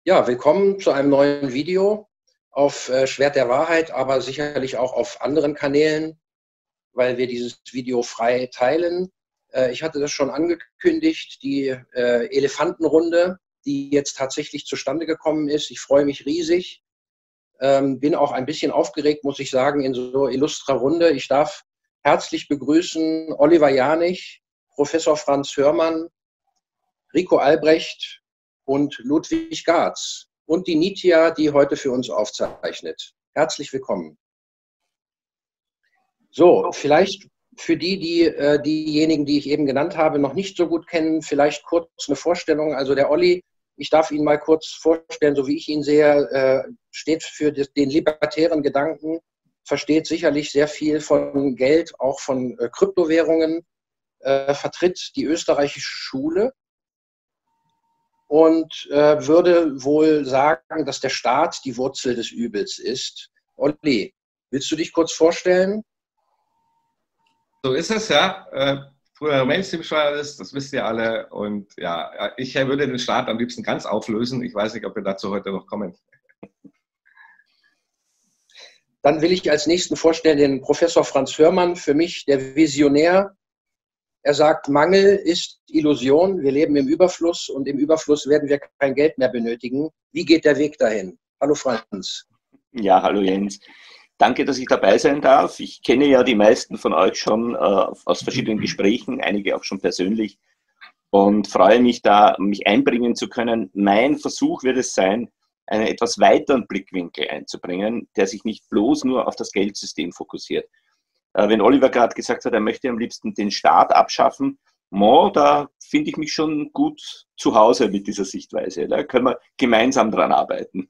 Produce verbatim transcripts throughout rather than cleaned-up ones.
Ja, willkommen zu einem neuen Video auf äh, Schwert der Wahrheit, aber sicherlich auch auf anderen Kanälen, weil wir dieses Video frei teilen. Äh, ich hatte das schon angekündigt, die äh, Elefantenrunde, die jetzt tatsächlich zustande gekommen ist. Ich freue mich riesig, ähm, bin auch ein bisschen aufgeregt, muss ich sagen, in so illustrer Runde. Ich darf herzlich begrüßen Oliver Janich, Professor Franz Hörmann, Rico Albrecht und Ludwig Garz und die Nitya, die heute für uns aufzeichnet. Herzlich willkommen. So, vielleicht für die, die äh, diejenigen, die ich eben genannt habe, noch nicht so gut kennen, vielleicht kurz eine Vorstellung. Also der Olli, ich darf ihn mal kurz vorstellen, so wie ich ihn sehe, äh, steht für den libertären Gedanken, versteht sicherlich sehr viel von Geld, auch von äh, Kryptowährungen, äh, vertritt die österreichische Schule und äh, würde wohl sagen, dass der Staat die Wurzel des Übels ist. Olli, willst du dich kurz vorstellen? So ist es, ja. Äh, früher Mainstream-Journalist, das wisst ihr alle. Und ja, ich würde den Staat am liebsten ganz auflösen. Ich weiß nicht, ob wir dazu heute noch kommen. Dann will ich als nächsten vorstellen den Professor Franz Hörmann, für mich der Visionär. Er sagt, Mangel ist Illusion, wir leben im Überfluss und im Überfluss werden wir kein Geld mehr benötigen. Wie geht der Weg dahin? Hallo Franz. Ja, hallo Jens. Danke, dass ich dabei sein darf. Ich kenne ja die meisten von euch schon äh, aus verschiedenen Gesprächen, einige auch schon persönlich, und freue mich da, mich einbringen zu können. Mein Versuch wird es sein, einen etwas weiteren Blickwinkel einzubringen, der sich nicht bloß nur auf das Geldsystem fokussiert. Wenn Oliver gerade gesagt hat, er möchte am liebsten den Staat abschaffen, mo, da finde ich mich schon gut zu Hause mit dieser Sichtweise. Da können wir gemeinsam dran arbeiten.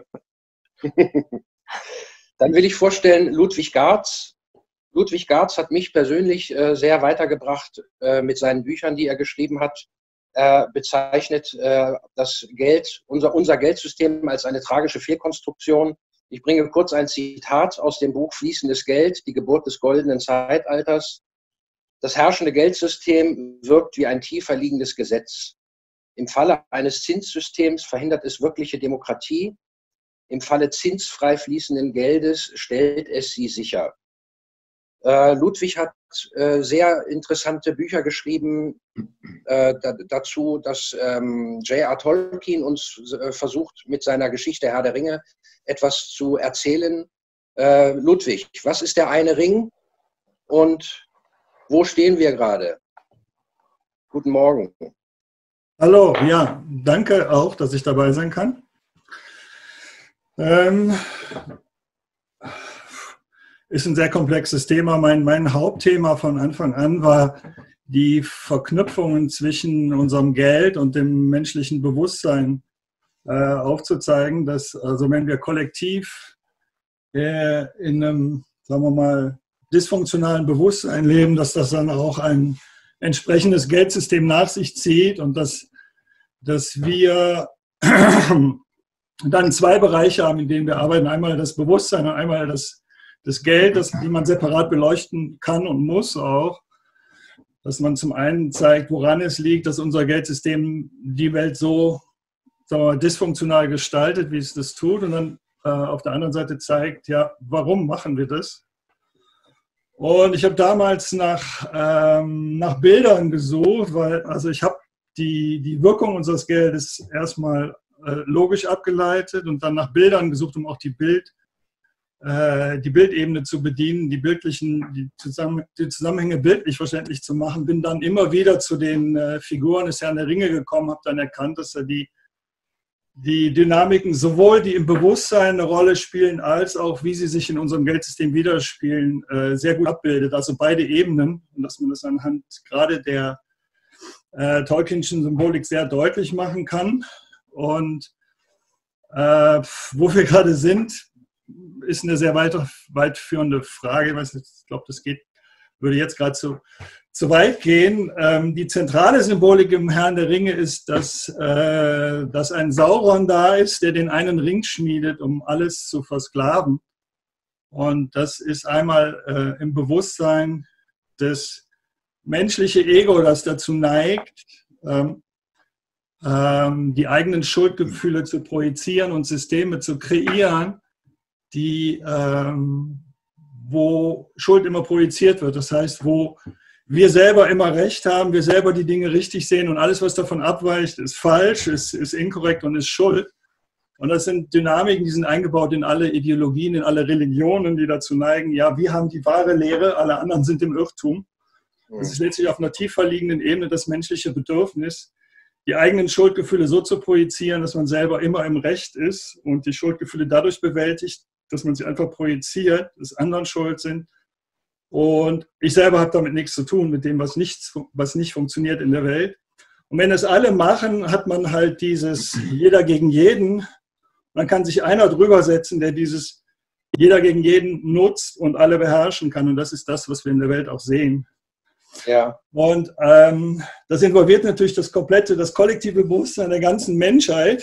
Dann will ich vorstellen Ludwig Garz. Ludwig Garz hat mich persönlich äh, sehr weitergebracht äh, mit seinen Büchern, die er geschrieben hat. Er bezeichnet äh, das Geld, unser, unser Geldsystem als eine tragische Fehlkonstruktion. Ich bringe kurz ein Zitat aus dem Buch Fließendes Geld, die Geburt des goldenen Zeitalters. Das herrschende Geldsystem wirkt wie ein tiefer liegendes Gesetz. Im Falle eines Zinssystems verhindert es wirkliche Demokratie. Im Falle zinsfrei fließenden Geldes stellt es sie sicher. Äh, Ludwig hat äh, sehr interessante Bücher geschrieben äh, da, dazu, dass ähm, J R Tolkien uns äh, versucht, mit seiner Geschichte Herr der Ringe etwas zu erzählen. Äh, Ludwig, was ist der eine Ring und wo stehen wir gerade? Guten Morgen. Hallo, ja, danke auch, dass ich dabei sein kann. Ähm, ist ein sehr komplexes Thema. Mein, mein Hauptthema von Anfang an war die Verknüpfungen zwischen unserem Geld und dem menschlichen Bewusstsein äh, aufzuzeigen, dass, also wenn wir kollektiv äh, in einem, sagen wir mal, dysfunktionalen Bewusstsein leben, dass das dann auch ein entsprechendes Geldsystem nach sich zieht und dass, dass wir dann zwei Bereiche haben, in denen wir arbeiten. Einmal das Bewusstsein und einmal das, das Geld, das, die man separat beleuchten kann und muss auch. Dass man zum einen zeigt, woran es liegt, dass unser Geldsystem die Welt so, sagen wir mal, dysfunktional gestaltet, wie es das tut. Und dann äh, auf der anderen Seite zeigt, ja, warum machen wir das? Und ich habe damals nach, ähm, nach Bildern gesucht, weil also ich habe die, die Wirkung unseres Geldes erstmal logisch abgeleitet und dann nach Bildern gesucht, um auch die, Bild, äh, die Bildebene zu bedienen, die, bildlichen, die, Zusammen die Zusammenhänge bildlich verständlich zu machen. Bin dann immer wieder zu den äh, Figuren des Herrn der Ringe gekommen, habe dann erkannt, dass er die, die Dynamiken sowohl, die im Bewusstsein eine Rolle spielen, als auch, wie sie sich in unserem Geldsystem widerspiegeln, äh, sehr gut abbildet. Also beide Ebenen, und dass man das anhand gerade der äh, Tolkienschen Symbolik sehr deutlich machen kann. Und äh, wo wir gerade sind, ist eine sehr weit, weitführende Frage. Ich weiß nicht, ich glaube, das geht, würde jetzt gerade zu, zu weit gehen. Ähm, die zentrale Symbolik im Herrn der Ringe ist, dass, äh, dass ein Sauron da ist, der den einen Ring schmiedet, um alles zu versklaven. Und das ist einmal äh, im Bewusstsein das menschliche Ego, das dazu neigt, ähm, ähm, die eigenen Schuldgefühle zu projizieren und Systeme zu kreieren, die, ähm, wo Schuld immer projiziert wird. Das heißt, wo wir selber immer Recht haben, wir selber die Dinge richtig sehen und alles, was davon abweicht, ist falsch, ist, ist inkorrekt und ist Schuld. Und das sind Dynamiken, die sind eingebaut in alle Ideologien, in alle Religionen, die dazu neigen, ja, wir haben die wahre Lehre, alle anderen sind im Irrtum. Das ist letztlich auf einer tiefer liegenden Ebene das menschliche Bedürfnis, die eigenen Schuldgefühle so zu projizieren, dass man selber immer im Recht ist und die Schuldgefühle dadurch bewältigt, dass man sie einfach projiziert, dass anderen schuld sind. Und ich selber habe damit nichts zu tun, mit dem, was nicht, was nicht funktioniert in der Welt. Und wenn es alle machen, hat man halt dieses jeder gegen jeden. Dann kann sich einer drüber setzen, der dieses jeder gegen jeden nutzt und alle beherrschen kann. Und das ist das, was wir in der Welt auch sehen. Ja. Und ähm, das involviert natürlich das komplette, das kollektive Bewusstsein der ganzen Menschheit.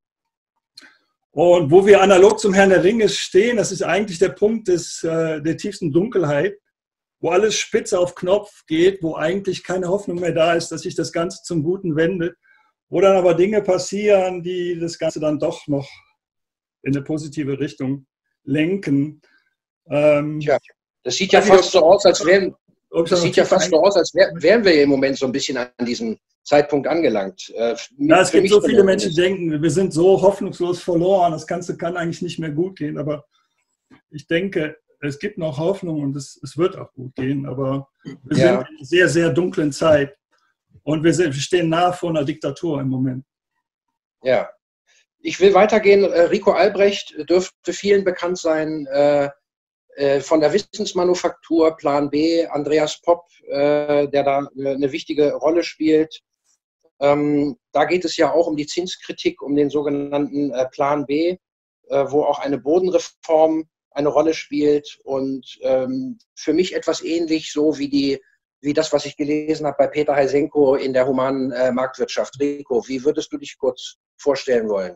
Und wo wir analog zum Herrn der Ringe stehen, das ist eigentlich der Punkt des, äh, der tiefsten Dunkelheit, wo alles spitz auf Knopf geht, wo eigentlich keine Hoffnung mehr da ist, dass sich das Ganze zum Guten wendet, wo dann aber Dinge passieren, die das Ganze dann doch noch in eine positive Richtung lenken. Ähm, Tja, das sieht ja fast so aus, als wären, das sieht ja fast so aus, als wär, wären wir im Moment so ein bisschen an diesem Zeitpunkt angelangt. Äh, ja, es gibt so viele Menschen, die denken, wir sind so hoffnungslos verloren, das Ganze kann eigentlich nicht mehr gut gehen, aber ich denke, es gibt noch Hoffnung und es, es wird auch gut gehen, aber wir ja. sind in einer sehr, sehr dunklen Zeit und wir, sind, wir stehen nahe vor einer Diktatur im Moment. Ja, ich will weitergehen. Rico Albrecht dürfte vielen bekannt sein äh, äh, von der Wissensmanufaktur, Plan B, Andreas Popp, äh, der da eine wichtige Rolle spielt. Ähm, da geht es ja auch um die Zinskritik, um den sogenannten äh, Plan B, äh, wo auch eine Bodenreform eine Rolle spielt und ähm, für mich etwas ähnlich so wie die wie das, was ich gelesen habe bei Peter Heisenko in der humanen äh, Marktwirtschaft. Rico, wie würdest du dich kurz vorstellen wollen?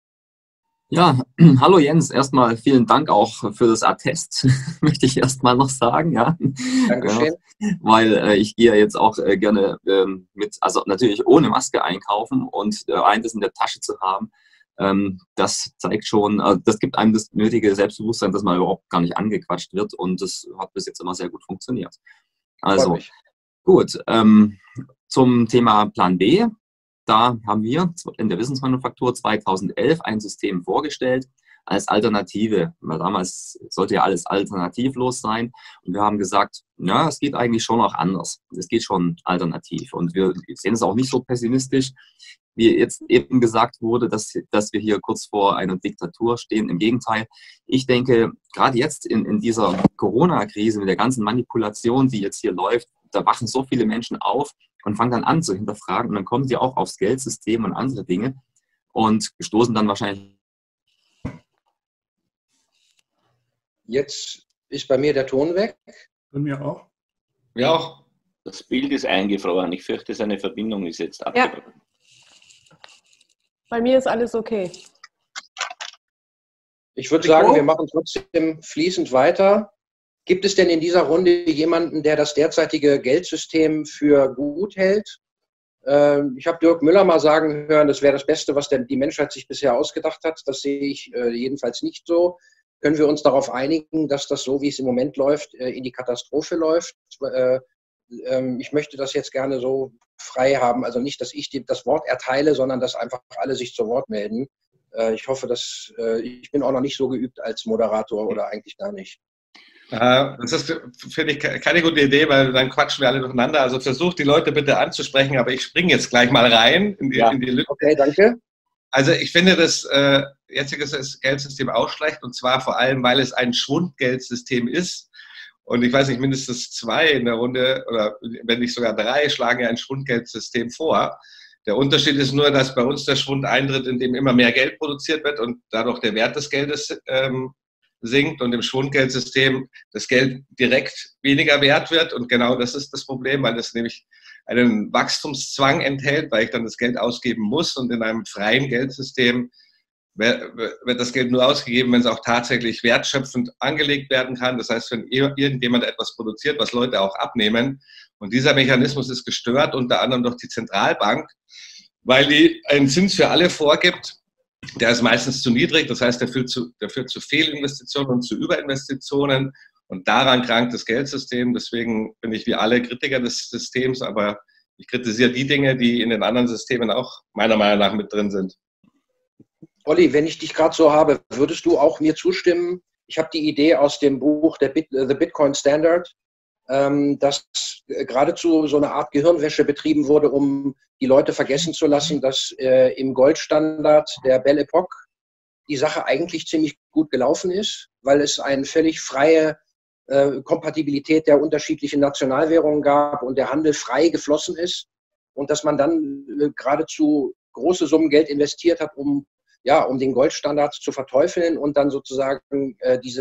Ja, hallo Jens, erstmal vielen Dank auch für das Attest, möchte ich erstmal noch sagen, ja. Dankeschön. Ja, weil äh, ich gehe jetzt auch äh, gerne ähm, mit, also natürlich ohne Maske einkaufen und äh, eines in der Tasche zu haben, ähm, das zeigt schon, also das gibt einem das nötige Selbstbewusstsein, dass man überhaupt gar nicht angequatscht wird und das hat bis jetzt immer sehr gut funktioniert. Also gut, ähm, zum Thema Plan B. Da haben wir in der Wissensmanufaktur zweitausendelf ein System vorgestellt als Alternative. Weil damals sollte ja alles alternativlos sein. Und wir haben gesagt, ja, es geht eigentlich schon auch anders. Es geht schon alternativ. Und wir sehen es auch nicht so pessimistisch, wie jetzt eben gesagt wurde, dass, dass wir hier kurz vor einer Diktatur stehen. Im Gegenteil, ich denke, gerade jetzt in, in dieser Corona-Krise mit der ganzen Manipulation, die jetzt hier läuft, da wachen so viele Menschen auf und fangen dann an zu hinterfragen. Und dann kommen sie auch aufs Geldsystem und andere Dinge und stoßen dann wahrscheinlich. Jetzt ist bei mir der Ton weg. Bei mir auch. Ja, auch. Das Bild ist eingefroren. Ich fürchte, seine Verbindung ist jetzt abgebrochen. Ja. Bei mir ist alles okay. Ich würde sagen, wir machen trotzdem fließend weiter. Gibt es denn in dieser Runde jemanden, der das derzeitige Geldsystem für gut hält? Ich habe Dirk Müller mal sagen hören, das wäre das Beste, was denn die Menschheit sich bisher ausgedacht hat. Das sehe ich jedenfalls nicht so. Können wir uns darauf einigen, dass das so, wie es im Moment läuft, in die Katastrophe läuft? Ich möchte das jetzt gerne so frei haben. Also nicht, dass ich das Wort erteile, sondern dass einfach alle sich zu Wort melden. Ich hoffe, dass ich bin auch noch nicht so geübt als Moderator oder eigentlich gar nicht. Das ist, finde ich, keine gute Idee, weil dann quatschen wir alle durcheinander. Also versucht die Leute bitte anzusprechen, aber ich springe jetzt gleich mal rein in die, ja. in die Lücke. Okay, danke. Also ich finde das äh, jetzige Geldsystem auch schlecht und zwar vor allem, weil es ein Schwundgeldsystem ist. Und ich weiß nicht, mindestens zwei in der Runde oder wenn nicht sogar drei schlagen ja ein Schwundgeldsystem vor. Der Unterschied ist nur, dass bei uns der Schwund eintritt, indem immer mehr Geld produziert wird und dadurch der Wert des Geldes ähm, sinkt und im Schwundgeldsystem das Geld direkt weniger wert wird. Und genau das ist das Problem, weil das nämlich einen Wachstumszwang enthält, weil ich dann das Geld ausgeben muss. Und in einem freien Geldsystem wird das Geld nur ausgegeben, wenn es auch tatsächlich wertschöpfend angelegt werden kann. Das heißt, wenn irgendjemand etwas produziert, was Leute auch abnehmen. Und dieser Mechanismus ist gestört, unter anderem durch die Zentralbank, weil die einen Zins für alle vorgibt. Der ist meistens zu niedrig, das heißt, der führt zu, der führt zu Fehlinvestitionen und zu Überinvestitionen. Und daran krankt das Geldsystem. Deswegen bin ich wie alle Kritiker des Systems, aber ich kritisiere die Dinge, die in den anderen Systemen auch meiner Meinung nach mit drin sind. Olli, wenn ich dich gerade so habe, würdest du auch mir zustimmen? Ich habe die Idee aus dem Buch der Bit, The Bitcoin Standard, ähm, dass geradezu so eine Art Gehirnwäsche betrieben wurde, um die Leute vergessen zu lassen, dass äh, im Goldstandard der Belle Epoque die Sache eigentlich ziemlich gut gelaufen ist, weil es eine völlig freie äh, Kompatibilität der unterschiedlichen Nationalwährungen gab und der Handel frei geflossen ist und dass man dann äh, geradezu große Summen Geld investiert hat, um ja, um den Goldstandard zu verteufeln und dann sozusagen äh, diese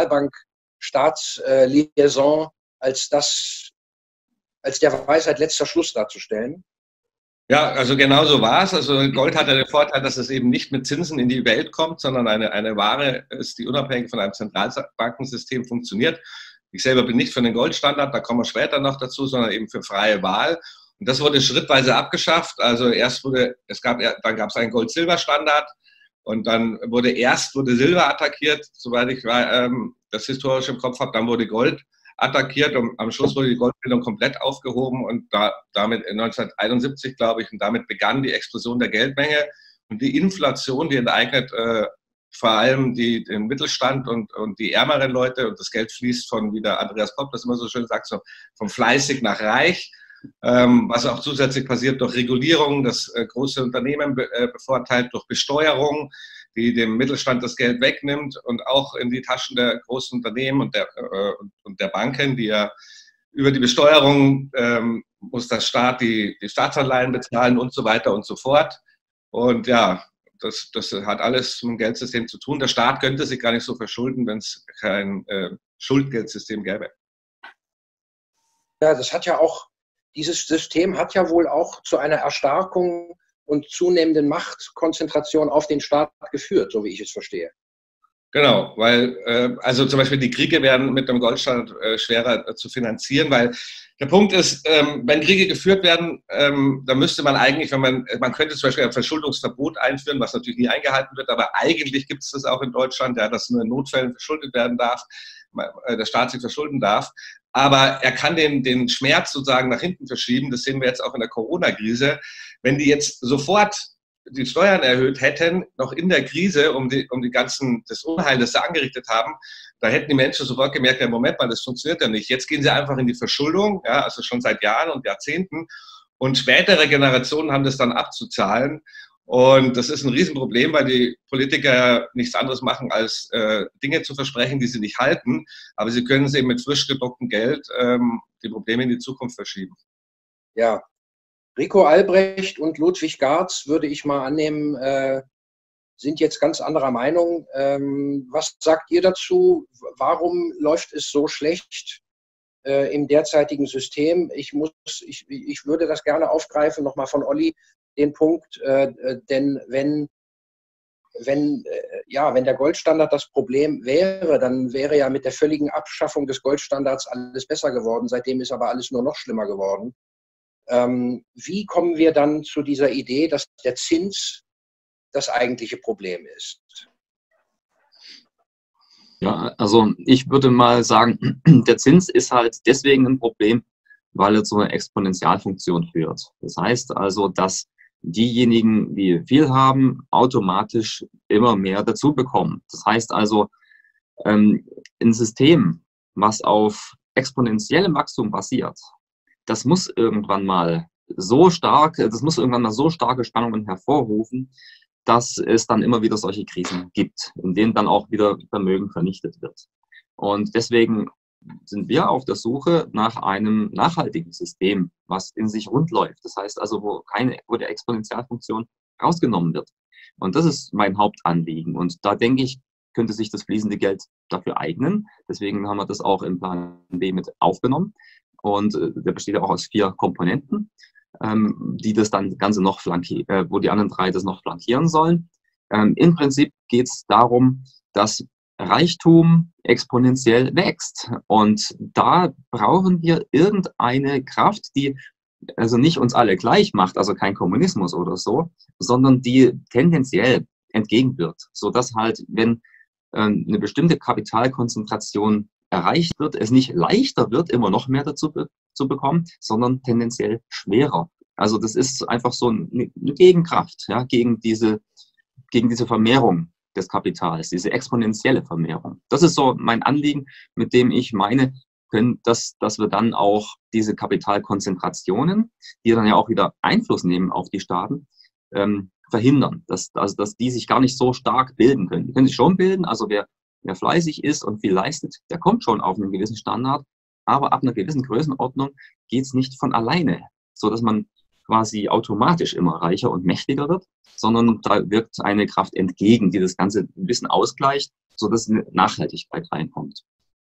Zentralbank-Staats-Liaison als das, als der Weisheit letzter Schluss darzustellen. Ja, also genau so war es. Also Gold hat ja den Vorteil, dass es eben nicht mit Zinsen in die Welt kommt, sondern eine, eine Ware ist, die unabhängig von einem Zentralbankensystem funktioniert. Ich selber bin nicht für den Goldstandard, da kommen wir später noch dazu, sondern eben für freie Wahl. Und das wurde schrittweise abgeschafft. Also erst wurde, es gab, dann gab es einen Gold-Silber-Standard. Und dann wurde erst wurde Silber attackiert, soweit ich ähm, das historisch im Kopf habe, dann wurde Gold attackiert und am Schluss wurde die Goldbildung komplett aufgehoben und da, damit neunzehnhunderteinundsiebzig, glaube ich, und damit begann die Explosion der Geldmenge und die Inflation, die enteignet äh, vor allem die, den Mittelstand und, und die ärmeren Leute und das Geld fließt von, wie der Andreas Popp das immer so schön sagt, so von fleißig nach reich. Ähm, was auch zusätzlich passiert durch Regulierung, das äh, große Unternehmen be äh, bevorteilt durch Besteuerung, die dem Mittelstand das Geld wegnimmt und auch in die Taschen der großen Unternehmen und der, äh, und der Banken, die ja über die Besteuerung ähm, muss der Staat die, die Staatsanleihen bezahlen und so weiter und so fort. Und ja, das, das hat alles mit dem Geldsystem zu tun. Der Staat könnte sich gar nicht so verschulden, wenn es kein äh, Schuldgeldsystem gäbe. Ja, das hat ja auch Dieses System hat ja wohl auch zu einer Erstarkung und zunehmenden Machtkonzentration auf den Staat geführt, so wie ich es verstehe. Genau, weil äh, also zum Beispiel die Kriege werden mit dem Goldstandard äh, schwerer äh, zu finanzieren, weil der Punkt ist, ähm, wenn Kriege geführt werden, ähm, dann müsste man eigentlich, wenn man, man könnte zum Beispiel ein Verschuldungsverbot einführen, was natürlich nie eingehalten wird, aber eigentlich gibt es das auch in Deutschland, ja, dass nur in Notfällen verschuldet werden darf, äh, der Staat sich verschulden darf. Aber er kann den, den Schmerz sozusagen nach hinten verschieben. Das sehen wir jetzt auch in der Corona-Krise. Wenn die jetzt sofort die Steuern erhöht hätten, noch in der Krise, um die, um die ganzen, das Unheil, das sie angerichtet haben, da hätten die Menschen sofort gemerkt, ja, Moment mal, das funktioniert ja nicht. Jetzt gehen sie einfach in die Verschuldung, ja, also schon seit Jahren und Jahrzehnten. Und spätere Generationen haben das dann abzuzahlen. Und das ist ein Riesenproblem, weil die Politiker nichts anderes machen, als äh, Dinge zu versprechen, die sie nicht halten. Aber sie können sie eben mit frisch gedrucktem Geld ähm, die Probleme in die Zukunft verschieben. Ja, Rico Albrecht und Ludwig Garz, würde ich mal annehmen, äh, sind jetzt ganz anderer Meinung. Ähm, was sagt ihr dazu? Warum läuft es so schlecht äh, im derzeitigen System? Ich, muss, ich, ich würde das gerne aufgreifen, nochmal von Olli, den Punkt, äh, denn wenn, wenn, äh, ja, wenn der Goldstandard das Problem wäre, dann wäre ja mit der völligen Abschaffung des Goldstandards alles besser geworden. Seitdem ist aber alles nur noch schlimmer geworden. Ähm, wie kommen wir dann zu dieser Idee, dass der Zins das eigentliche Problem ist? Ja, also ich würde mal sagen, der Zins ist halt deswegen ein Problem, weil er zu einer Exponentialfunktion führt. Das heißt also, dass diejenigen, die viel haben, automatisch immer mehr dazu bekommen. Das heißt also, ähm, ein System, was auf exponentiellem Wachstum basiert, das muss irgendwann mal so stark, das muss irgendwann mal so starke Spannungen hervorrufen, dass es dann immer wieder solche Krisen gibt, in denen dann auch wieder Vermögen vernichtet wird. Und deswegen sind wir auf der Suche nach einem nachhaltigen System, was in sich rund läuft. Das heißt also, wo keine, wo die Exponentialfunktion rausgenommen wird. Und das ist mein Hauptanliegen. Und da denke ich, könnte sich das fließende Geld dafür eignen. Deswegen haben wir das auch im Plan B mit aufgenommen. Und äh, der besteht ja auch aus vier Komponenten, ähm, die das dann Ganze noch flankieren, äh, wo die anderen drei das noch flankieren sollen. Ähm, im Prinzip geht es darum, dass Reichtum exponentiell wächst. Und da brauchen wir irgendeine Kraft, die also nicht uns alle gleich macht, also kein Kommunismus oder so, sondern die tendenziell entgegenwirkt, sodass halt, wenn ähm, eine bestimmte Kapitalkonzentration erreicht wird, es nicht leichter wird, immer noch mehr dazu be zu bekommen, sondern tendenziell schwerer. Also das ist einfach so eine, eine Gegenkraft, ja, gegen diese, gegen diese Vermehrung des Kapitals, diese exponentielle Vermehrung. Das ist so mein Anliegen, mit dem ich meine, können, dass, dass wir dann auch diese Kapitalkonzentrationen, die dann ja auch wieder Einfluss nehmen auf die Staaten, ähm, verhindern, dass, also, dass die sich gar nicht so stark bilden können. Die können sich schon bilden, also wer, wer fleißig ist und viel leistet, der kommt schon auf einen gewissen Standard, aber ab einer gewissen Größenordnung geht es nicht von alleine, so dass man quasi automatisch immer reicher und mächtiger wird, sondern da wirkt eine Kraft entgegen, die das Ganze ein bisschen ausgleicht, so dass eine Nachhaltigkeit reinkommt.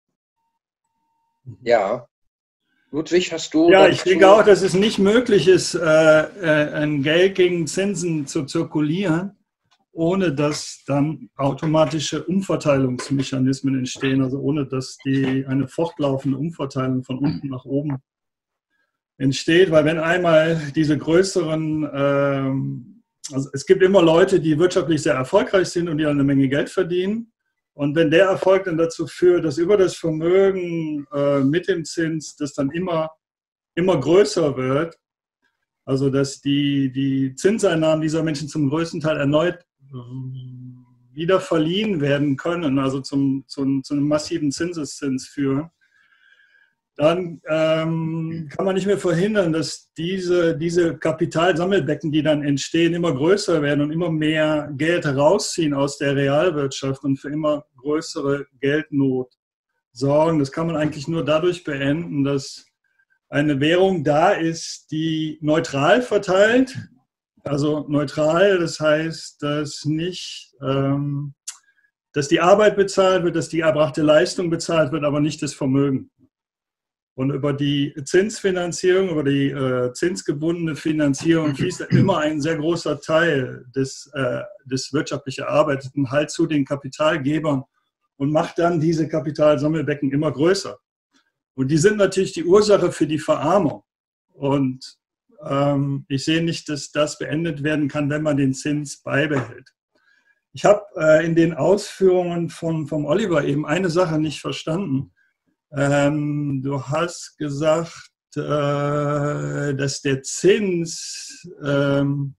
Ja. Ludwig, hast du... Ja, ich denke auch, dass es nicht möglich ist, äh, äh, ein Geld gegen Zinsen zu zirkulieren, ohne dass dann automatische Umverteilungsmechanismen entstehen, also ohne dass die, eine fortlaufende Umverteilung von unten nach oben entsteht, weil wenn einmal diese größeren, ähm, also es gibt immer Leute, die wirtschaftlich sehr erfolgreich sind und die dann eine Menge Geld verdienen. Und wenn der Erfolg dann dazu führt, dass über das Vermögen äh, mit dem Zins das dann immer, immer größer wird, also dass die, die Zinseinnahmen dieser Menschen zum größten Teil erneut wieder verliehen werden können, also zum, zum, zu einem massiven Zinseszins führen, dann ähm, kann man nicht mehr verhindern, dass diese, diese Kapitalsammelbecken, die dann entstehen, immer größer werden und immer mehr Geld herausziehen aus der Realwirtschaft und für immer größere Geldnot sorgen. Das kann man eigentlich nur dadurch beenden, dass eine Währung da ist, die neutral verteilt. Also neutral, das heißt, dass nicht, ähm, dass die Arbeit bezahlt wird, dass die erbrachte Leistung bezahlt wird, aber nicht das Vermögen. Und über die Zinsfinanzierung, über die äh, zinsgebundene Finanzierung fließt immer ein sehr großer Teil des, äh, des wirtschaftlich Erarbeiteten halt zu den Kapitalgebern und macht dann diese Kapitalsammelbecken immer größer. Und die sind natürlich die Ursache für die Verarmung. Und ähm, ich sehe nicht, dass das beendet werden kann, wenn man den Zins beibehält. Ich habe äh, in den Ausführungen von, von Oliver eben eine Sache nicht verstanden. Ähm, du hast gesagt, äh, dass der Zins, ähm,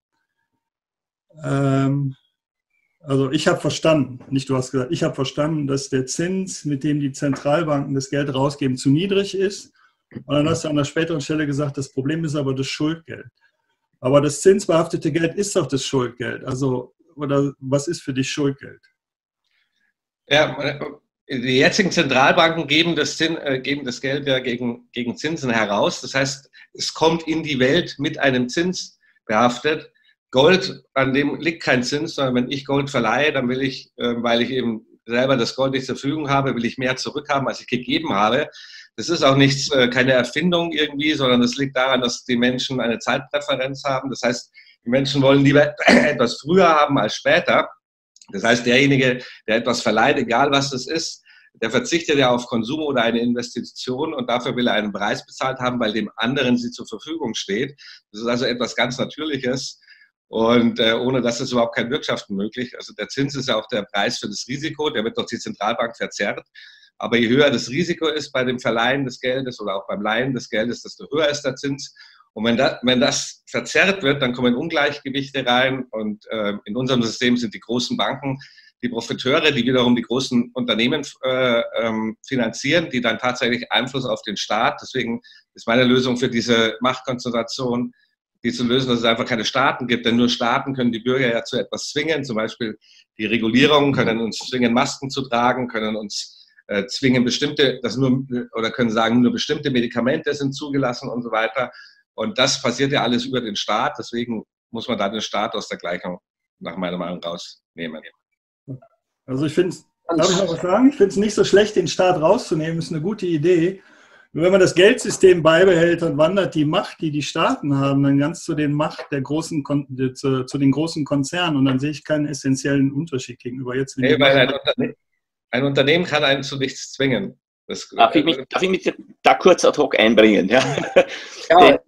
ähm, also ich habe verstanden, nicht du hast gesagt, ich habe verstanden, dass der Zins, mit dem die Zentralbanken das Geld rausgeben, zu niedrig ist. Und dann hast du an der späteren Stelle gesagt, das Problem ist aber das Schuldgeld. Aber das zinsbehaftete Geld ist doch das Schuldgeld. Also, oder was ist für dich Schuldgeld? Ja, die jetzigen Zentralbanken geben das, Zin, äh, geben das Geld ja gegen, gegen Zinsen heraus. Das heißt, es kommt in die Welt mit einem Zins behaftet. Gold, an dem liegt kein Zins, sondern wenn ich Gold verleihe, dann will ich, äh, weil ich eben selber das Gold nicht zur Verfügung habe, will ich mehr zurückhaben, als ich gegeben habe. Das ist auch nichts, äh, keine Erfindung irgendwie, sondern das liegt daran, dass die Menschen eine Zeitpräferenz haben. Das heißt, die Menschen wollen lieber etwas früher haben als später. Das heißt, derjenige, der etwas verleiht, egal was das ist, der verzichtet ja auf Konsum oder eine Investition und dafür will er einen Preis bezahlt haben, weil dem anderen sie zur Verfügung steht. Das ist also etwas ganz Natürliches und äh, ohne das ist überhaupt kein Wirtschaften möglich. Also der Zins ist ja auch der Preis für das Risiko, der wird durch die Zentralbank verzerrt. Aber je höher das Risiko ist bei dem Verleihen des Geldes oder auch beim Leihen des Geldes, desto höher ist der Zins. Und wenn das, wenn das verzerrt wird, dann kommen Ungleichgewichte rein und äh, in unserem System sind die großen Banken die Profiteure, die wiederum die großen Unternehmen äh, ähm, finanzieren, die dann tatsächlich Einfluss auf den Staat. Deswegen ist meine Lösung für diese Machtkonzentration, die zu lösen, dass es einfach keine Staaten gibt, denn nur Staaten können die Bürger ja zu etwas zwingen. Zum Beispiel die Regulierungen können uns zwingen, Masken zu tragen, können uns äh, zwingen, bestimmte, das nur, oder können sagen, nur bestimmte Medikamente sind zugelassen und so weiter. Und das passiert ja alles über den Staat, deswegen muss man da den Staat aus der Gleichung nach meiner Meinung rausnehmen. Also ich finde, darf ich noch was sagen? Ich finde es nicht so schlecht, den Staat rauszunehmen, ist eine gute Idee. Nur wenn man das Geldsystem beibehält, dann wandert die Macht, die die Staaten haben, dann ganz zu den Macht der großen, zu, zu den großen Konzernen und dann sehe ich keinen essentiellen Unterschied gegenüber jetzt. Nee, weil ein Unternehmen, ein Unternehmen kann einen zu nichts zwingen. Das, darf, ich mich, darf ich mich da kurz ad hoc einbringen? Ja, ja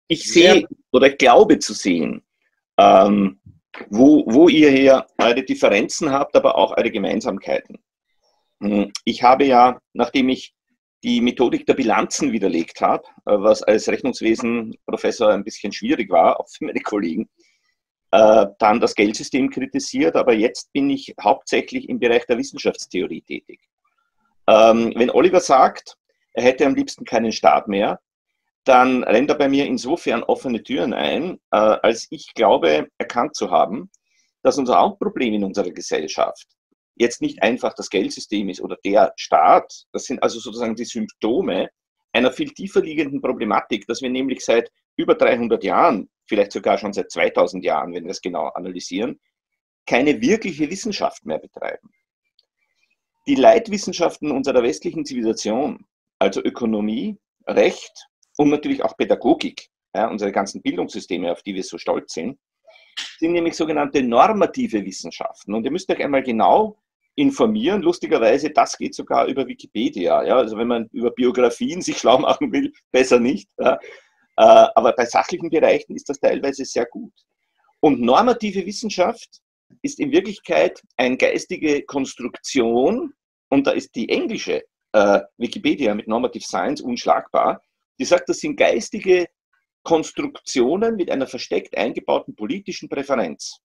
ich sehe oder glaube zu sehen, ähm, wo, wo ihr hier eure Differenzen habt, aber auch eure Gemeinsamkeiten. Ich habe ja, nachdem ich die Methodik der Bilanzen widerlegt habe, was als Rechnungswesen-Professor ein bisschen schwierig war, auch für meine Kollegen, äh, dann das Geldsystem kritisiert, aber jetzt bin ich hauptsächlich im Bereich der Wissenschaftstheorie tätig. Ähm, wenn Oliver sagt, er hätte am liebsten keinen Staat mehr, dann rennt er bei mir insofern offene Türen ein, äh, als ich glaube, erkannt zu haben, dass unser Hauptproblem in unserer Gesellschaft jetzt nicht einfach das Geldsystem ist oder der Staat. Das sind also sozusagen die Symptome einer viel tiefer liegenden Problematik, dass wir nämlich seit über dreihundert Jahren, vielleicht sogar schon seit zweitausend Jahren, wenn wir es genau analysieren, keine wirkliche Wissenschaft mehr betreiben. Die Leitwissenschaften unserer westlichen Zivilisation, also Ökonomie, Recht und natürlich auch Pädagogik, ja, unsere ganzen Bildungssysteme, auf die wir so stolz sind, sind nämlich sogenannte normative Wissenschaften. Und ihr müsst euch einmal genau informieren. Lustigerweise, das geht sogar über Wikipedia. Ja? Also wenn man über Biografien sich schlau machen will, besser nicht. Ja? Aber bei sachlichen Bereichen ist das teilweise sehr gut. Und normative Wissenschaft ist in Wirklichkeit eine geistige Konstruktion, und da ist die englische äh, Wikipedia mit Normative Science unschlagbar, die sagt, das sind geistige Konstruktionen mit einer versteckt eingebauten politischen Präferenz.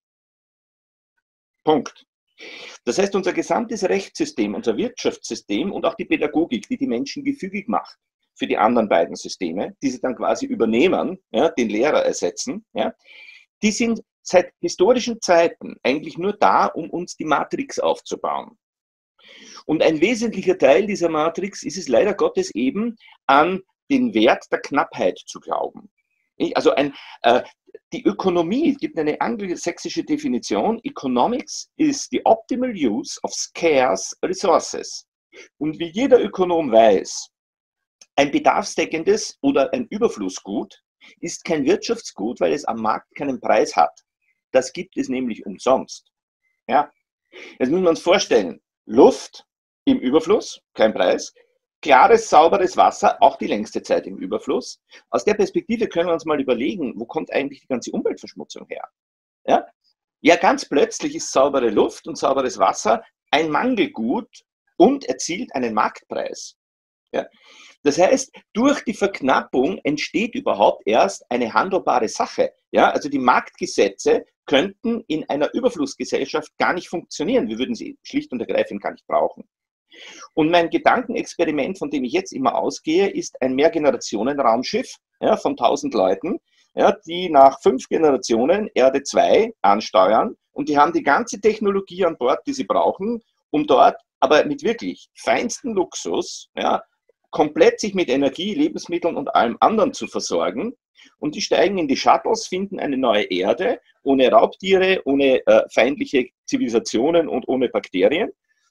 Punkt. Das heißt, unser gesamtes Rechtssystem, unser Wirtschaftssystem und auch die Pädagogik, die die Menschen gefügig macht für die anderen beiden Systeme, die sie dann quasi übernehmen, ja, den Lehrer ersetzen, ja, die sind seit historischen Zeiten eigentlich nur da, um uns die Matrix aufzubauen. Und ein wesentlicher Teil dieser Matrix ist es leider Gottes eben, an den Wert der Knappheit zu glauben. Also ein, äh, die Ökonomie, es gibt eine angelsächsische Definition, Economics is the optimal use of scarce resources. Und wie jeder Ökonom weiß, ein bedarfsdeckendes oder ein Überflussgut ist kein Wirtschaftsgut, weil es am Markt keinen Preis hat. Das gibt es nämlich umsonst. Ja? Jetzt muss man uns vorstellen, Luft im Überfluss, kein Preis, klares, sauberes Wasser, auch die längste Zeit im Überfluss. Aus der Perspektive können wir uns mal überlegen, wo kommt eigentlich die ganze Umweltverschmutzung her? Ja, ja ganz plötzlich ist saubere Luft und sauberes Wasser ein Mangelgut und erzielt einen Marktpreis. Ja. Das heißt, durch die Verknappung entsteht überhaupt erst eine handelbare Sache. Ja, also die Marktgesetze könnten in einer Überflussgesellschaft gar nicht funktionieren. Wir würden sie schlicht und ergreifend gar nicht brauchen. Und mein Gedankenexperiment, von dem ich jetzt immer ausgehe, ist ein Mehrgenerationen-Raumschiff, ja, von tausend Leuten, ja, die nach fünf Generationen Erde zwei ansteuern, und die haben die ganze Technologie an Bord, die sie brauchen, um dort aber mit wirklich feinsten Luxus, ja, komplett sich mit Energie, Lebensmitteln und allem anderen zu versorgen. Und die steigen in die Shuttles, finden eine neue Erde, ohne Raubtiere, ohne äh, feindliche Zivilisationen und ohne Bakterien,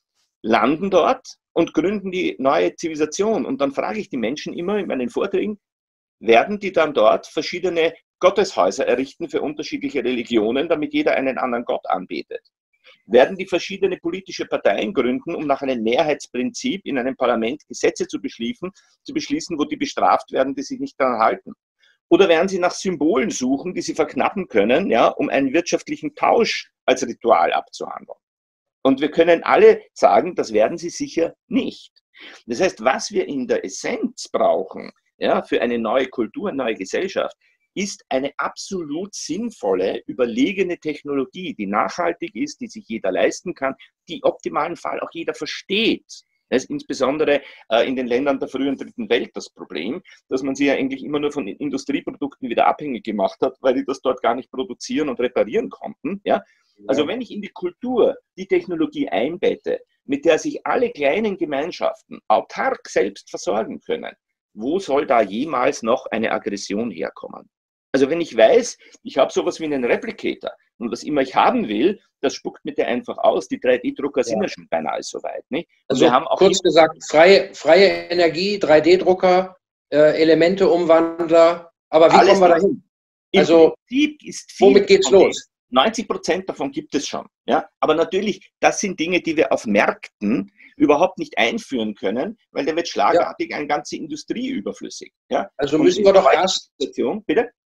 landen dort und gründen die neue Zivilisation. Und dann frage ich die Menschen immer in meinen Vorträgen, werden die dann dort verschiedene Gotteshäuser errichten für unterschiedliche Religionen, damit jeder einen anderen Gott anbetet? Werden die verschiedene politische Parteien gründen, um nach einem Mehrheitsprinzip in einem Parlament Gesetze zu beschließen, zu beschließen, wo die bestraft werden, die sich nicht daran halten? Oder werden sie nach Symbolen suchen, die sie verknappen können, ja, um einen wirtschaftlichen Tausch als Ritual abzuhandeln? Und wir können alle sagen, das werden sie sicher nicht. Das heißt, was wir in der Essenz brauchen, ja, für eine neue Kultur, eine neue Gesellschaft, ist eine absolut sinnvolle, überlegene Technologie, die nachhaltig ist, die sich jeder leisten kann, die im optimalen Fall auch jeder versteht. Das ist insbesondere äh, in den Ländern der frühen dritten Welt das Problem, dass man sie ja eigentlich immer nur von Industrieprodukten wieder abhängig gemacht hat, weil die das dort gar nicht produzieren und reparieren konnten. Ja? Also wenn ich in die Kultur die Technologie einbette, mit der sich alle kleinen Gemeinschaften autark selbst versorgen können, wo soll da jemals noch eine Aggression herkommen? Also wenn ich weiß, ich habe sowas wie einen Replicator und was immer ich haben will, das spuckt mir der einfach aus. Die drei D-Drucker sind ja schon beinahe soweit. Nicht? Und also wir haben auch kurz gesagt, freie, freie Energie, drei D-Drucker, äh, Elemente-Umwandler, aber wie kommen wir dahin? Also ist womit geht's los? neunzig Prozent davon gibt es schon. Ja? Aber natürlich, das sind Dinge, die wir auf Märkten überhaupt nicht einführen können, weil da wird schlagartig ja. eine ganze Industrie überflüssig. Ja? Also müssen wir doch erst, bitte?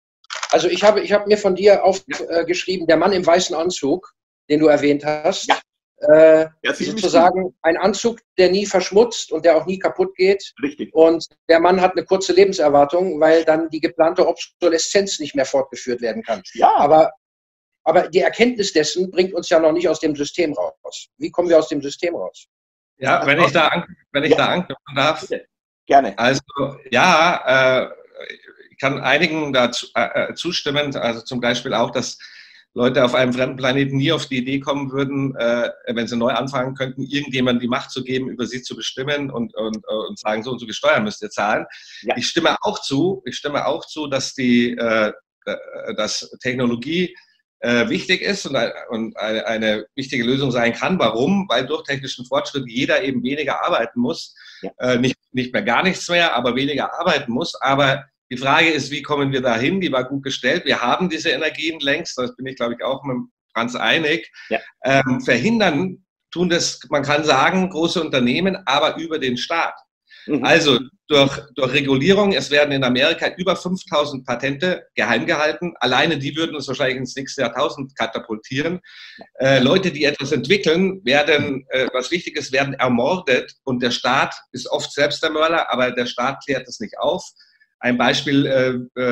Also ich habe, ich habe mir von dir aufgeschrieben, der Mann im weißen Anzug, den du erwähnt hast. Ja. Äh, Ja, sozusagen ein Anzug, der nie verschmutzt und der auch nie kaputt geht. Richtig. Und der Mann hat eine kurze Lebenserwartung, weil dann die geplante Obsoleszenz nicht mehr fortgeführt werden kann. Ja. Aber, aber die Erkenntnis dessen bringt uns ja noch nicht aus dem System raus. Wie kommen wir aus dem System raus? Ja, wenn ich da, an, wenn ich Ja. da anknüpfen darf. Bitte. Gerne. Also ja, äh, ich kann einigen dazu äh, zustimmen, also zum Beispiel auch, dass Leute auf einem fremden Planeten nie auf die Idee kommen würden, äh, wenn sie neu anfangen könnten, irgendjemandem die Macht zu geben, über sie zu bestimmen und, und, und sagen, so und so viel Steuern müsst ihr zahlen. Ja. Ich stimme auch zu, ich stimme auch zu, dass die, äh, dass Technologie äh, wichtig ist und, und eine, eine wichtige Lösung sein kann. Warum? Weil durch technischen Fortschritt jeder eben weniger arbeiten muss, ja. äh, nicht, nicht mehr gar nichts mehr, aber weniger arbeiten muss. Aber die Frage ist, wie kommen wir dahin? Die war gut gestellt. Wir haben diese Energien längst, das bin ich, glaube ich, auch mit Franz einig. Ja. Ähm, verhindern tun das, man kann sagen, große Unternehmen, aber über den Staat. Mhm. Also durch, durch Regulierung, es werden in Amerika über fünftausend Patente geheim gehalten. Alleine die würden uns wahrscheinlich ins nächste Jahrtausend katapultieren. Äh, Leute, die etwas entwickeln, werden, äh, was wichtig ist, werden ermordet. Und der Staat ist oft selbst der Mörder, aber der Staat klärt das nicht auf. Ein Beispiel, äh,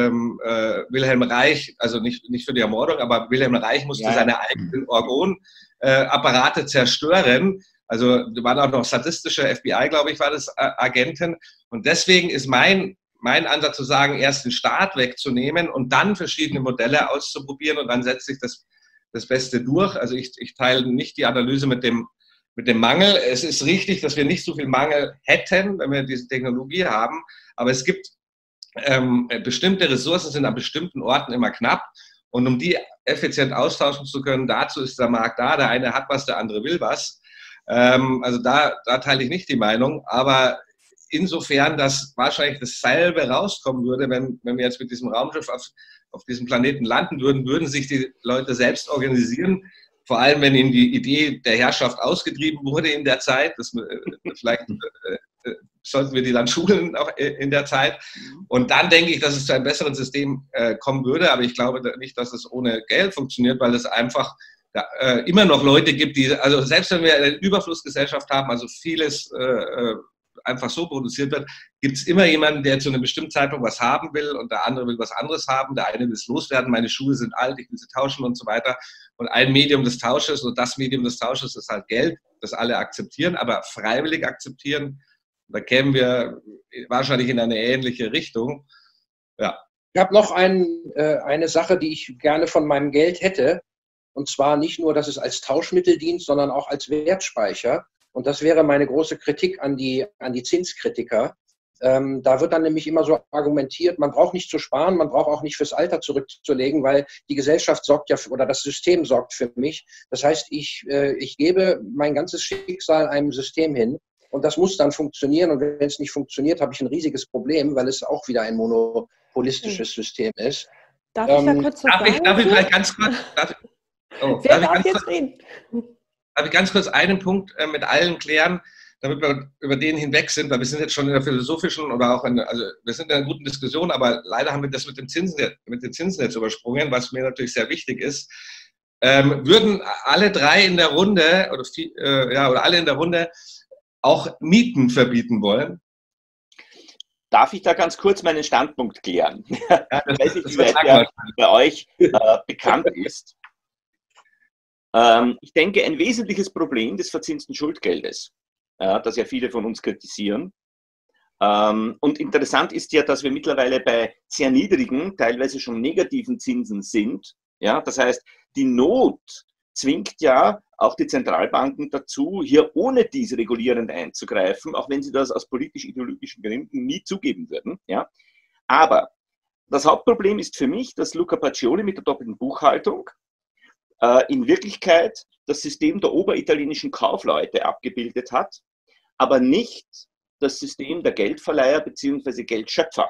äh, Wilhelm Reich, also nicht, nicht für die Ermordung, aber Wilhelm Reich musste ja. seine eigenen Organapparate äh, zerstören. Also da waren auch noch sadistische F B I, glaube ich, war das, äh, Agenten. Und deswegen ist mein, mein Ansatz zu sagen, erst den Staat wegzunehmen und dann verschiedene Modelle auszuprobieren und dann setzt sich das, das Beste durch. Also ich, ich teile nicht die Analyse mit dem, mit dem Mangel. Es ist richtig, dass wir nicht so viel Mangel hätten, wenn wir diese Technologie haben, aber es gibt Ähm, bestimmte Ressourcen sind an bestimmten Orten immer knapp und um die effizient austauschen zu können, dazu ist der Markt da. Der eine hat was, der andere will was. Ähm, also da, da teile ich nicht die Meinung, aber insofern, dass wahrscheinlich dasselbe rauskommen würde, wenn, wenn wir jetzt mit diesem Raumschiff auf, auf diesem Planeten landen würden, würden sich die Leute selbst organisieren. Vor allem, wenn ihnen die Idee der Herrschaft ausgetrieben wurde in der Zeit. Das, äh, vielleicht äh, sollten wir die dann schulen auch in der Zeit. Und dann denke ich, dass es zu einem besseren System äh, kommen würde. Aber ich glaube nicht, dass es ohne Geld funktioniert, weil es einfach ja, äh, immer noch Leute gibt, die, also selbst wenn wir eine Überflussgesellschaft haben, also vieles äh, einfach so produziert wird, gibt es immer jemanden, der zu einem bestimmten Zeitpunkt was haben will und der andere will was anderes haben. Der eine will es loswerden, meine Schuhe sind alt, ich will sie tauschen und so weiter. Und ein Medium des Tausches und das Medium des Tausches ist halt Geld, das alle akzeptieren, aber freiwillig akzeptieren. Da kämen wir wahrscheinlich in eine ähnliche Richtung. Ja. Ich habe noch ein, äh, eine Sache, die ich gerne von meinem Geld hätte. Und zwar nicht nur, dass es als Tauschmittel dient, sondern auch als Wertspeicher. Und das wäre meine große Kritik an die, an die Zinskritiker. Ähm, da wird dann nämlich immer so argumentiert, man braucht nicht zu sparen, man braucht auch nicht fürs Alter zurückzulegen, weil die Gesellschaft sorgt ja, für, oder das System sorgt für mich. Das heißt, ich, äh, ich gebe mein ganzes Schicksal einem System hin und das muss dann funktionieren. Und wenn es nicht funktioniert, habe ich ein riesiges Problem, weil es auch wieder ein monopolistisches System ist. Darf ich da ähm, kurz was darf sagen? Ich, darf ich vielleicht ganz kurz... Darf, oh, Wer darf, darf ich jetzt kurz, reden? darf ich ganz kurz einen Punkt äh, mit allen klären, damit wir über den hinweg sind, weil wir sind jetzt schon in der philosophischen oder auch in, also wir sind in einer guten Diskussion, aber leider haben wir das mit dem Zinsen, mit den Zinsen jetzt übersprungen, was mir natürlich sehr wichtig ist. Ähm, würden alle drei in der Runde oder, viel, äh, ja, oder alle in der Runde auch Mieten verbieten wollen? Darf ich da ganz kurz meinen Standpunkt klären? Ja, das, ich weiß nicht, wie weit der bei euch äh, bekannt ist. Ähm, ich denke, ein wesentliches Problem des verzinsten Schuldgeldes, ja, das ja viele von uns kritisieren. Ähm, und interessant ist ja, dass wir mittlerweile bei sehr niedrigen, teilweise schon negativen Zinsen sind. Ja, das heißt, die Not zwingt ja auch die Zentralbanken dazu, hier ohne dies regulierend einzugreifen, auch wenn sie das aus politisch-ideologischen Gründen nie zugeben würden. Ja. Aber das Hauptproblem ist für mich, dass Luca Pacioli mit der doppelten Buchhaltung äh, in Wirklichkeit das System der oberitalienischen Kaufleute abgebildet hat, aber nicht das System der Geldverleiher bzw. Geldschöpfer.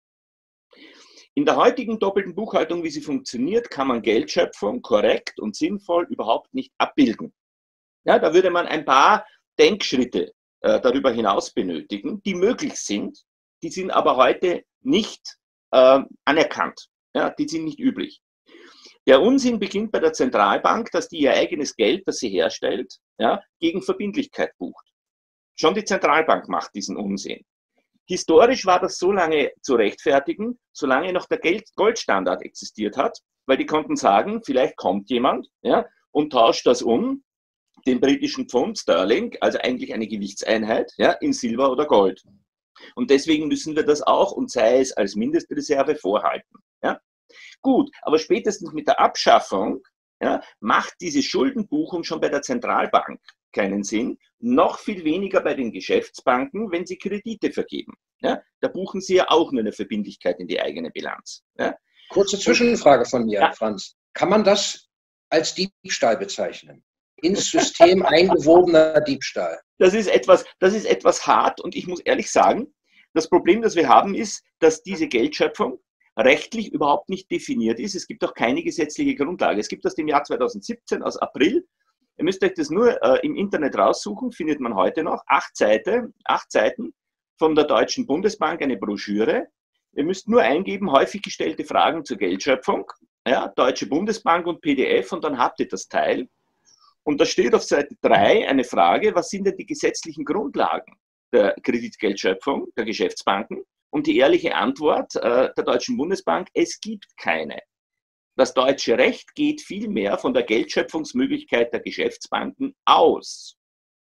In der heutigen doppelten Buchhaltung, wie sie funktioniert, kann man Geldschöpfung korrekt und sinnvoll überhaupt nicht abbilden. Ja, da würde man ein paar Denkschritte äh, darüber hinaus benötigen, die möglich sind, die sind aber heute nicht äh, anerkannt. Ja, die sind nicht üblich. Der Unsinn beginnt bei der Zentralbank, dass die ihr eigenes Geld, das sie herstellt, ja, gegen Verbindlichkeit bucht. Schon die Zentralbank macht diesen Unsinn. Historisch war das so lange zu rechtfertigen, solange noch der Geld Goldstandard existiert hat, weil die konnten sagen, vielleicht kommt jemand, ja, und tauscht das um, den britischen Pfund Sterling, also eigentlich eine Gewichtseinheit, ja, in Silber oder Gold. Und deswegen müssen wir das auch, und sei es als Mindestreserve, vorhalten. Ja. Gut, aber spätestens mit der Abschaffung, ja, macht diese Schuldenbuchung schon bei der Zentralbank keinen Sinn, noch viel weniger bei den Geschäftsbanken, wenn sie Kredite vergeben. Ja. Da buchen sie ja auch nur eine Verbindlichkeit in die eigene Bilanz. Ja. Kurze Zwischenfrage von mir, Ja. Franz. Kann man das als Diebstahl bezeichnen? Ins System eingewobener Diebstahl? Das ist etwas, das ist etwas hart, und ich muss ehrlich sagen, das Problem, das wir haben, ist, dass diese Geldschöpfung rechtlich überhaupt nicht definiert ist. Es gibt auch keine gesetzliche Grundlage. Es gibt aus dem Jahr zweitausendsiebzehn, aus April, ihr müsst euch das nur äh, im Internet raussuchen, findet man heute noch, acht, Seite, acht Seiten von der Deutschen Bundesbank, eine Broschüre. Ihr müsst nur eingeben, häufig gestellte Fragen zur Geldschöpfung, ja, Deutsche Bundesbank und P D F, und dann habt ihr das Teil. Und da steht auf Seite drei eine Frage, was sind denn die gesetzlichen Grundlagen der Kreditgeldschöpfung der Geschäftsbanken? Und die ehrliche Antwort äh, der Deutschen Bundesbank, es gibt keine. Das deutsche Recht geht vielmehr von der Geldschöpfungsmöglichkeit der Geschäftsbanken aus.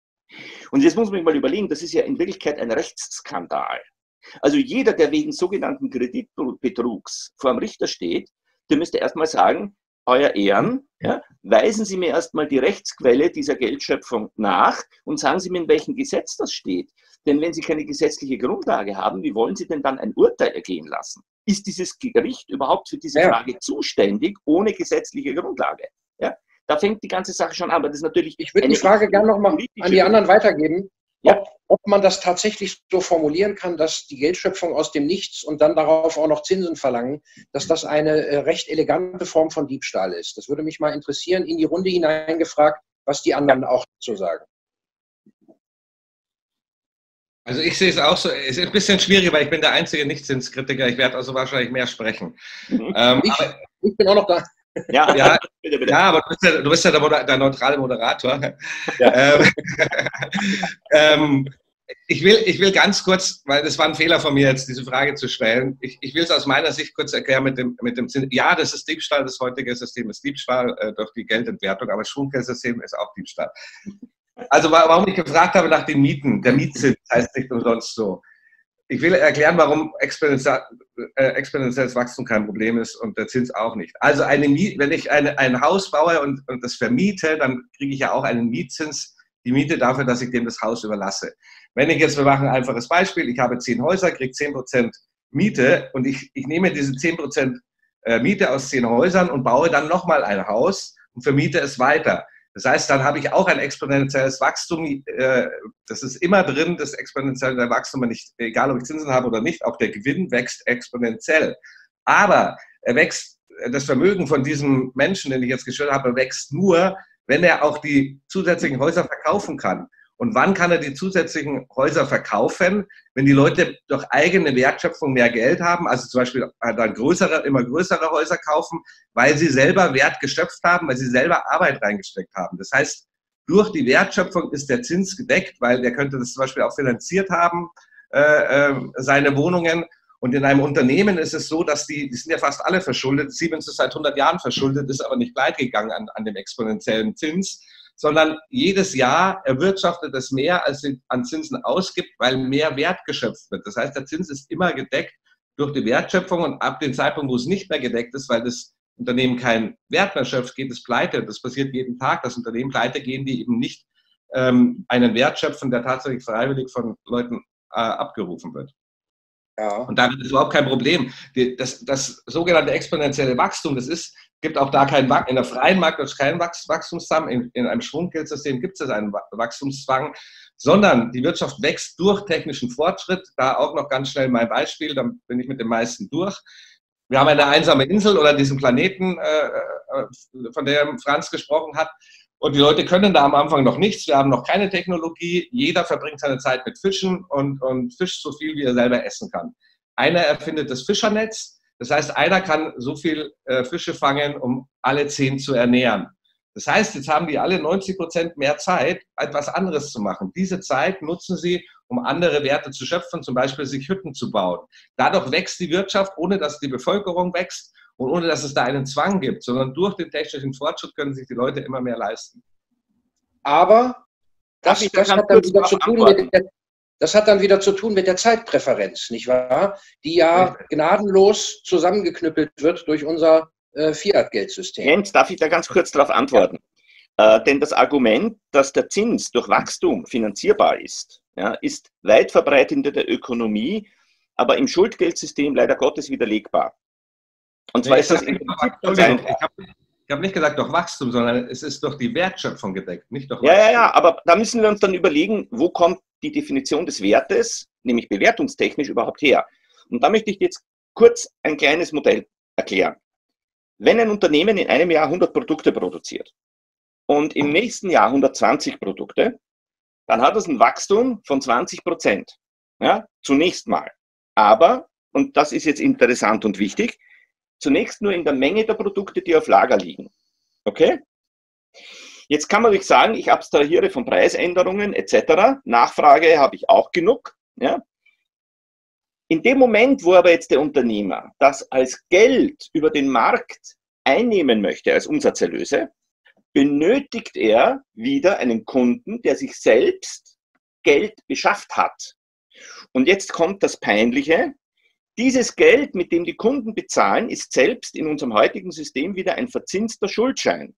Und jetzt muss man sich mal überlegen, das ist ja in Wirklichkeit ein Rechtsskandal. Also jeder, der wegen sogenannten Kreditbetrugs vor dem Richter steht, der müsste erstmal sagen, Euer Ehren, ja, weisen Sie mir erstmal die Rechtsquelle dieser Geldschöpfung nach und sagen Sie mir, in welchem Gesetz das steht. Denn wenn Sie keine gesetzliche Grundlage haben, wie wollen Sie denn dann ein Urteil ergehen lassen? Ist dieses Gericht überhaupt für diese Ja. Frage zuständig, ohne gesetzliche Grundlage? Ja, da fängt die ganze Sache schon an. Aber das ist natürlich Ich würde eine die Frage gerne noch mal politische an die anderen weitergeben, Ja. ob, ob man das tatsächlich so formulieren kann, dass die Geldschöpfung aus dem Nichts und dann darauf auch noch Zinsen verlangen, dass das eine äh, recht elegante Form von Diebstahl ist. Das würde mich mal interessieren, in die Runde hineingefragt, was die anderen auch dazu sagen. Also ich sehe es auch so, es ist ein bisschen schwierig, weil ich bin der einzige Nichtzinskritiker, ich werde also wahrscheinlich mehr sprechen. Mhm. Ähm, Ich, aber, ich bin auch noch da. Ja, Ja, bitte, bitte. ja, aber du bist ja, du bist ja der, Moder der neutrale Moderator. Ja. Ähm, ähm, ich, will, ich will ganz kurz, weil das war ein Fehler von mir jetzt, diese Frage zu stellen. Ich, ich will es aus meiner Sicht kurz erklären mit dem, mit dem Zins. Ja, das ist Diebstahl, das heutige System ist Diebstahl äh, durch die Geldentwertung, aber das Schwunggeldsystem ist auch Diebstahl. Also warum ich gefragt habe nach den Mieten, der Mietzins heißt nicht umsonst so. Ich will erklären, warum exponentiell, äh, exponentielles Wachstum kein Problem ist und der Zins auch nicht. Also eine Miet, wenn ich eine, ein Haus baue und, und das vermiete, dann kriege ich ja auch einen Mietzins, die Miete dafür, dass ich dem das Haus überlasse. Wenn ich jetzt, wir machen ein einfaches Beispiel, ich habe zehn Häuser, kriege zehn Prozent Miete und ich, ich nehme diese zehn Prozent Miete aus zehn Häusern und baue dann nochmal ein Haus und vermiete es weiter. Das heißt, dann habe ich auch ein exponentielles Wachstum. Das ist immer drin, das exponentielle Wachstum, wenn ich, egal ob ich Zinsen habe oder nicht, auch der Gewinn wächst exponentiell. Aber er wächst, das Vermögen von diesem Menschen, den ich jetzt geschildert habe, wächst nur, wenn er auch die zusätzlichen Häuser verkaufen kann. Und wann kann er die zusätzlichen Häuser verkaufen? Wenn die Leute durch eigene Wertschöpfung mehr Geld haben, also zum Beispiel dann größere, immer größere Häuser kaufen, weil sie selber Wert geschöpft haben, weil sie selber Arbeit reingesteckt haben. Das heißt, durch die Wertschöpfung ist der Zins gedeckt, weil der könnte das zum Beispiel auch finanziert haben, äh, äh, seine Wohnungen. Und in einem Unternehmen ist es so, dass die, die sind ja fast alle verschuldet. Siemens ist seit hundert Jahren verschuldet, ist aber nicht pleite gegangen an, an dem exponentiellen Zins, sondern jedes Jahr erwirtschaftet es mehr, als es an Zinsen ausgibt, weil mehr Wert geschöpft wird. Das heißt, der Zins ist immer gedeckt durch die Wertschöpfung und ab dem Zeitpunkt, wo es nicht mehr gedeckt ist, weil das Unternehmen keinen Wert mehr schöpft, geht es pleite. Das passiert jeden Tag, dass Unternehmen pleite gehen, die eben nicht ähm, einen Wert schöpfen, der tatsächlich freiwillig von Leuten äh, abgerufen wird. Ja. Und damit ist überhaupt kein Problem. Das, das sogenannte exponentielle Wachstum, das ist, gibt auch da keinen Wachstum. In der freien Markt gibt es keinen Wachstumszwang. In, in einem Schwunggeldsystem gibt es einen Wachstumszwang, sondern die Wirtschaft wächst durch technischen Fortschritt. Da auch noch ganz schnell mein Beispiel, dann bin ich mit den meisten durch. Wir haben eine einsame Insel oder diesen Planeten, äh, von dem Franz gesprochen hat. Und die Leute können da am Anfang noch nichts. Wir haben noch keine Technologie. Jeder verbringt seine Zeit mit Fischen und, und fischt so viel, wie er selber essen kann. Einer erfindet das Fischernetz. Das heißt, einer kann so viel äh, Fische fangen, um alle zehn zu ernähren. Das heißt, jetzt haben die alle neunzig Prozent mehr Zeit, etwas anderes zu machen. Diese Zeit nutzen sie, um andere Werte zu schöpfen, zum Beispiel sich Hütten zu bauen. Dadurch wächst die Wirtschaft, ohne dass die Bevölkerung wächst und ohne dass es da einen Zwang gibt, sondern durch den technischen Fortschritt können sich die Leute immer mehr leisten. Aber das, das, hat, dann wieder zu tun mit der, das hat dann wieder zu tun mit der Zeitpräferenz, nicht wahr? Die ja gnadenlos zusammengeknüppelt wird durch unser äh, Fiat-Geldsystem. Jens, darf ich da ganz kurz darauf antworten? Ja. Äh, denn das Argument, dass der Zins durch Wachstum finanzierbar ist, ja, ist weit verbreitet in der Ökonomie, aber im Schuldgeldsystem leider Gottes widerlegbar. Und zwar nee, ist das im Prinzip ganz einfach. Ich habe hab nicht gesagt durch Wachstum, sondern es ist durch die Wertschöpfung gedeckt, nicht durch ja, Wachstum. Ja, ja, aber da müssen wir uns dann überlegen, wo kommt die Definition des Wertes, nämlich bewertungstechnisch, überhaupt her. Und da möchte ich jetzt kurz ein kleines Modell erklären. Wenn ein Unternehmen in einem Jahr hundert Produkte produziert und im nächsten Jahr hundertzwanzig Produkte, dann hat es ein Wachstum von zwanzig Prozent. Ja, zunächst mal. Aber, und das ist jetzt interessant und wichtig, zunächst nur in der Menge der Produkte, die auf Lager liegen. Okay? Jetzt kann man sich sagen, ich abstrahiere von Preisänderungen et cetera. Nachfrage habe ich auch genug. Ja? In dem Moment, wo aber jetzt der Unternehmer das als Geld über den Markt einnehmen möchte, als Umsatzerlöse, benötigt er wieder einen Kunden, der sich selbst Geld beschafft hat. Und jetzt kommt das Peinliche. Dieses Geld, mit dem die Kunden bezahlen, ist selbst in unserem heutigen System wieder ein verzinster Schuldschein.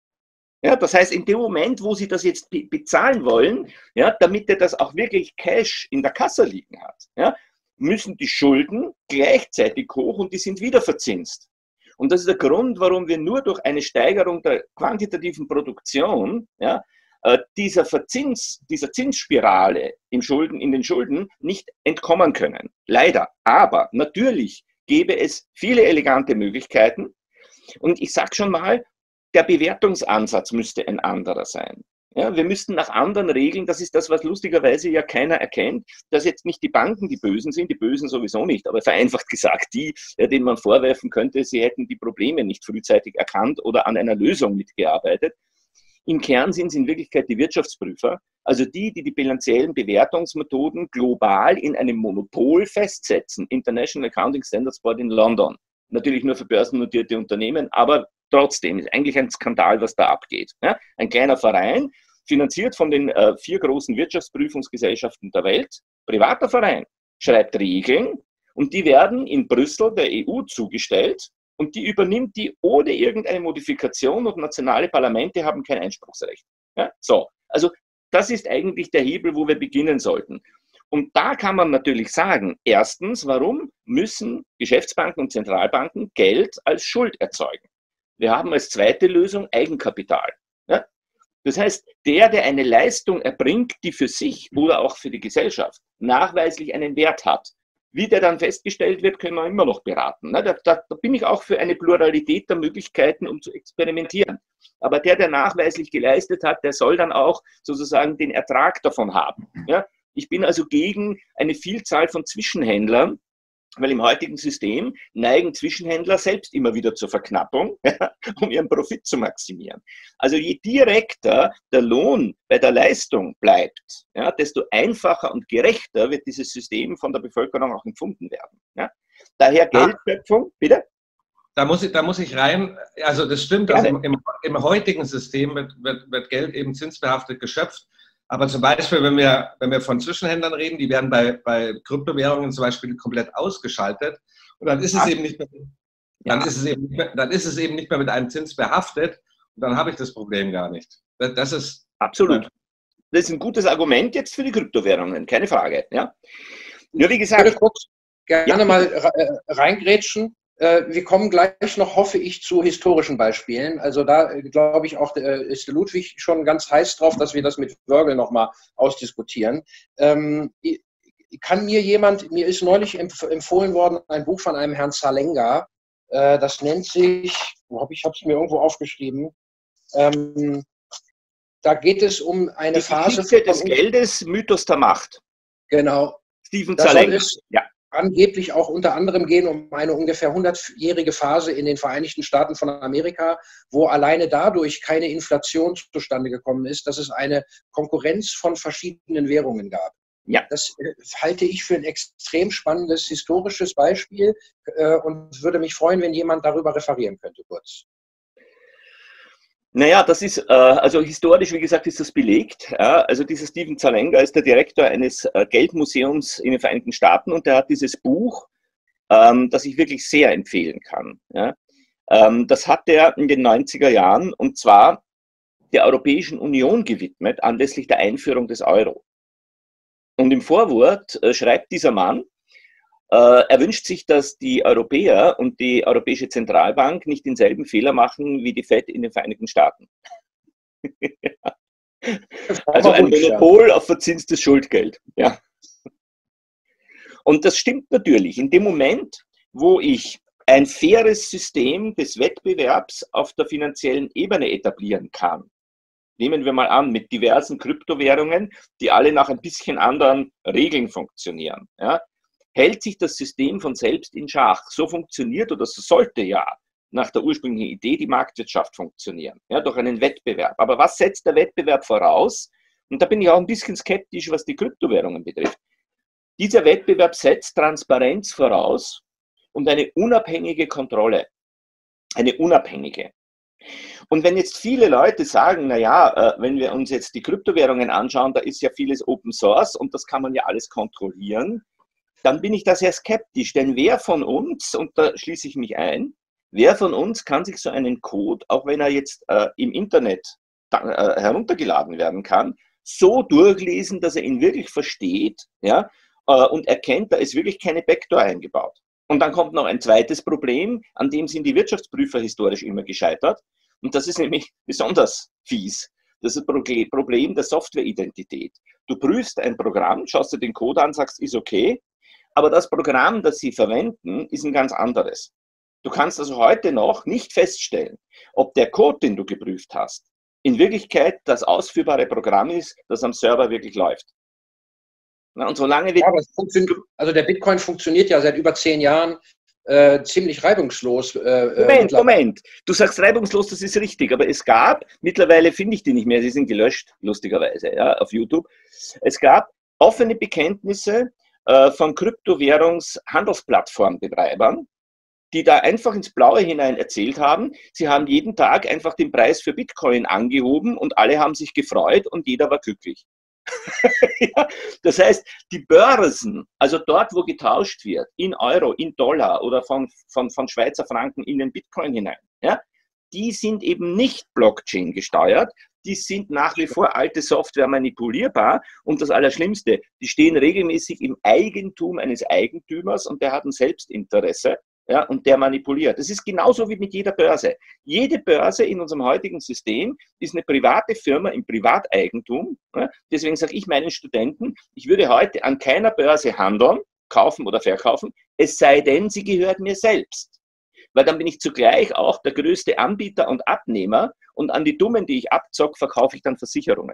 Ja, das heißt, in dem Moment, wo Sie das jetzt bezahlen wollen, ja, damit er das auch wirklich Cash in der Kasse liegen hat, ja, müssen die Schulden gleichzeitig hoch und die sind wieder verzinst. Und das ist der Grund, warum wir nur durch eine Steigerung der quantitativen Produktion, ja, dieser Verzins, dieser Zinsspirale im Schulden, in den Schulden nicht entkommen können. Leider. Aber natürlich gäbe es viele elegante Möglichkeiten. Und ich sage schon mal, der Bewertungsansatz müsste ein anderer sein. Ja, wir müssten nach anderen Regeln, das ist das, was lustigerweise ja keiner erkennt, dass jetzt nicht die Banken die Bösen sind, die Bösen sowieso nicht, aber vereinfacht gesagt die, denen man vorwerfen könnte, sie hätten die Probleme nicht frühzeitig erkannt oder an einer Lösung mitgearbeitet. Im Kern sind es in Wirklichkeit die Wirtschaftsprüfer, also die, die die bilanziellen Bewertungsmethoden global in einem Monopol festsetzen. International Accounting Standards Board in London. Natürlich nur für börsennotierte Unternehmen, aber trotzdem ist eigentlich ein Skandal, was da abgeht. Ja, ein kleiner Verein, finanziert von den äh, vier großen Wirtschaftsprüfungsgesellschaften der Welt, privater Verein, schreibt Regeln und die werden in Brüssel der E U zugestellt. Und die übernimmt die ohne irgendeine Modifikation und nationale Parlamente haben kein Einspruchsrecht. Ja, so, also das ist eigentlich der Hebel, wo wir beginnen sollten. Und da kann man natürlich sagen, erstens, warum müssen Geschäftsbanken und Zentralbanken Geld als Schuld erzeugen? Wir haben als zweite Lösung Eigenkapital. Ja? Das heißt, der, der eine Leistung erbringt, die für sich oder auch für die Gesellschaft nachweislich einen Wert hat, wie der dann festgestellt wird, können wir immer noch beraten. Da, da, da bin ich auch für eine Pluralität der Möglichkeiten, um zu experimentieren. Aber der, der nachweislich geleistet hat, der soll dann auch sozusagen den Ertrag davon haben. Ja? Ich bin also gegen eine Vielzahl von Zwischenhändlern, weil im heutigen System neigen Zwischenhändler selbst immer wieder zur Verknappung, ja, um ihren Profit zu maximieren. Also je direkter der Lohn bei der Leistung bleibt, ja, desto einfacher und gerechter wird dieses System von der Bevölkerung auch empfunden werden. Ja. Daher Geldschöpfung, bitte? Da muss ich, da muss ich rein, also das stimmt, also im, im, im heutigen System wird, wird, wird Geld eben zinsbehaftet geschöpft. Aber zum Beispiel, wenn wir, wenn wir von Zwischenhändlern reden, die werden bei, bei Kryptowährungen zum Beispiel komplett ausgeschaltet. Und dann ist es eben nicht mehr, dann ist es eben nicht mehr, dann ist es eben nicht mehr mit einem Zins behaftet. Und dann habe ich das Problem gar nicht. Das, das ist absolut. Das ist ein gutes Argument jetzt für die Kryptowährungen, keine Frage. Ja, nur wie gesagt. Ich würde kurz gerne ja. mal reingrätschen. Wir kommen gleich noch, hoffe ich, zu historischen Beispielen. Also da glaube ich auch, ist Ludwig schon ganz heiß drauf, dass wir das mit Wörgl nochmal ausdiskutieren. Ähm, kann mir jemand, mir ist neulich empfohlen worden, ein Buch von einem Herrn Salenga, äh, das nennt sich, wo hab ich, ich habe es mir irgendwo aufgeschrieben, ähm, da geht es um eine die Phase Geschichte des Geldes, Mythos der Macht. Genau. Stephen Salenga. Ja. angeblich auch unter anderem gehen um eine ungefähr hundertjährige Phase in den Vereinigten Staaten von Amerika, wo alleine dadurch keine Inflation zustande gekommen ist, dass es eine Konkurrenz von verschiedenen Währungen gab. Ja. Das äh, halte ich für ein extrem spannendes historisches Beispiel äh, und würde mich freuen, wenn jemand darüber referieren könnte kurz. Naja, das ist, äh, also historisch, wie gesagt, ist das belegt. Ja? Also dieser Stephen Zalanga ist der Direktor eines äh, Geldmuseums in den Vereinigten Staaten und der hat dieses Buch, ähm, das ich wirklich sehr empfehlen kann. Ja? Ähm, das hat er in den neunziger Jahren und zwar der Europäischen Union gewidmet, anlässlich der Einführung des Euro. Und im Vorwort äh, schreibt dieser Mann, äh, er wünscht sich, dass die Europäer und die Europäische Zentralbank nicht denselben Fehler machen wie die Fed in den Vereinigten Staaten. Also ein Monopol auf verzinstes Schuldgeld. Ja. Und das stimmt natürlich. In dem Moment, wo ich ein faires System des Wettbewerbs auf der finanziellen Ebene etablieren kann, nehmen wir mal an, mit diversen Kryptowährungen, die alle nach ein bisschen anderen Regeln funktionieren, ja, hält sich das System von selbst in Schach. So funktioniert, oder so sollte ja nach der ursprünglichen Idee die Marktwirtschaft funktionieren, ja, durch einen Wettbewerb. Aber was setzt der Wettbewerb voraus? Und da bin ich auch ein bisschen skeptisch, was die Kryptowährungen betrifft. Dieser Wettbewerb setzt Transparenz voraus und eine unabhängige Kontrolle. Eine unabhängige. Und wenn jetzt viele Leute sagen, naja, äh, wenn wir uns jetzt die Kryptowährungen anschauen, da ist ja vieles Open Source und das kann man ja alles kontrollieren, dann bin ich da sehr skeptisch. Denn wer von uns, und da schließe ich mich ein, wer von uns kann sich so einen Code, auch wenn er jetzt äh, im Internet da, äh, heruntergeladen werden kann, so durchlesen, dass er ihn wirklich versteht, ja, äh, und erkennt, da ist wirklich keine Backdoor eingebaut. Und dann kommt noch ein zweites Problem, an dem sind die Wirtschaftsprüfer historisch immer gescheitert. Und das ist nämlich besonders fies. Das ist das Problem der Softwareidentität. Du prüfst ein Programm, schaust dir den Code an, sagst, ist okay, aber das Programm, das sie verwenden, ist ein ganz anderes. Du kannst also heute noch nicht feststellen, ob der Code, den du geprüft hast, in Wirklichkeit das ausführbare Programm ist, das am Server wirklich läuft. Na, und solange wir ja, aber es funktioniert, also der Bitcoin funktioniert ja seit über zehn Jahren äh, ziemlich reibungslos. Äh, Moment, Moment. Du sagst reibungslos, das ist richtig, aber es gab, mittlerweile finde ich die nicht mehr, sie sind gelöscht, lustigerweise, ja, auf YouTube. Es gab offene Bekenntnisse äh, von Kryptowährungshandelsplattformbetreibern, die da einfach ins Blaue hinein erzählt haben, sie haben jeden Tag einfach den Preis für Bitcoin angehoben und alle haben sich gefreut und jeder war glücklich. Ja, das heißt, die Börsen, also dort, wo getauscht wird, in Euro, in Dollar oder von, von, von Schweizer Franken in den Bitcoin hinein, ja, die sind eben nicht Blockchain gesteuert, die sind nach wie vor alte Software manipulierbar und das Allerschlimmste, die stehen regelmäßig im Eigentum eines Eigentümers und der hat ein Selbstinteresse. Ja, und der manipuliert. Das ist genauso wie mit jeder Börse. Jede Börse in unserem heutigen System ist eine private Firma im Privateigentum. Ja, deswegen sage ich meinen Studenten, ich würde heute an keiner Börse handeln, kaufen oder verkaufen, es sei denn, sie gehört mir selbst. Weil dann bin ich zugleich auch der größte Anbieter und Abnehmer und an die Dummen, die ich abzocke, verkaufe ich dann Versicherungen.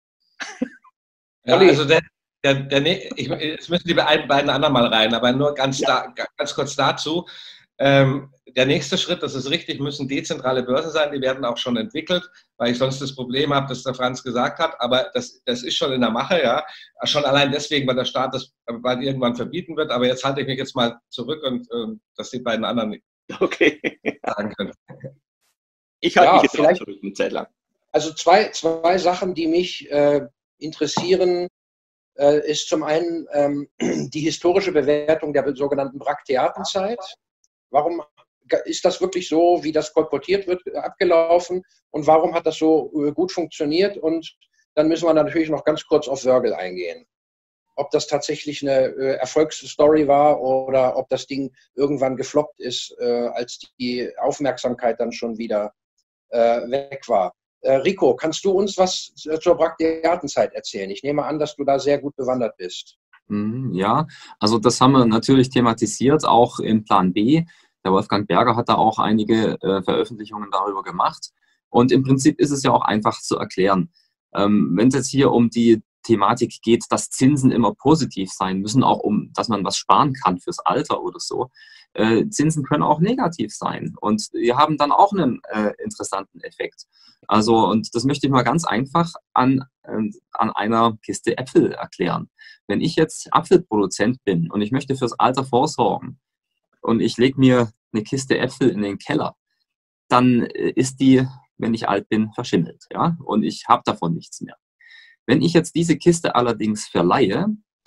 Ja, also der, der, der, ich, jetzt müssen die beiden anderen mal rein, aber nur ganz, ja. da, ganz kurz dazu. Ähm, der nächste Schritt, das ist richtig, müssen dezentrale Börsen sein, die werden auch schon entwickelt, weil ich sonst das Problem habe, das der Franz gesagt hat, aber das, das ist schon in der Mache, ja. Schon allein deswegen, weil der Staat das bald irgendwann verbieten wird, aber jetzt halte ich mich jetzt mal zurück und äh, dass die beiden anderen nicht okay. sagen können. Ich halte ja, mich jetzt vielleicht zurück eine Zeit lang. Also zwei, zwei Sachen, die mich äh, interessieren, äh, ist zum einen ähm, die historische Bewertung der sogenannten Brakteatenzeit. Warum ist das wirklich so, wie das kolportiert wird, abgelaufen und warum hat das so äh, gut funktioniert? Und dann müssen wir natürlich noch ganz kurz auf Wörgl eingehen. Ob das tatsächlich eine äh, Erfolgsstory war oder ob das Ding irgendwann gefloppt ist, äh, als die Aufmerksamkeit dann schon wieder äh, weg war. Äh, Rico, kannst du uns was zur Brakteatenzeit erzählen? Ich nehme an, dass du da sehr gut bewandert bist. Ja, also das haben wir natürlich thematisiert, auch im Plan B. Der Wolfgang Berger hat da auch einige äh, Veröffentlichungen darüber gemacht. Und im Prinzip ist es ja auch einfach zu erklären. Ähm, wenn es jetzt hier um die Thematik geht, dass Zinsen immer positiv sein müssen, auch um, dass man was sparen kann fürs Alter oder so. Äh, Zinsen können auch negativ sein und wir haben dann auch einen äh, interessanten Effekt. Also, und das möchte ich mal ganz einfach an, äh, an einer Kiste Äpfel erklären. Wenn ich jetzt Apfelproduzent bin und ich möchte fürs Alter vorsorgen und ich lege mir eine Kiste Äpfel in den Keller, dann ist die, wenn ich alt bin, verschimmelt, ja, und ich habe davon nichts mehr. Wenn ich jetzt diese Kiste allerdings verleihe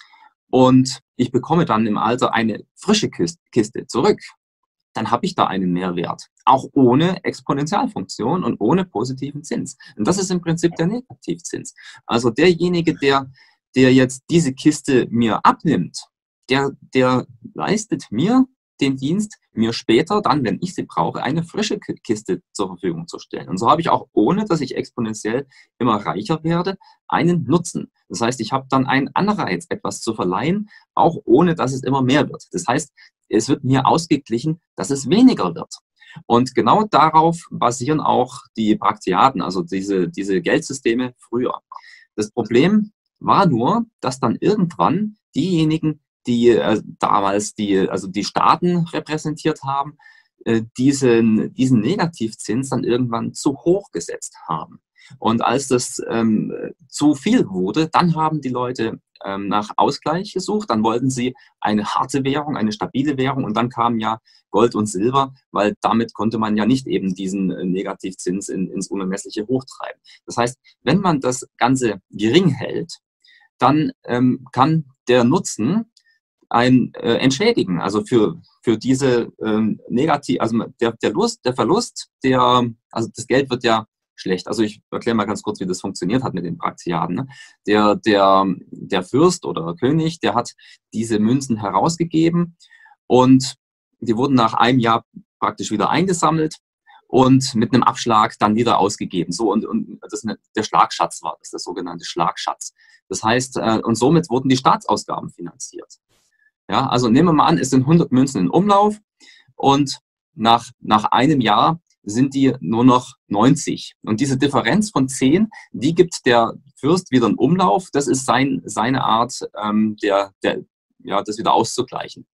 und ich bekomme dann im Alter eine frische Kiste zurück, dann habe ich da einen Mehrwert, auch ohne Exponentialfunktion und ohne positiven Zins. Und das ist im Prinzip der Negativzins. Also derjenige, der, der jetzt diese Kiste mir abnimmt, der, der leistet mir den Dienst, mir später dann, wenn ich sie brauche, eine frische Kiste zur Verfügung zu stellen. Und so habe ich auch, ohne dass ich exponentiell immer reicher werde, einen Nutzen. Das heißt, ich habe dann einen Anreiz, etwas zu verleihen, auch ohne dass es immer mehr wird. Das heißt, es wird mir ausgeglichen, dass es weniger wird. Und genau darauf basieren auch die Brakteaden, also diese, diese Geldsysteme früher. Das Problem war nur, dass dann irgendwann diejenigen, die äh, damals die, also die Staaten repräsentiert haben, äh, diesen, diesen Negativzins dann irgendwann zu hoch gesetzt haben. Und als das ähm, zu viel wurde, dann haben die Leute ähm, nach Ausgleich gesucht, dann wollten sie eine harte Währung, eine stabile Währung und dann kamen ja Gold und Silber, weil damit konnte man ja nicht eben diesen äh, Negativzins in, ins Unermessliche hochtreiben. Das heißt, wenn man das Ganze gering hält, dann ähm, kann der Nutzen ein äh, entschädigen, also für, für diese ähm, negativ, also der, der, Lust, der Verlust, der, also das Geld wird ja schlecht. Also ich erkläre mal ganz kurz, wie das funktioniert hat mit den Brakteaden. Ne? Der, der, der Fürst oder König, der hat diese Münzen herausgegeben und die wurden nach einem Jahr praktisch wieder eingesammelt und mit einem Abschlag dann wieder ausgegeben. So, und, und das, der Schlagschatz war das, der sogenannte Schlagschatz. Das heißt, äh, und somit wurden die Staatsausgaben finanziert. Ja, also nehmen wir mal an, es sind hundert Münzen in Umlauf und nach, nach einem Jahr sind die nur noch neunzig. Und diese Differenz von zehn, die gibt der Fürst wieder in Umlauf. Das ist sein, seine Art, ähm, der, der, ja, das wieder auszugleichen.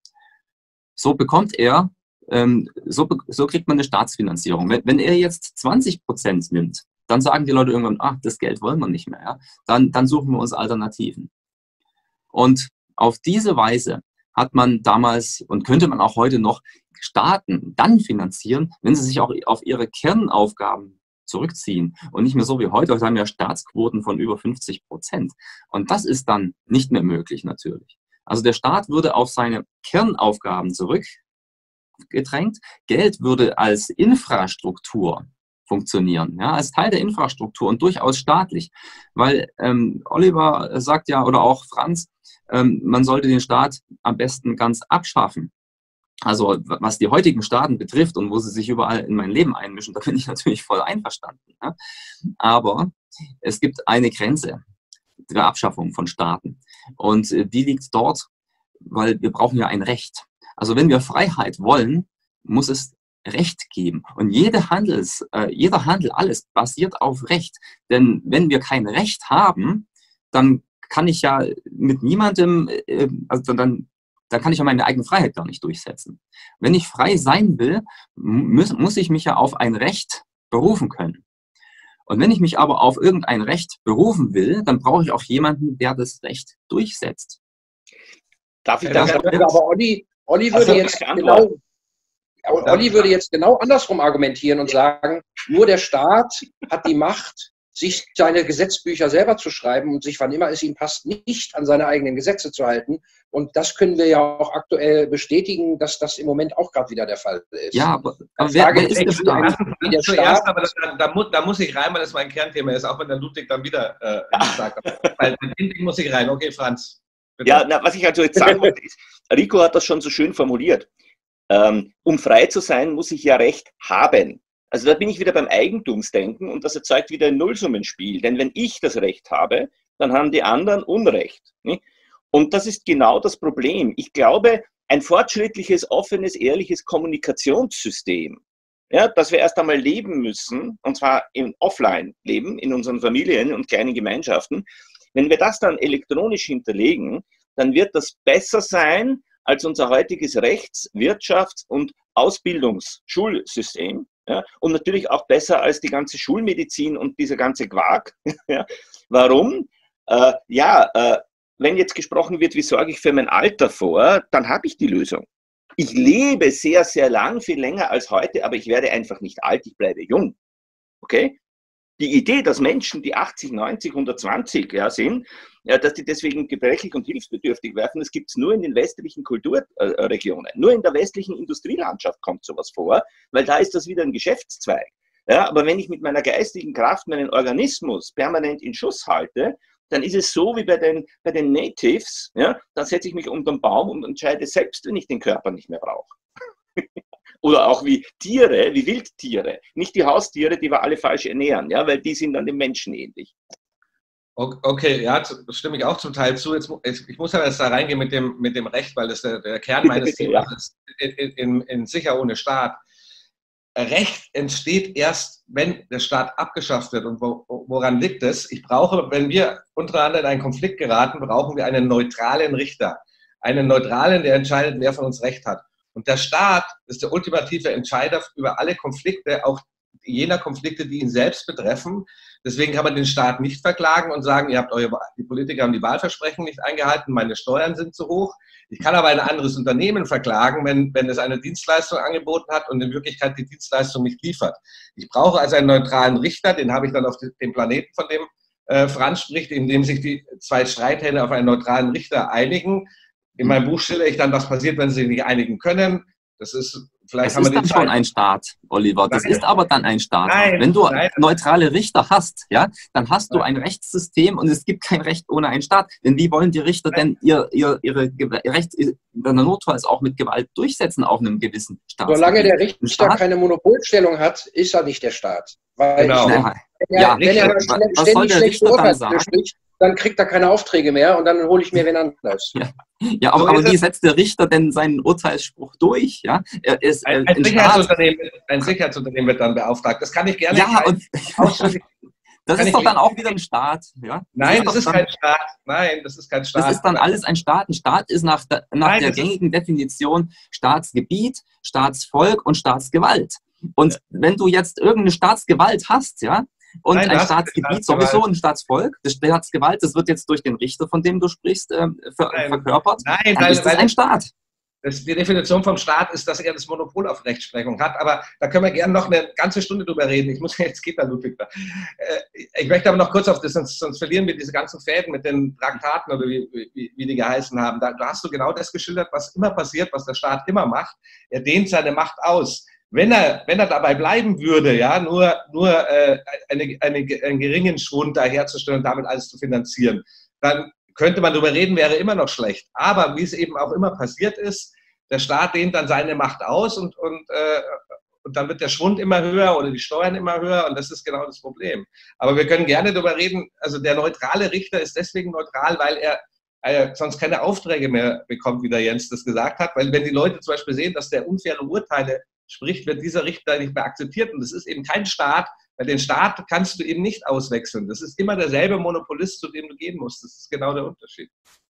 So bekommt er, ähm, so, so kriegt man eine Staatsfinanzierung. Wenn, wenn er jetzt zwanzig Prozent nimmt, dann sagen die Leute irgendwann, ach, das Geld wollen wir nicht mehr. Ja? Dann, dann suchen wir uns Alternativen. Und auf diese Weise hat man damals und könnte man auch heute noch Staaten dann finanzieren, wenn sie sich auch auf ihre Kernaufgaben zurückziehen und nicht mehr so wie heute. Heute haben wir Staatsquoten von über fünfzig Prozent. Und das ist dann nicht mehr möglich natürlich. Also der Staat würde auf seine Kernaufgaben zurückgedrängt. Geld würde als Infrastruktur funktionieren, ja, als Teil der Infrastruktur und durchaus staatlich. Weil ähm, Oliver sagt ja, oder auch Franz, ähm, man sollte den Staat am besten ganz abschaffen. Also was die heutigen Staaten betrifft und wo sie sich überall in mein Leben einmischen, da bin ich natürlich voll einverstanden. Ja? Aber es gibt eine Grenze der Abschaffung von Staaten. Und äh, die liegt dort, weil wir brauchen ja ein Recht. Also wenn wir Freiheit wollen, muss es Recht geben. Und jede Handels, äh, jeder Handel, alles basiert auf Recht. Denn wenn wir kein Recht haben, dann kann ich ja mit niemandem, äh, also dann, dann kann ich ja meine eigene Freiheit gar nicht durchsetzen. Wenn ich frei sein will, muss, muss ich mich ja auf ein Recht berufen können. Und wenn ich mich aber auf irgendein Recht berufen will, dann brauche ich auch jemanden, der das Recht durchsetzt. Darf ich ja, das? Aber, aber Olli, Olli würde jetzt genau, Olli würde jetzt genau andersrum argumentieren und sagen, nur der Staat hat die Macht, sich seine Gesetzbücher selber zu schreiben und sich, wann immer es ihm passt, nicht an seine eigenen Gesetze zu halten. Und das können wir ja auch aktuell bestätigen, dass das im Moment auch gerade wieder der Fall ist. Ja, aber, aber wer, wer ist der Staat? Der Zuerst, aber das, da, da, muss, da muss ich rein, weil das mein Kernthema ist, auch wenn der Ludwig dann wieder äh, sagt. Weil mit dem Ding muss ich rein. Okay, Franz. Bitte. Ja, na, was ich also jetzt sagen wollte, ist, Rico hat das schon so schön formuliert. Ähm, um frei zu sein, muss ich ja Recht haben. Also da bin ich wieder beim Eigentumsdenken und das erzeugt wieder ein Nullsummenspiel. Denn wenn ich das Recht habe, dann haben die anderen Unrecht. Nicht? Und das ist genau das Problem. Ich glaube, ein fortschrittliches, offenes, ehrliches Kommunikationssystem, ja, das wir erst einmal leben müssen, und zwar im Offline-Leben, in unseren Familien und kleinen Gemeinschaften, Wenn wir das dann elektronisch hinterlegen, dann wird das besser sein als unser heutiges Rechts-, Wirtschafts- und Ausbildungsschulsystem. Ja, und natürlich auch besser als die ganze Schulmedizin und dieser ganze Quark. Ja, warum? Äh, ja, äh, wenn jetzt gesprochen wird, wie sorge ich für mein Alter vor, dann habe ich die Lösung. Ich lebe sehr, sehr lang, viel länger als heute, aber ich werde einfach nicht alt, ich bleibe jung. Okay? Die Idee, dass Menschen, die achtzig, neunzig, hundertzwanzig ja, sind, ja, dass die deswegen gebrechlich und hilfsbedürftig werden, das gibt es nur in den westlichen Kulturregionen. Nur in der westlichen Industrielandschaft kommt sowas vor, weil da ist das wieder ein Geschäftszweig. Ja, aber wenn ich mit meiner geistigen Kraft meinen Organismus permanent in Schuss halte, dann ist es so wie bei den, bei den Natives, ja, dann setze ich mich unter den Baum und entscheide selbst, wenn ich den Körper nicht mehr brauche. Oder auch wie Tiere, wie Wildtiere. Nicht die Haustiere, die wir alle falsch ernähren, ja, weil die sind dann dem Menschen ähnlich. Okay, ja, das stimme ich auch zum Teil zu. Jetzt, ich muss aber jetzt da reingehen mit dem, mit dem Recht, weil das der, der Kern meines Themas ja. ist, in, in, in Sicher ohne Staat. Recht entsteht erst, wenn der Staat abgeschafft wird. Und wo, woran liegt es? Ich brauche, wenn wir untereinander in einen Konflikt geraten, brauchen wir einen neutralen Richter. Einen neutralen, der entscheidet, wer von uns Recht hat. Und der Staat ist der ultimative Entscheider über alle Konflikte, auch jener Konflikte, die ihn selbst betreffen. Deswegen kann man den Staat nicht verklagen und sagen, ihr habt eure, die Politiker haben die Wahlversprechen nicht eingehalten, meine Steuern sind zu hoch. Ich kann aber ein anderes Unternehmen verklagen, wenn, wenn es eine Dienstleistung angeboten hat und in Wirklichkeit die Dienstleistung nicht liefert. Ich brauche also einen neutralen Richter, den habe ich dann auf dem Planeten, von dem äh, Franz spricht, in dem sich die zwei Streithähne auf einen neutralen Richter einigen. In meinem Buch schildere ich dann, was passiert, wenn sie sich nicht einigen können. Das ist vielleicht das haben ist wir dann schon ein Staat, Oliver. Das nein. ist aber dann ein Staat. Nein, Wenn du nein. neutrale Richter hast, ja, dann hast du ein Rechtssystem und es gibt kein Recht ohne einen Staat. Denn wie wollen die Richter nein. denn ihr, ihr, ihre Recht in der Notfalls auch mit Gewalt durchsetzen auf einem gewissen Staat? Solange der Richter keine Monopolstellung hat, ist er nicht der Staat. Weil genau. ich, Ja, wenn er, ja, wenn er was ständig soll der schlecht Richter dann sagen? spricht, dann kriegt er keine Aufträge mehr und dann hole ich mir wen anders. Ja, ja aber, so aber wie setzt der Richter denn seinen Urteilsspruch durch? Ja? Er ist, ein, äh, ein, Sicherheitsunternehmen, ein Sicherheitsunternehmen wird dann beauftragt. Das kann ich gerne. Ja, und das ist doch dann auch wieder ein Staat. Ja? Nein, das ist kein Staat. Nein, das ist kein Staat. Das ist dann alles ein Staat. Ein Staat ist nach der, nach Nein, der gängigen Definition Staatsgebiet, Staatsvolk und Staatsgewalt. Und wenn du jetzt irgendeine Staatsgewalt hast, ja, und Nein, ein Staatsgebiet sowieso, ein Staatsvolk, das Staatsgewalt, das wird jetzt durch den Richter, von dem du sprichst, äh, ver Nein. verkörpert, Nein, dann weil, ist das weil ein Staat. Das, die Definition vom Staat ist, dass er das Monopol auf Rechtsprechung hat, aber da können wir gerne noch eine ganze Stunde drüber reden. Ich muss jetzt geht da, Ludwig. Ich möchte aber noch kurz auf das, sonst, sonst verlieren wir diese ganzen Fäden mit den Traktaten oder wie, wie, wie die geheißen haben. Da, da hast du genau das geschildert, was immer passiert, was der Staat immer macht. Er dehnt seine Macht aus. Wenn er, wenn er dabei bleiben würde, ja, nur, nur äh, eine, eine, einen geringen Schwund da herzustellen und damit alles zu finanzieren, dann könnte man darüber reden, wäre immer noch schlecht. Aber wie es eben auch immer passiert ist, der Staat dehnt dann seine Macht aus und, und, äh, und dann wird der Schwund immer höher oder die Steuern immer höher und das ist genau das Problem. Aber wir können gerne darüber reden, also der neutrale Richter ist deswegen neutral, weil er äh, sonst keine Aufträge mehr bekommt, wie der Jens das gesagt hat, weil wenn die Leute zum Beispiel sehen, dass der unfaire Urteile spricht, wird dieser Richter nicht mehr akzeptiert. Und das ist eben kein Staat, weil den Staat kannst du eben nicht auswechseln. Das ist immer derselbe Monopolist, zu dem du gehen musst. Das ist genau der Unterschied.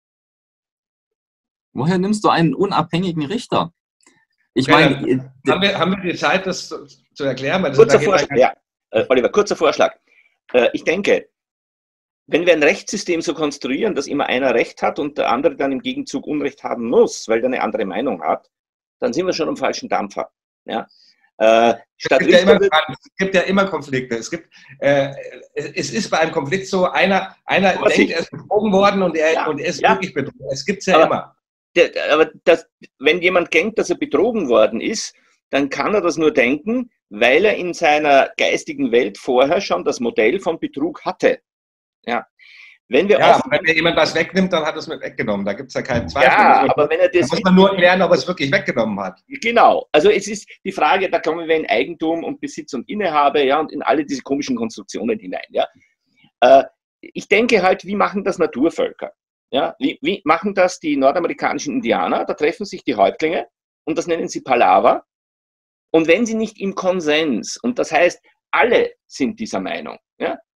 Woher nimmst du einen unabhängigen Richter? Ich okay, meine, haben wir, haben wir die Zeit, das zu, zu erklären? Weil das kurzer Vorschlag, ja. Äh, Oliver, kurzer Vorschlag. Äh, ich denke, wenn wir ein Rechtssystem so konstruieren, dass immer einer Recht hat und der andere dann im Gegenzug Unrecht haben muss, weil er eine andere Meinung hat, dann sind wir schon am falschen Dampfer. Ja. Äh, es, gibt ja immer, es gibt ja immer Konflikte. Es, gibt, äh, es ist bei einem Konflikt so, einer, einer denkt, er ist betrogen worden und er, ja, und er ist ja. wirklich betrogen. Es gibt es ja aber, immer. Der, aber das, wenn jemand denkt, dass er betrogen worden ist, dann kann er das nur denken, weil er in seiner geistigen Welt vorher schon das Modell von Betrug hatte. Ja. Wenn, wir ja, wenn mir jemand was wegnimmt, dann hat er es mit weggenommen. Da gibt es ja keinen Zweifel. Ja, aber wenn er das da muss man nur klären, ob er es wirklich weggenommen hat. Genau. Also es ist die Frage, da kommen wir in Eigentum und Besitz und Innehabe, ja, und in alle diese komischen Konstruktionen hinein. Ja. Äh, ich denke halt, wie machen das Naturvölker? Ja, wie, wie machen das die nordamerikanischen Indianer? Da treffen sich die Häuptlinge und das nennen sie Palaver. Und wenn sie nicht im Konsens, und das heißt, alle sind dieser Meinung, ja,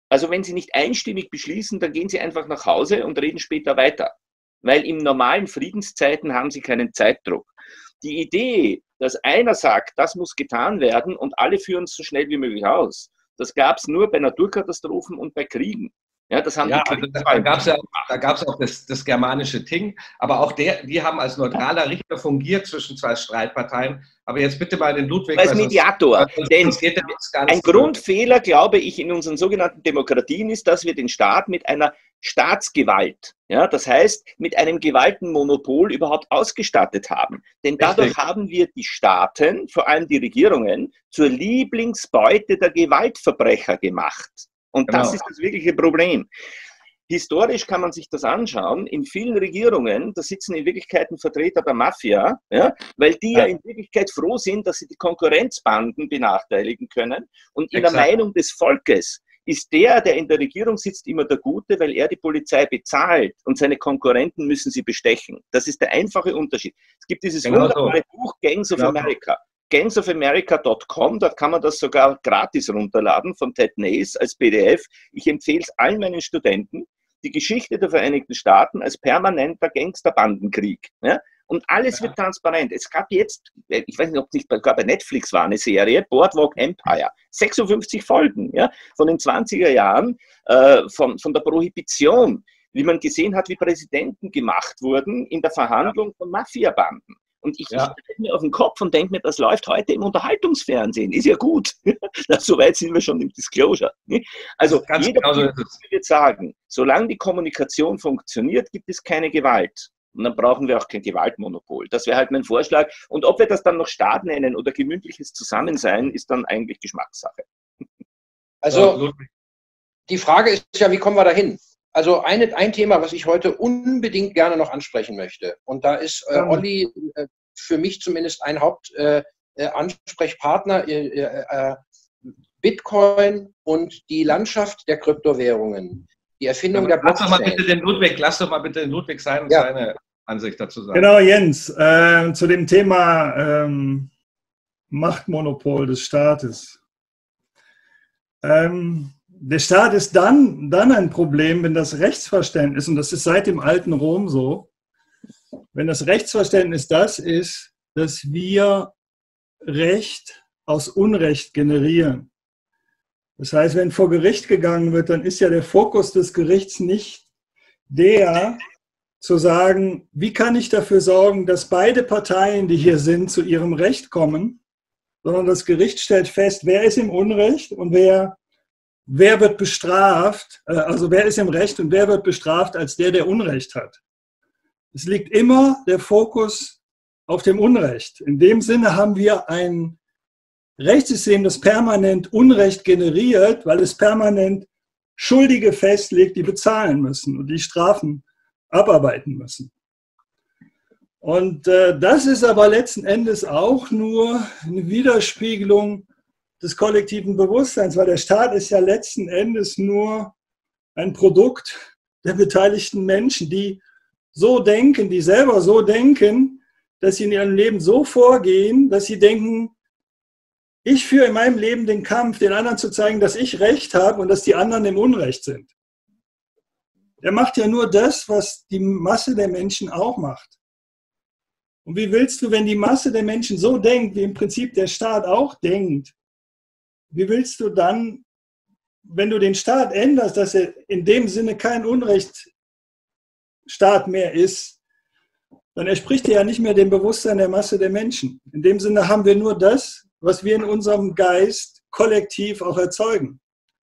Also wenn Sie nicht einstimmig beschließen, dann gehen Sie einfach nach Hause und reden später weiter. Weil in normalen Friedenszeiten haben Sie keinen Zeitdruck. Die Idee, dass einer sagt, das muss getan werden und alle führen es so schnell wie möglich aus, das gab es nur bei Naturkatastrophen und bei Kriegen. Ja, das haben ja, die also da gab es ja, da gab's auch das, das germanische Ting, aber auch der, die haben als neutraler Richter fungiert zwischen zwei Streitparteien. Aber jetzt bitte mal den Ludwig. Als Mediator. Sonst, denn sonst geht der gar nicht ein Grundfehler, glaube ich, in unseren sogenannten Demokratien ist, dass wir den Staat mit einer Staatsgewalt, ja, das heißt mit einem Gewaltenmonopol überhaupt ausgestattet haben. Denn dadurch Richtig. haben wir die Staaten, vor allem die Regierungen, zur Lieblingsbeute der Gewaltverbrecher gemacht. Und genau. das ist das wirkliche Problem. Historisch kann man sich das anschauen. In vielen Regierungen, da sitzen in Wirklichkeit Vertreter der Mafia, ja, weil die ja. ja in Wirklichkeit froh sind, dass sie die Konkurrenzbanden benachteiligen können. Und in Exakt. der Meinung des Volkes ist der, der in der Regierung sitzt, immer der Gute, weil er die Polizei bezahlt und seine Konkurrenten müssen sie bestechen. Das ist der einfache Unterschied. Es gibt dieses genau wunderbare so. Buch Gangs of genau. America. gangs of america dot com, da kann man das sogar gratis runterladen von Ted Nace als P D F. Ich empfehle es allen meinen Studenten, die Geschichte der Vereinigten Staaten als permanenter Gangsterbandenkrieg. Ja? Und alles ja. wird transparent. Es gab jetzt, ich weiß nicht, ob es nicht sogar bei Netflix war, eine Serie, Boardwalk Empire, sechsundfünfzig Folgen, ja? von den zwanziger Jahren, äh, von, von der Prohibition, wie man gesehen hat, wie Präsidenten gemacht wurden in der Verhandlung von Mafiabanden. Und ich, ja. ich stelle mir auf den Kopf und denke mir, das läuft heute im Unterhaltungsfernsehen. Ist ja gut. So weit sind wir schon im Disclosure. Also Ganz jeder genau so wird sagen, solange die Kommunikation funktioniert, gibt es keine Gewalt. Und dann brauchen wir auch kein Gewaltmonopol. Das wäre halt mein Vorschlag. Und ob wir das dann noch Staat nennen oder gemütliches Zusammensein, ist dann eigentlich Geschmackssache. Also die Frage ist ja, wie kommen wir dahin? Also eine, ein Thema, was ich heute unbedingt gerne noch ansprechen möchte. Und da ist äh, Olli äh, für mich zumindest ein Hauptansprechpartner. Äh, äh, äh, Bitcoin und die Landschaft der Kryptowährungen. Die Erfindung ja, der Blockchain. Lass doch mal bitte den Ludwig, lass doch mal bitte den Ludwig sein, ja. seine Ansicht dazu sagen. Genau, Jens, äh, zu dem Thema ähm, Machtmonopol des Staates. Ähm, Der Staat ist dann, dann ein Problem, wenn das Rechtsverständnis, und das ist seit dem alten Rom so, wenn das Rechtsverständnis das ist, dass wir Recht aus Unrecht generieren. Das heißt, wenn vor Gericht gegangen wird, dann ist ja der Fokus des Gerichts nicht der, zu sagen, wie kann ich dafür sorgen, dass beide Parteien, die hier sind, zu ihrem Recht kommen, sondern das Gericht stellt fest, wer ist im Unrecht und wer Wer wird bestraft, also wer ist im Recht und wer wird bestraft als der, der Unrecht hat. Es liegt immer der Fokus auf dem Unrecht. In dem Sinne haben wir ein Rechtssystem, das permanent Unrecht generiert, weil es permanent Schuldige festlegt, die bezahlen müssen und die Strafen abarbeiten müssen. Und äh, das ist aber letzten Endes auch nur eine Widerspiegelung des kollektiven Bewusstseins, weil der Staat ist ja letzten Endes nur ein Produkt der beteiligten Menschen, die so denken, die selber so denken, dass sie in ihrem Leben so vorgehen, dass sie denken, ich führe in meinem Leben den Kampf, den anderen zu zeigen, dass ich Recht habe und dass die anderen im Unrecht sind. Er macht ja nur das, was die Masse der Menschen auch macht. Und wie willst du, wenn die Masse der Menschen so denkt, wie im Prinzip der Staat auch denkt, wie willst du dann, wenn du den Staat änderst, dass er in dem Sinne kein Unrechtsstaat mehr ist, dann entspricht er ja nicht mehr dem Bewusstsein der Masse der Menschen. In dem Sinne haben wir nur das, was wir in unserem Geist kollektiv auch erzeugen.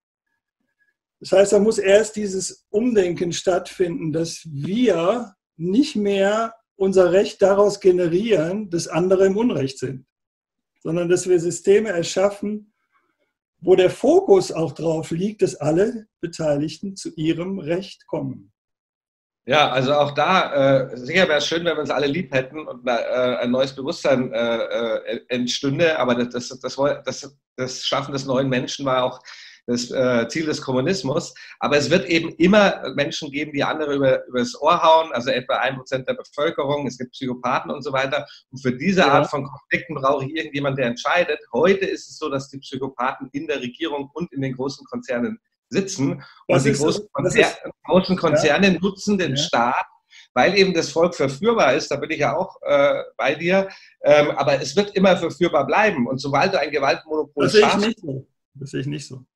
Das heißt, da muss erst dieses Umdenken stattfinden, dass wir nicht mehr unser Recht daraus generieren, dass andere im Unrecht sind, sondern dass wir Systeme erschaffen, wo der Fokus auch drauf liegt, dass alle Beteiligten zu ihrem Recht kommen. Ja, also auch da, äh, sicher wäre es schön, wenn wir uns alle lieb hätten und äh, ein neues Bewusstsein äh, entstünde, aber das, das, das, das, das Schaffen des neuen Menschen war auch das äh, Ziel des Kommunismus. Aber es wird eben immer Menschen geben, die andere über, über das Ohr hauen, also etwa ein Prozent der Bevölkerung. Es gibt Psychopathen und so weiter. Und für diese ja. Art von Konflikten brauche ich irgendjemanden, der entscheidet. Heute ist es so, dass die Psychopathen in der Regierung und in den großen Konzernen sitzen. Das Und die ist- großen, das Konzer ist- großen Konzerne ja. nutzen den Ja. Staat, weil eben das Volk verführbar ist, da bin ich ja auch äh, bei dir, ähm, aber es wird immer verführbar bleiben. Und sobald du ein Gewaltmonopol Das sehe ich schaffst, nicht so. Das sehe ich nicht so.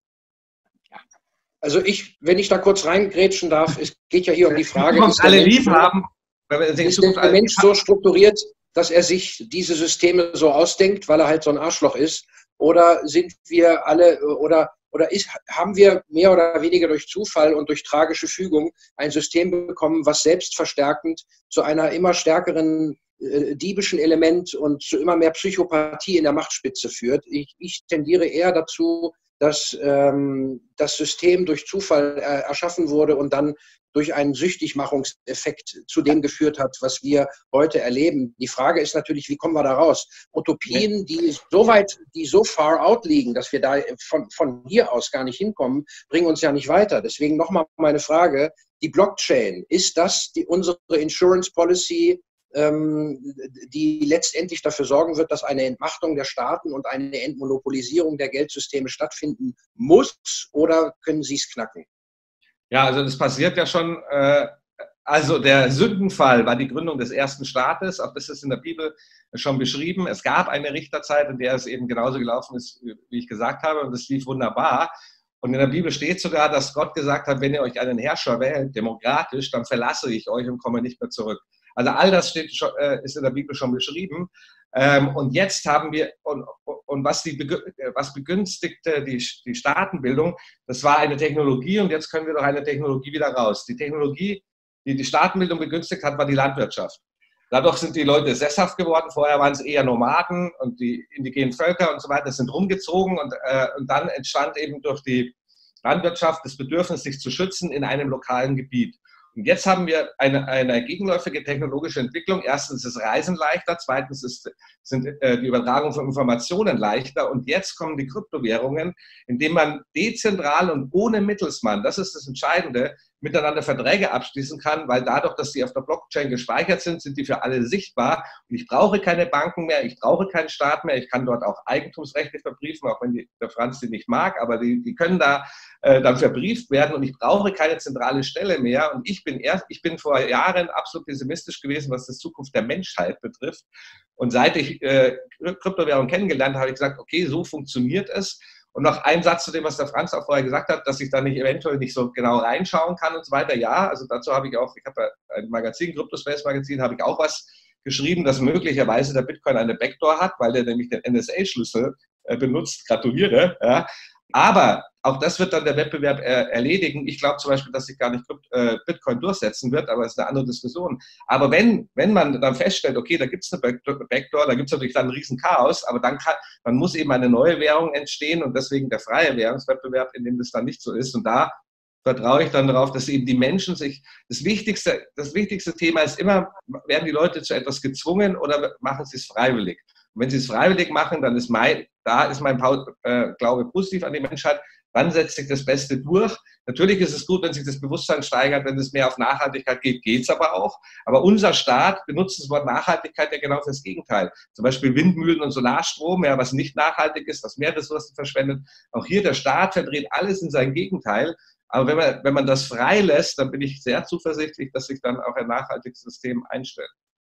Also ich, wenn ich da kurz reingrätschen darf, es geht ja hier um die Frage, wenn wir uns ist der alle Mensch lieb so- haben, wenn wir in ist Zukunft der alle Mensch so strukturiert, dass er sich diese Systeme so ausdenkt, weil er halt so ein Arschloch ist? Oder sind wir alle, oder, oder ist, haben wir mehr oder weniger durch Zufall und durch tragische Fügung ein System bekommen, was selbstverstärkend zu einer immer stärkeren äh, diebischen Element und zu immer mehr Psychopathie in der Machtspitze führt? Ich, ich tendiere eher dazu, dass ähm, das System durch Zufall äh, erschaffen wurde und dann durch einen Süchtigmachungseffekt zu dem geführt hat, was wir heute erleben. Die Frage ist natürlich, wie kommen wir da raus? Utopien, die so weit, die so far out liegen, dass wir da von, von hier aus gar nicht hinkommen, bringen uns ja nicht weiter. Deswegen nochmal meine Frage, die Blockchain, ist das die, unsere Insurance Policy, ähm, die letztendlich dafür sorgen wird, dass eine Entmachtung der Staaten und eine Entmonopolisierung der Geldsysteme stattfinden muss, oder können Sie es knacken? Ja, also das passiert ja schon. Äh, also der Sündenfall war die Gründung des ersten Staates. Auch das ist in der Bibel schon beschrieben. Es gab eine Richterzeit, in der es eben genauso gelaufen ist, wie ich gesagt habe. Und es lief wunderbar. Und in der Bibel steht sogar, dass Gott gesagt hat, wenn ihr euch einen Herrscher wählt, demokratisch, dann verlasse ich euch und komme nicht mehr zurück. Also all das steht schon, äh, ist in der Bibel schon beschrieben. Ähm, und jetzt haben wir, und, und was, die, was begünstigte die, die Staatenbildung, das war eine Technologie, und jetzt können wir doch eine Technologie wieder raus. Die Technologie, die die Staatenbildung begünstigt hat, war die Landwirtschaft. Dadurch sind die Leute sesshaft geworden. Vorher waren es eher Nomaden und die indigenen Völker und so weiter sind rumgezogen. Und, äh, und dann entstand eben durch die Landwirtschaft das Bedürfnis, sich zu schützen in einem lokalen Gebiet. Und jetzt haben wir eine, eine gegenläufige technologische Entwicklung. Erstens ist Reisen leichter, zweitens ist, sind äh, die Übertragung von Informationen leichter, und jetzt kommen die Kryptowährungen, indem man dezentral und ohne Mittelsmann, das ist das Entscheidende, miteinander Verträge abschließen kann, weil dadurch, dass die auf der Blockchain gespeichert sind, sind die für alle sichtbar. Und ich brauche keine Banken mehr, ich brauche keinen Staat mehr, ich kann dort auch Eigentumsrechte verbriefen, auch wenn die, der Franz die nicht mag, aber die, die können da äh, dann verbrieft werden, und ich brauche keine zentrale Stelle mehr. Und ich bin erst, ich bin vor Jahren absolut pessimistisch gewesen, was die Zukunft der Menschheit betrifft. Und seit ich äh, Kryptowährung kennengelernt habe, habe ich gesagt, okay, so funktioniert es. Und noch ein Satz zu dem, was der Franz auch vorher gesagt hat, dass ich da nicht eventuell nicht so genau reinschauen kann und so weiter. Ja, also dazu habe ich auch, ich habe ein Magazin, Cryptospace Magazin, habe ich auch was geschrieben, dass möglicherweise der Bitcoin eine Backdoor hat, weil der nämlich den N S A-Schlüssel äh, benutzt. Gratuliere. Ja. Aber auch das wird dann der Wettbewerb äh, erledigen. Ich glaube zum Beispiel, dass sich gar nicht äh, Bitcoin durchsetzen wird, aber das ist eine andere Diskussion. Aber wenn, wenn man dann feststellt, okay, da gibt es eine Backdoor, da gibt es natürlich dann ein riesen Chaos, aber dann, kann, dann muss eben eine neue Währung entstehen, und deswegen der freie Währungswettbewerb, in dem das dann nicht so ist. Und da vertraue ich dann darauf, dass eben die Menschen sich, das wichtigste, das wichtigste Thema ist immer, werden die Leute zu etwas gezwungen oder machen sie es freiwillig? Und wenn sie es freiwillig machen, dann ist mein, da ist mein äh, Glaube positiv an die Menschheit. Dann setzt sich das Beste durch. Natürlich ist es gut, wenn sich das Bewusstsein steigert, wenn es mehr auf Nachhaltigkeit geht, geht es aber auch. Aber unser Staat benutzt das Wort Nachhaltigkeit ja genau fürs Gegenteil. Zum Beispiel Windmühlen und Solarstrom, ja, was nicht nachhaltig ist, was mehr Ressourcen verschwendet. Auch hier der Staat verdreht alles in sein Gegenteil. Aber wenn man, wenn man das frei lässt, dann bin ich sehr zuversichtlich, dass sich dann auch ein nachhaltiges System einstellt.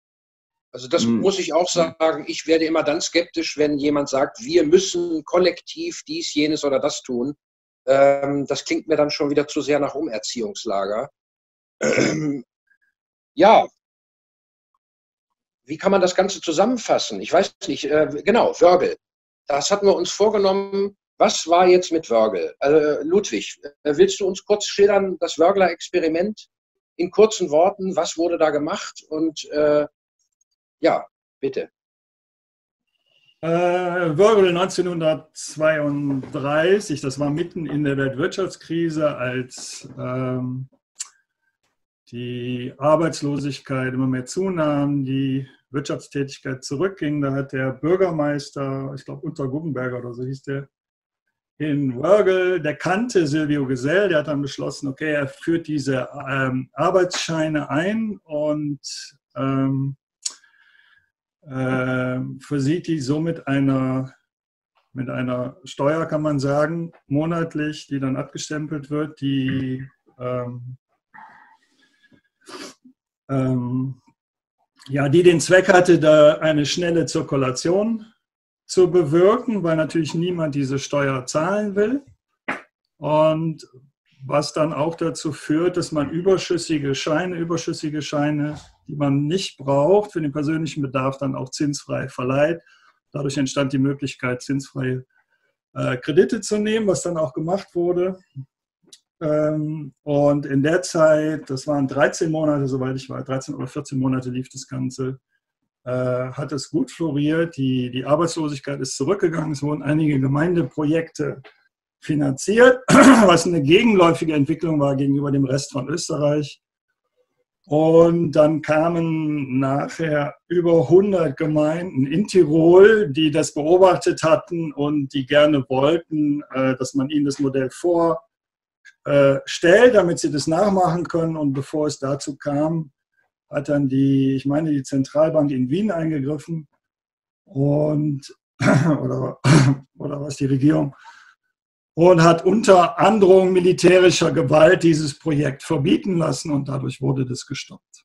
Also das hm. muss ich auch sagen. Ich werde immer dann skeptisch, wenn jemand sagt, wir müssen kollektiv dies, jenes oder das tun. Ähm, das klingt mir dann schon wieder zu sehr nach Umerziehungslager. Ähm, ja, wie kann man das Ganze zusammenfassen? Ich weiß nicht. Äh, genau, Wörgl. Das hatten wir uns vorgenommen. Was war jetzt mit Wörgl? Äh, Ludwig, äh, willst du uns kurz schildern, das Wörgler-Experiment in kurzen Worten? Was wurde da gemacht? Und äh, ja, bitte. Äh, Wörgl neunzehnhundertzweiunddreißig, das war mitten in der Weltwirtschaftskrise, als ähm, die Arbeitslosigkeit immer mehr zunahm, die Wirtschaftstätigkeit zurückging. Da hat der Bürgermeister, ich glaube Unter Guggenberger oder so hieß der, in Wörgl, der kannte Silvio Gesell, der hat dann beschlossen, okay, er führt diese ähm, Arbeitsscheine ein und ähm, äh, versieht die somit einer mit einer Steuer, kann man sagen, monatlich, die dann abgestempelt wird, die ähm, ähm, ja, die den Zweck hatte, da eine schnelle Zirkulation zu bewirken, weil natürlich niemand diese Steuer zahlen will. Und was dann auch dazu führt, dass man überschüssige Scheine, überschüssige Scheine, die man nicht braucht, für den persönlichen Bedarf dann auch zinsfrei verleiht. Dadurch entstand die Möglichkeit, zinsfreie äh, Kredite zu nehmen, was dann auch gemacht wurde. Ähm, und in der Zeit, das waren dreizehn Monate, soweit ich war, dreizehn oder vierzehn Monate lief das Ganze, äh, hat es gut floriert. Die, die Arbeitslosigkeit ist zurückgegangen. Es wurden einige Gemeindeprojekte finanziert, was eine gegenläufige Entwicklung war gegenüber dem Rest von Österreich. Und dann kamen nachher über hundert Gemeinden in Tirol, die das beobachtet hatten und die gerne wollten, dass man ihnen das Modell vorstellt, damit sie das nachmachen können. Und bevor es dazu kam, hat dann die, ich meine, die Zentralbank in Wien eingegriffen und, oder, oder was die Regierung, und hat unter Androhung militärischer Gewalt dieses Projekt verbieten lassen und dadurch wurde das gestoppt.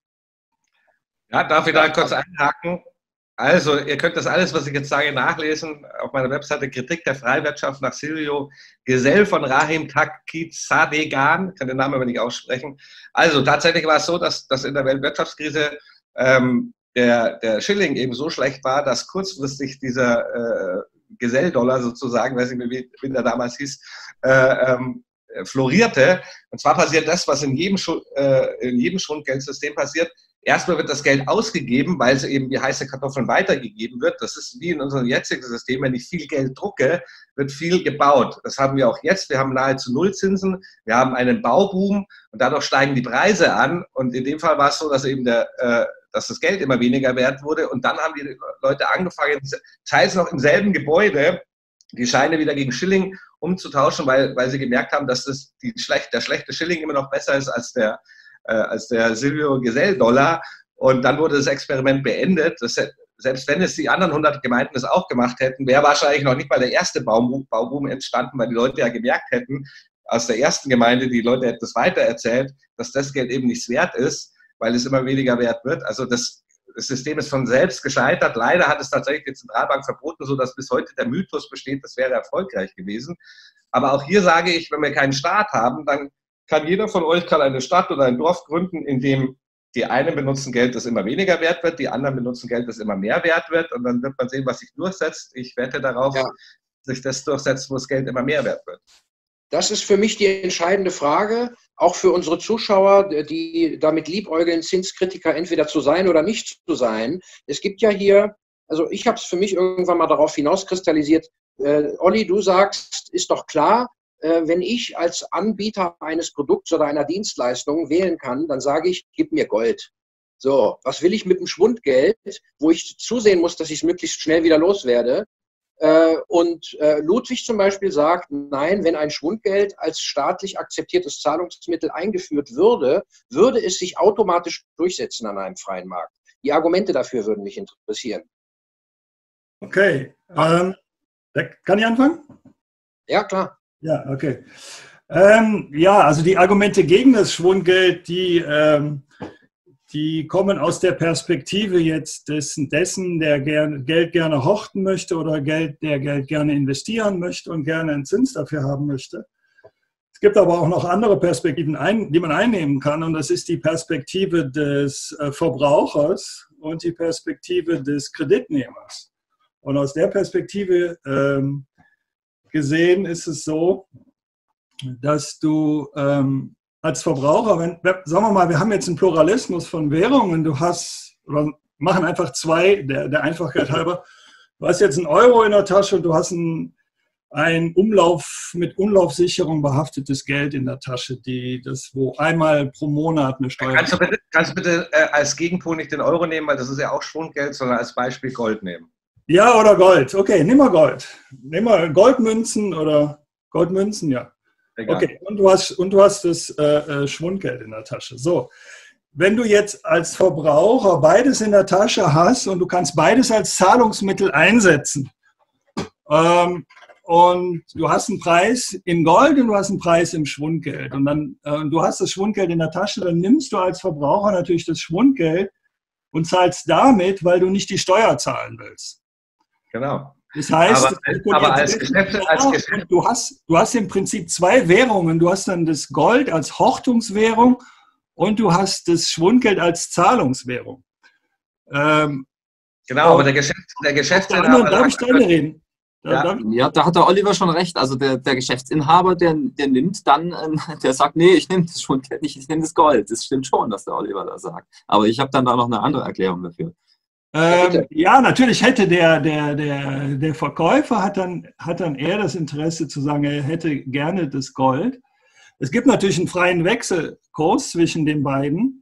Ja, darf ich da kurz einhaken? Also, ihr könnt das alles, was ich jetzt sage, nachlesen auf meiner Webseite Kritik der Freiwirtschaft nach Silvio Gesell von Rahim Takizadeghan, ich kann den Namen aber nicht aussprechen. Also, tatsächlich war es so, dass, dass in der Weltwirtschaftskrise ähm, der, der Schilling eben so schlecht war, dass kurzfristig dieser äh, Gesell-Dollar sozusagen, weiß ich nicht, wie, wie der damals hieß, äh, ähm, florierte. Und zwar passiert das, was in jedem, äh, in jedem Schwundgeldsystem passiert. Erstmal wird das Geld ausgegeben, weil es eben wie heiße Kartoffeln weitergegeben wird. Das ist wie in unserem jetzigen System. Wenn ich viel Geld drucke, wird viel gebaut. Das haben wir auch jetzt. Wir haben nahezu Nullzinsen. Wir haben einen Bauboom und dadurch steigen die Preise an. Und in dem Fall war es so, dass eben der äh, dass das Geld immer weniger wert wurde. Und dann haben die Leute angefangen, teils noch im selben Gebäude, die Scheine wieder gegen Schilling umzutauschen, weil, weil sie gemerkt haben, dass das die schlecht, der schlechte Schilling immer noch besser ist als der, äh, als der Silvio Gesell-Dollar. Und dann wurde das Experiment beendet. Das, selbst wenn es die anderen hundert Gemeinden das auch gemacht hätten, wäre wahrscheinlich noch nicht mal der erste Bauboom, Bauboom entstanden, weil die Leute ja gemerkt hätten, aus der ersten Gemeinde, die Leute hätten das weitererzählt, dass das Geld eben nichts wert ist, weil es immer weniger wert wird. Also das, das System ist von selbst gescheitert. Leider hat es tatsächlich die Zentralbank verboten, sodass bis heute der Mythos besteht, das wäre erfolgreich gewesen. Aber auch hier sage ich, wenn wir keinen Staat haben, dann kann jeder von euch kann eine Stadt oder ein Dorf gründen, in dem die einen benutzen Geld, das immer weniger wert wird, die anderen benutzen Geld, das immer mehr wert wird. Und dann wird man sehen, was sich durchsetzt. Ich wette darauf, ja, dass sich das durchsetzt, wo das Geld immer mehr wert wird. Das ist für mich die entscheidende Frage, auch für unsere Zuschauer, die damit liebäugeln, Zinskritiker entweder zu sein oder nicht zu sein. Es gibt ja hier, also ich habe es für mich irgendwann mal darauf hinauskristallisiert, äh, Olli, du sagst, ist doch klar, äh, wenn ich als Anbieter eines Produkts oder einer Dienstleistung wählen kann, dann sage ich, gib mir Gold. So, was will ich mit dem Schwundgeld, wo ich zusehen muss, dass ich es möglichst schnell wieder loswerde? Und Ludwig zum Beispiel sagt, nein, wenn ein Schwundgeld als staatlich akzeptiertes Zahlungsmittel eingeführt würde, würde es sich automatisch durchsetzen an einem freien Markt. Die Argumente dafür würden mich interessieren. Okay, ähm, kann ich anfangen? Ja, klar. Ja, okay. Ähm, ja, also die Argumente gegen das Schwundgeld, die... Ähm, Die kommen aus der Perspektive jetzt dessen, dessen der gern, Geld gerne horten möchte oder Geld, der Geld gerne investieren möchte und gerne einen Zins dafür haben möchte. Es gibt aber auch noch andere Perspektiven, ein, die man einnehmen kann, und das ist die Perspektive des äh, Verbrauchers und die Perspektive des Kreditnehmers. Und aus der Perspektive ähm, gesehen ist es so, dass du ähm, als Verbraucher, wenn, sagen wir mal, wir haben jetzt einen Pluralismus von Währungen, du hast, oder machen einfach zwei, der, der Einfachheit halber, du hast jetzt einen Euro in der Tasche und du hast ein, ein Umlauf mit Umlaufsicherung behaftetes Geld in der Tasche, die, das, wo einmal pro Monat eine Steuer... Kannst du bitte, kannst du bitte äh, als Gegenpol nicht den Euro nehmen, weil das ist ja auch Schwundgeld, sondern als Beispiel Gold nehmen? Ja, oder Gold. Okay, nimm mal Gold. Nimm mal Goldmünzen oder Goldmünzen, ja. Egal. Okay, und du hast, und du hast das äh, Schwundgeld in der Tasche. So, wenn du jetzt als Verbraucher beides in der Tasche hast und du kannst beides als Zahlungsmittel einsetzen, ähm, und du hast einen Preis in Gold und du hast einen Preis im Schwundgeld. Und dann, äh, du hast das Schwundgeld in der Tasche, dann nimmst du als Verbraucher natürlich das Schwundgeld und zahlst damit, weil du nicht die Steuer zahlen willst. Genau. Das heißt, aber, aber als Geschäft, als Geschäft. Du, hast, du hast im Prinzip zwei Währungen. Du hast dann das Gold als Hortungswährung und du hast das Schwundgeld als Zahlungswährung. Ähm, genau, aber der, Geschäft, der Geschäftsinhaber... Darf ich deine reden? Ja. ja, da hat der Oliver schon recht. Also der, der Geschäftsinhaber, der, der nimmt dann, der sagt, nee, ich nehme das Schwundgeld nicht, ich nehme das Gold. Das stimmt schon, was der Oliver da sagt. Aber ich habe dann da noch eine andere Erklärung dafür. Ähm, ja, natürlich hätte der, der, der, der Verkäufer hat dann, hat dann eher das Interesse zu sagen, er hätte gerne das Gold. Es gibt natürlich einen freien Wechselkurs zwischen den beiden.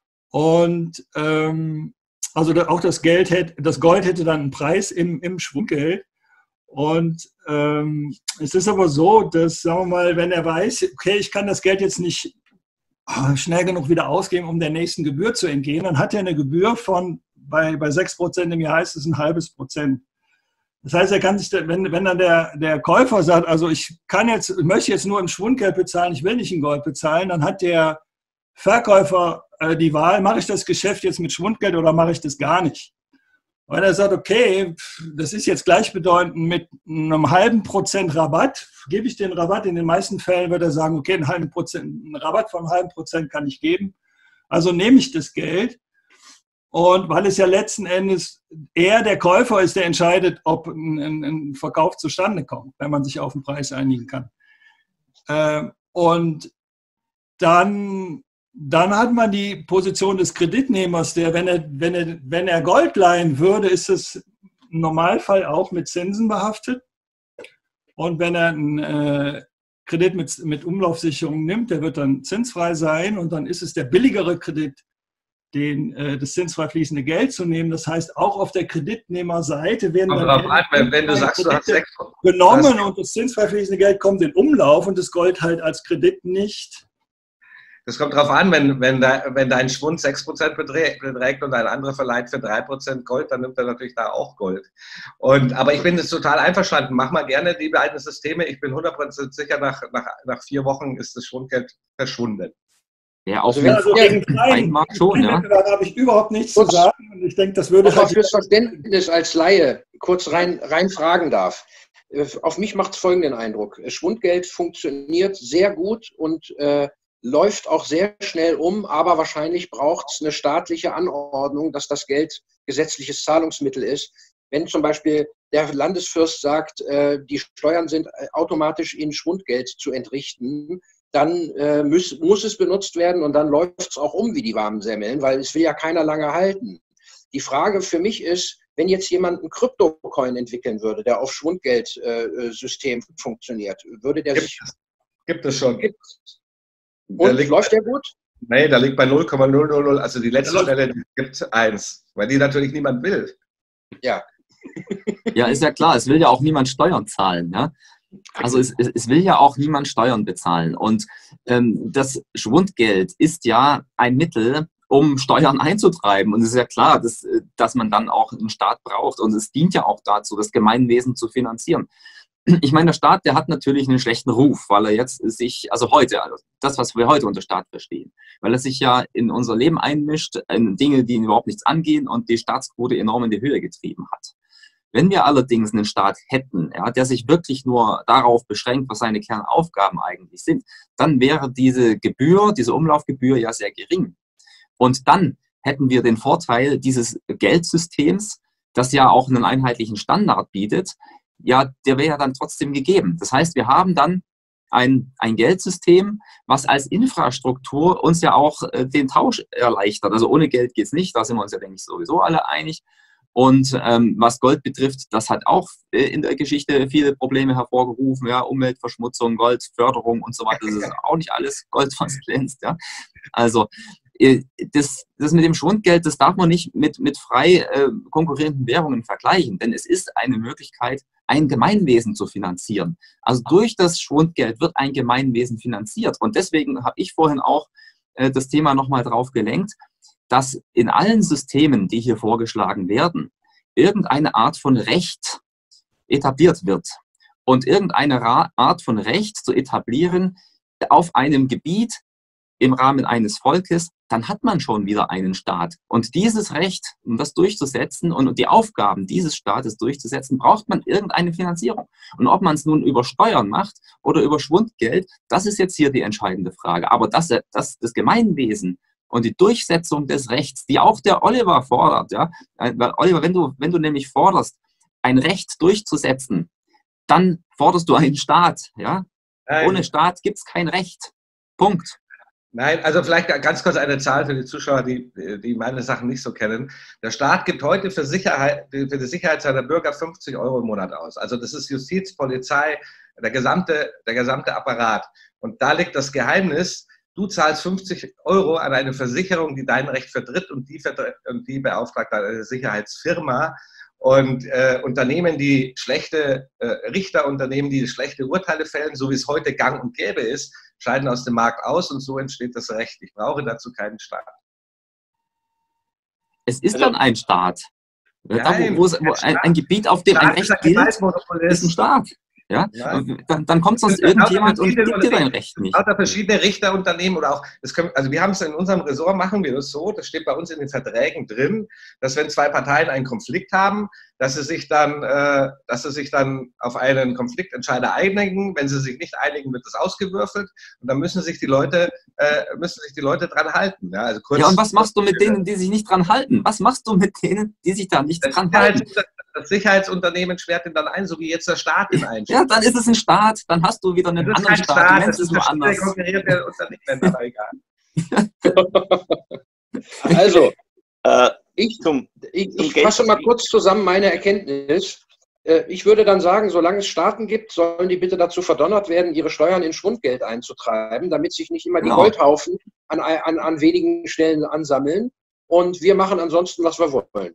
Und ähm, also auch das Geld hätte, das Gold hätte dann einen Preis im, im Schwundgeld. Und ähm, es ist aber so, dass, sagen wir mal, wenn er weiß, okay, ich kann das Geld jetzt nicht schnell genug wieder ausgeben, um der nächsten Gebühr zu entgehen, dann hat er eine Gebühr von, bei, bei sechs Prozent im Jahr heißt es ein halbes Prozent. Das heißt, er kann sich, wenn, wenn dann der, der Käufer sagt, also ich kann jetzt, ich möchte jetzt nur im Schwundgeld bezahlen, ich will nicht in Gold bezahlen, dann hat der Verkäufer äh, die Wahl, mache ich das Geschäft jetzt mit Schwundgeld oder mache ich das gar nicht? Weil er sagt, okay, das ist jetzt gleichbedeutend mit einem halben Prozent Rabatt. Gebe ich den Rabatt? In den meisten Fällen wird er sagen, okay, einen, halben Prozent, einen Rabatt von einem halben Prozent kann ich geben. Also nehme ich das Geld. Und weil es ja letzten Endes eher der Käufer ist, der entscheidet, ob ein, ein, ein Verkauf zustande kommt, wenn man sich auf den Preis einigen kann. Ähm, und dann... Dann hat man die Position des Kreditnehmers, der, wenn er, wenn er, wenn er Gold leihen würde, ist es im Normalfall auch mit Zinsen behaftet. Und wenn er einen äh, Kredit mit, mit Umlaufsicherung nimmt, der wird dann zinsfrei sein und dann ist es der billigere Kredit, den, äh, das zinsfrei fließende Geld zu nehmen. Das heißt, auch auf der Kreditnehmerseite werden dann an, wenn, wenn du sagst, du hast sechs, genommen hast, und das zinsfrei fließende Geld kommt in Umlauf und das Gold halt als Kredit nicht. Das kommt darauf an, wenn, wenn, de, wenn dein Schwund sechs Prozent beträgt und ein anderer verleiht für drei Prozent Gold, dann nimmt er natürlich da auch Gold. Und, aber ich bin jetzt total einverstanden. Mach mal gerne die beiden Systeme. Ich bin hundert Prozent sicher, nach, nach, nach vier Wochen ist das Schwundgeld verschwunden. Ja, auf also, jeden also gegen Fall Markt schon, ja. Da habe ich überhaupt nichts kurz, zu sagen. Und ich denke, das würde halt fürs Verständnis als Laie kurz rein, rein fragen darf. Auf mich macht es folgenden Eindruck. Schwundgeld funktioniert sehr gut und äh, läuft auch sehr schnell um, aber wahrscheinlich braucht es eine staatliche Anordnung, dass das Geld gesetzliches Zahlungsmittel ist. Wenn zum Beispiel der Landesfürst sagt, äh, die Steuern sind automatisch in Schwundgeld zu entrichten, dann äh, muss, muss es benutzt werden und dann läuft es auch um wie die warmen Semmeln, weil es will ja keiner lange halten. Die Frage für mich ist, wenn jetzt jemand einen Kryptocoin entwickeln würde, der auf Schwundgeldsystem äh, funktioniert, würde der gibt sich... Es. Gibt es schon. Gibt es. Und der liegt, läuft der gut? Nee, der liegt bei null Komma null null null, also die letzte Stelle gibt eins, weil die natürlich niemand will. Ja. Ja, ist ja klar, es will ja auch niemand Steuern zahlen. Ja? Also es, es will ja auch niemand Steuern bezahlen. Und ähm, das Schwundgeld ist ja ein Mittel, um Steuern einzutreiben. Und es ist ja klar, dass, dass man dann auch einen Staat braucht. Und es dient ja auch dazu, das Gemeinwesen zu finanzieren. Ich meine, der Staat, der hat natürlich einen schlechten Ruf, weil er jetzt sich, also heute, also das, was wir heute unter Staat verstehen, weil er sich ja in unser Leben einmischt, in Dinge, die ihn überhaupt nichts angehen und die Staatsquote enorm in die Höhe getrieben hat. Wenn wir allerdings einen Staat hätten, ja, der sich wirklich nur darauf beschränkt, was seine Kernaufgaben eigentlich sind, dann wäre diese Gebühr, diese Umlaufgebühr ja sehr gering. Und dann hätten wir den Vorteil dieses Geldsystems, das ja auch einen einheitlichen Standard bietet, ja, der wäre ja dann trotzdem gegeben. Das heißt, wir haben dann ein, ein Geldsystem, was als Infrastruktur uns ja auch äh, den Tausch erleichtert. Also ohne Geld geht es nicht, da sind wir uns ja, denke ich, sowieso alle einig. Und ähm, was Gold betrifft, das hat auch äh, in der Geschichte viele Probleme hervorgerufen, ja, Umweltverschmutzung, Goldförderung und so weiter. Das ist auch nicht alles Gold, was glänzt. Ja. Also Das, das mit dem Schwundgeld, das darf man nicht mit, mit frei äh, konkurrierenden Währungen vergleichen, denn es ist eine Möglichkeit, ein Gemeinwesen zu finanzieren. Also durch das Schwundgeld wird ein Gemeinwesen finanziert. Und deswegen habe ich vorhin auch äh, das Thema nochmal drauf gelenkt, dass in allen Systemen, die hier vorgeschlagen werden, irgendeine Art von Recht etabliert wird. und irgendeine Art von Recht zu etablieren auf einem Gebiet im Rahmen eines Volkes, dann hat man schon wieder einen Staat. Und dieses Recht, um das durchzusetzen und die Aufgaben dieses Staates durchzusetzen, braucht man irgendeine Finanzierung. Und ob man es nun über Steuern macht oder über Schwundgeld, das ist jetzt hier die entscheidende Frage. Aber das, das, das Gemeinwesen und die Durchsetzung des Rechts, die auch der Oliver fordert, ja, weil Oliver, wenn du, wenn du nämlich forderst, ein Recht durchzusetzen, dann forderst du einen Staat, ja. Nein. Ohne Staat gibt es kein Recht. Punkt. Nein, also vielleicht ganz kurz eine Zahl für die Zuschauer, die, die meine Sachen nicht so kennen. Der Staat gibt heute für, Sicherheit, für die Sicherheit seiner Bürger fünfzig Euro im Monat aus. Also das ist Justiz, Polizei, der gesamte, der gesamte Apparat. Und da liegt das Geheimnis. Du zahlst fünfzig Euro an eine Versicherung, die dein Recht vertritt und die, vertritt, und die beauftragt eine Sicherheitsfirma. Und äh, Unternehmen, die schlechte äh, Richterunternehmen, die schlechte Urteile fällen, so wie es heute gang und gäbe ist, scheiden aus dem Markt aus und so entsteht das Recht. Ich brauche dazu keinen Staat. Es ist Also, dann ein Staat. Nein, da, wo, wo ein, ein Gebiet, auf dem ein Recht gilt, ist ein Staat. Ja? Dann, dann kommt sonst irgendjemand und gibt dir dein Recht nicht. Lauter verschiedene Richterunternehmen oder auch, das können, also wir haben es in unserem Ressort, machen wir das so, das steht bei uns in den Verträgen drin, dass wenn zwei Parteien einen Konflikt haben, dass sie sich dann, äh, dass sie sich dann auf einen Konfliktentscheider einigen. Wenn sie sich nicht einigen, wird das ausgewürfelt und dann müssen sich die Leute, äh, müssen sich die Leute dran halten. Ja, also kurz, ja, und was machst du mit denen, die sich nicht dran halten? Was machst du mit denen, die sich da nicht dran halten? Das Sicherheitsunternehmen sperrt ihn dann ein, so wie jetzt der Staat ihn einsperrt. Ja, dann ist es ein Staat, dann hast du wieder einen das anderen ist Staat. Staat. Du nennst es nur anders. Der Unternehmen, aber egal. Also, Äh, ich, zum, ich, zum ich Geld- fasse mal kurz zusammen meine Erkenntnis. Äh, Ich würde dann sagen, solange es Staaten gibt, sollen die bitte dazu verdonnert werden, ihre Steuern in Schwundgeld einzutreiben, damit sich nicht immer die Genau. Goldhaufen an, an, an wenigen Stellen ansammeln. Und wir machen ansonsten, was wir wollen.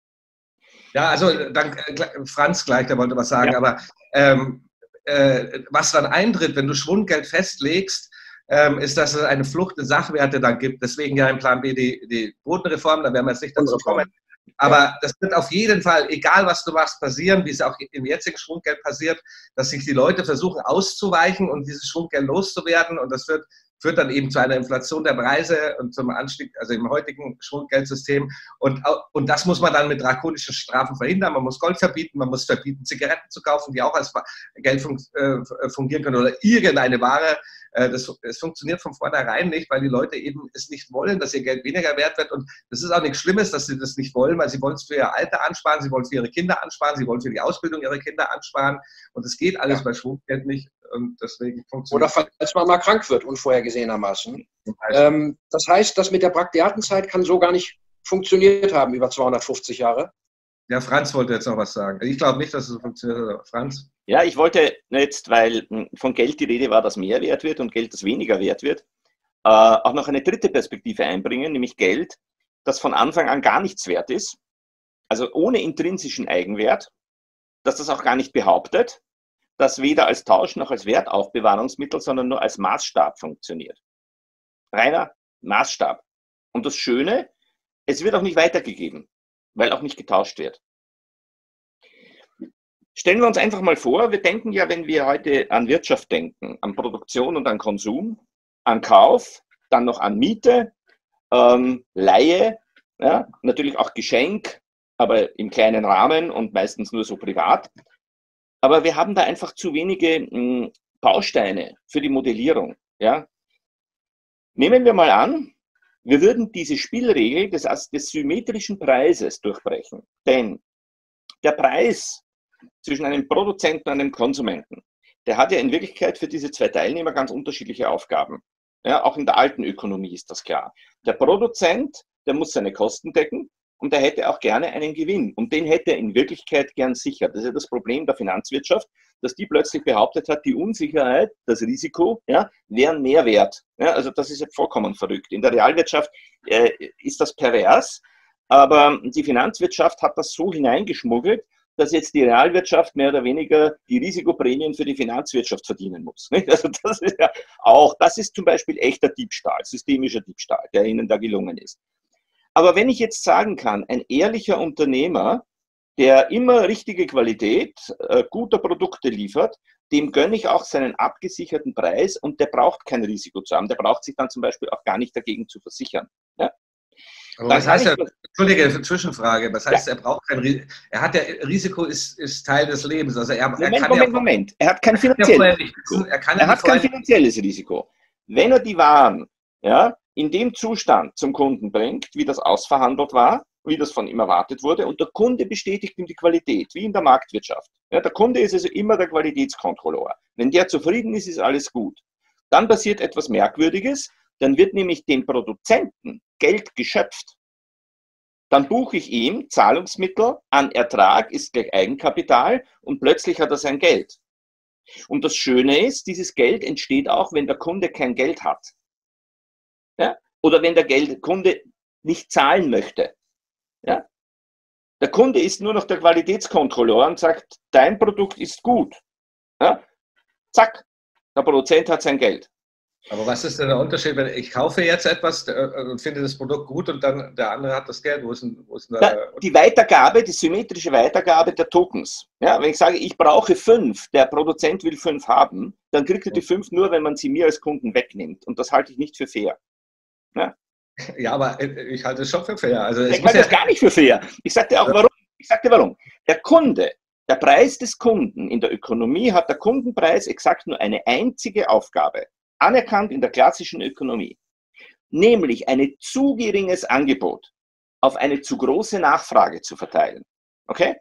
Ja, also dann äh, Franz gleich, der wollte was sagen, Ja. aber ähm, äh, was dann eintritt, wenn du Schwundgeld festlegst, ähm, ist, dass es eine Flucht in Sachwerte dann gibt. Deswegen ja im Plan B die, die Quotenreform, da werden wir jetzt nicht dazu kommen. Aber das wird auf jeden Fall, egal was du machst, passieren, wie es auch im jetzigen Schwundgeld passiert, dass sich die Leute versuchen auszuweichen und dieses Schwundgeld loszuwerden. Und das wird, führt dann eben zu einer Inflation der Preise und zum Anstieg, also im heutigen Schwundgeldsystem. Und, und das muss man dann mit drakonischen Strafen verhindern. Man muss Gold verbieten, man muss verbieten, Zigaretten zu kaufen, die auch als Geld fungieren können oder irgendeine Ware. Das, das funktioniert von vornherein nicht, weil die Leute eben es nicht wollen, dass ihr Geld weniger wert wird. Und das ist auch nichts Schlimmes, dass sie das nicht wollen, weil sie wollen es für ihr Alter ansparen, sie wollen es für ihre Kinder ansparen, sie wollen für die Ausbildung ihrer Kinder ansparen. Und das geht alles ja. bei Schwundgeld nicht. Und deswegen funktioniert Oder falls man mal krank wird, unvorhergesehenermaßen. Ähm, das heißt, das mit der Brachiatenzeit kann so gar nicht funktioniert haben über zweihundertfünfzig Jahre. Ja, Franz wollte jetzt noch was sagen. Ich glaube nicht, dass es funktioniert hat, Franz. Ja, ich wollte jetzt, weil von Geld die Rede war, das mehr wert wird und Geld, das weniger wert wird, äh, auch noch eine dritte Perspektive einbringen, nämlich Geld, das von Anfang an gar nichts wert ist, also ohne intrinsischen Eigenwert, dass das auch gar nicht behauptet, das weder als Tausch noch als Wertaufbewahrungsmittel, sondern nur als Maßstab funktioniert. Reiner Maßstab. Und das Schöne, es wird auch nicht weitergegeben, weil auch nicht getauscht wird. Stellen wir uns einfach mal vor, wir denken ja, wenn wir heute an Wirtschaft denken, an Produktion und an Konsum, an Kauf, dann noch an Miete, ähm, Leihe, ja, natürlich auch Geschenk, aber im kleinen Rahmen und meistens nur so privat. Aber wir haben da einfach zu wenige mh, Bausteine für die Modellierung. Ja. Nehmen wir mal an, wir würden diese Spielregel des, des symmetrischen Preises durchbrechen. Denn der Preis zwischen einem Produzenten und einem Konsumenten, der hat ja in Wirklichkeit für diese zwei Teilnehmer ganz unterschiedliche Aufgaben. Ja, auch in der alten Ökonomie ist das klar. Der Produzent, der muss seine Kosten decken und der hätte auch gerne einen Gewinn. Und den hätte er in Wirklichkeit gern sicher. Das ist ja das Problem der Finanzwirtschaft, dass die plötzlich behauptet hat, die Unsicherheit, das Risiko, ja, wären mehr wert. Ja, also das ist ja vollkommen verrückt. In der Realwirtschaft äh, ist das pervers, aber die Finanzwirtschaft hat das so hineingeschmuggelt, dass jetzt die Realwirtschaft mehr oder weniger die Risikoprämien für die Finanzwirtschaft verdienen muss. Nicht? Also das ist ja auch, das ist zum Beispiel echter Diebstahl, systemischer Diebstahl, der ihnen da gelungen ist. Aber wenn ich jetzt sagen kann, ein ehrlicher Unternehmer, der immer richtige Qualität, äh, guter Produkte liefert, dem gönne ich auch seinen abgesicherten Preis und der braucht kein Risiko zu haben. Der braucht sich dann zum Beispiel auch gar nicht dagegen zu versichern. Ja? Aber was heißt er, Entschuldige, Zwischenfrage, was heißt, ja. er braucht kein Risiko? Er hat ja, Risiko ist, ist Teil des Lebens. Also er, Moment, er kann Moment, ja, Moment. Er hat kein finanzielles Risiko. Er, kann er hat kein finanzielles Risiko. Wenn er die Waren ja, in dem Zustand zum Kunden bringt, wie das ausverhandelt war, wie das von ihm erwartet wurde, und der Kunde bestätigt ihm die Qualität, wie in der Marktwirtschaft. Ja, der Kunde ist also immer der Qualitätskontrolleur. Wenn der zufrieden ist, ist alles gut. Dann passiert etwas Merkwürdiges, dann wird nämlich dem Produzenten Geld geschöpft. Dann buche ich ihm Zahlungsmittel an Ertrag, ist gleich Eigenkapital und plötzlich hat er sein Geld. Und das Schöne ist, dieses Geld entsteht auch, wenn der Kunde kein Geld hat. Ja? Oder wenn der Geld, Kunde nicht zahlen möchte. Ja? Der Kunde ist nur noch der Qualitätskontrolleur und sagt, dein Produkt ist gut. Ja? Zack, der Produzent hat sein Geld. Aber was ist denn der Unterschied, wenn ich kaufe jetzt etwas und finde das Produkt gut und dann der andere hat das Geld? Wo ist denn, wo ist denn der die Weitergabe, die symmetrische Weitergabe der Tokens. Ja, wenn ich sage, ich brauche fünf, der Produzent will fünf haben, dann kriegt er die fünf nur, wenn man sie mir als Kunden wegnimmt. Und das halte ich nicht für fair. Ja. Ja, aber ich halte es schon für fair. Also ich halte das gar nicht für fair. Ich sage dir auch warum. Ich sage dir warum. Der Kunde, der Preis des Kunden in der Ökonomie hat der Kundenpreis exakt nur eine einzige Aufgabe. Anerkannt in der klassischen Ökonomie. Nämlich ein zu geringes Angebot auf eine zu große Nachfrage zu verteilen. Okay?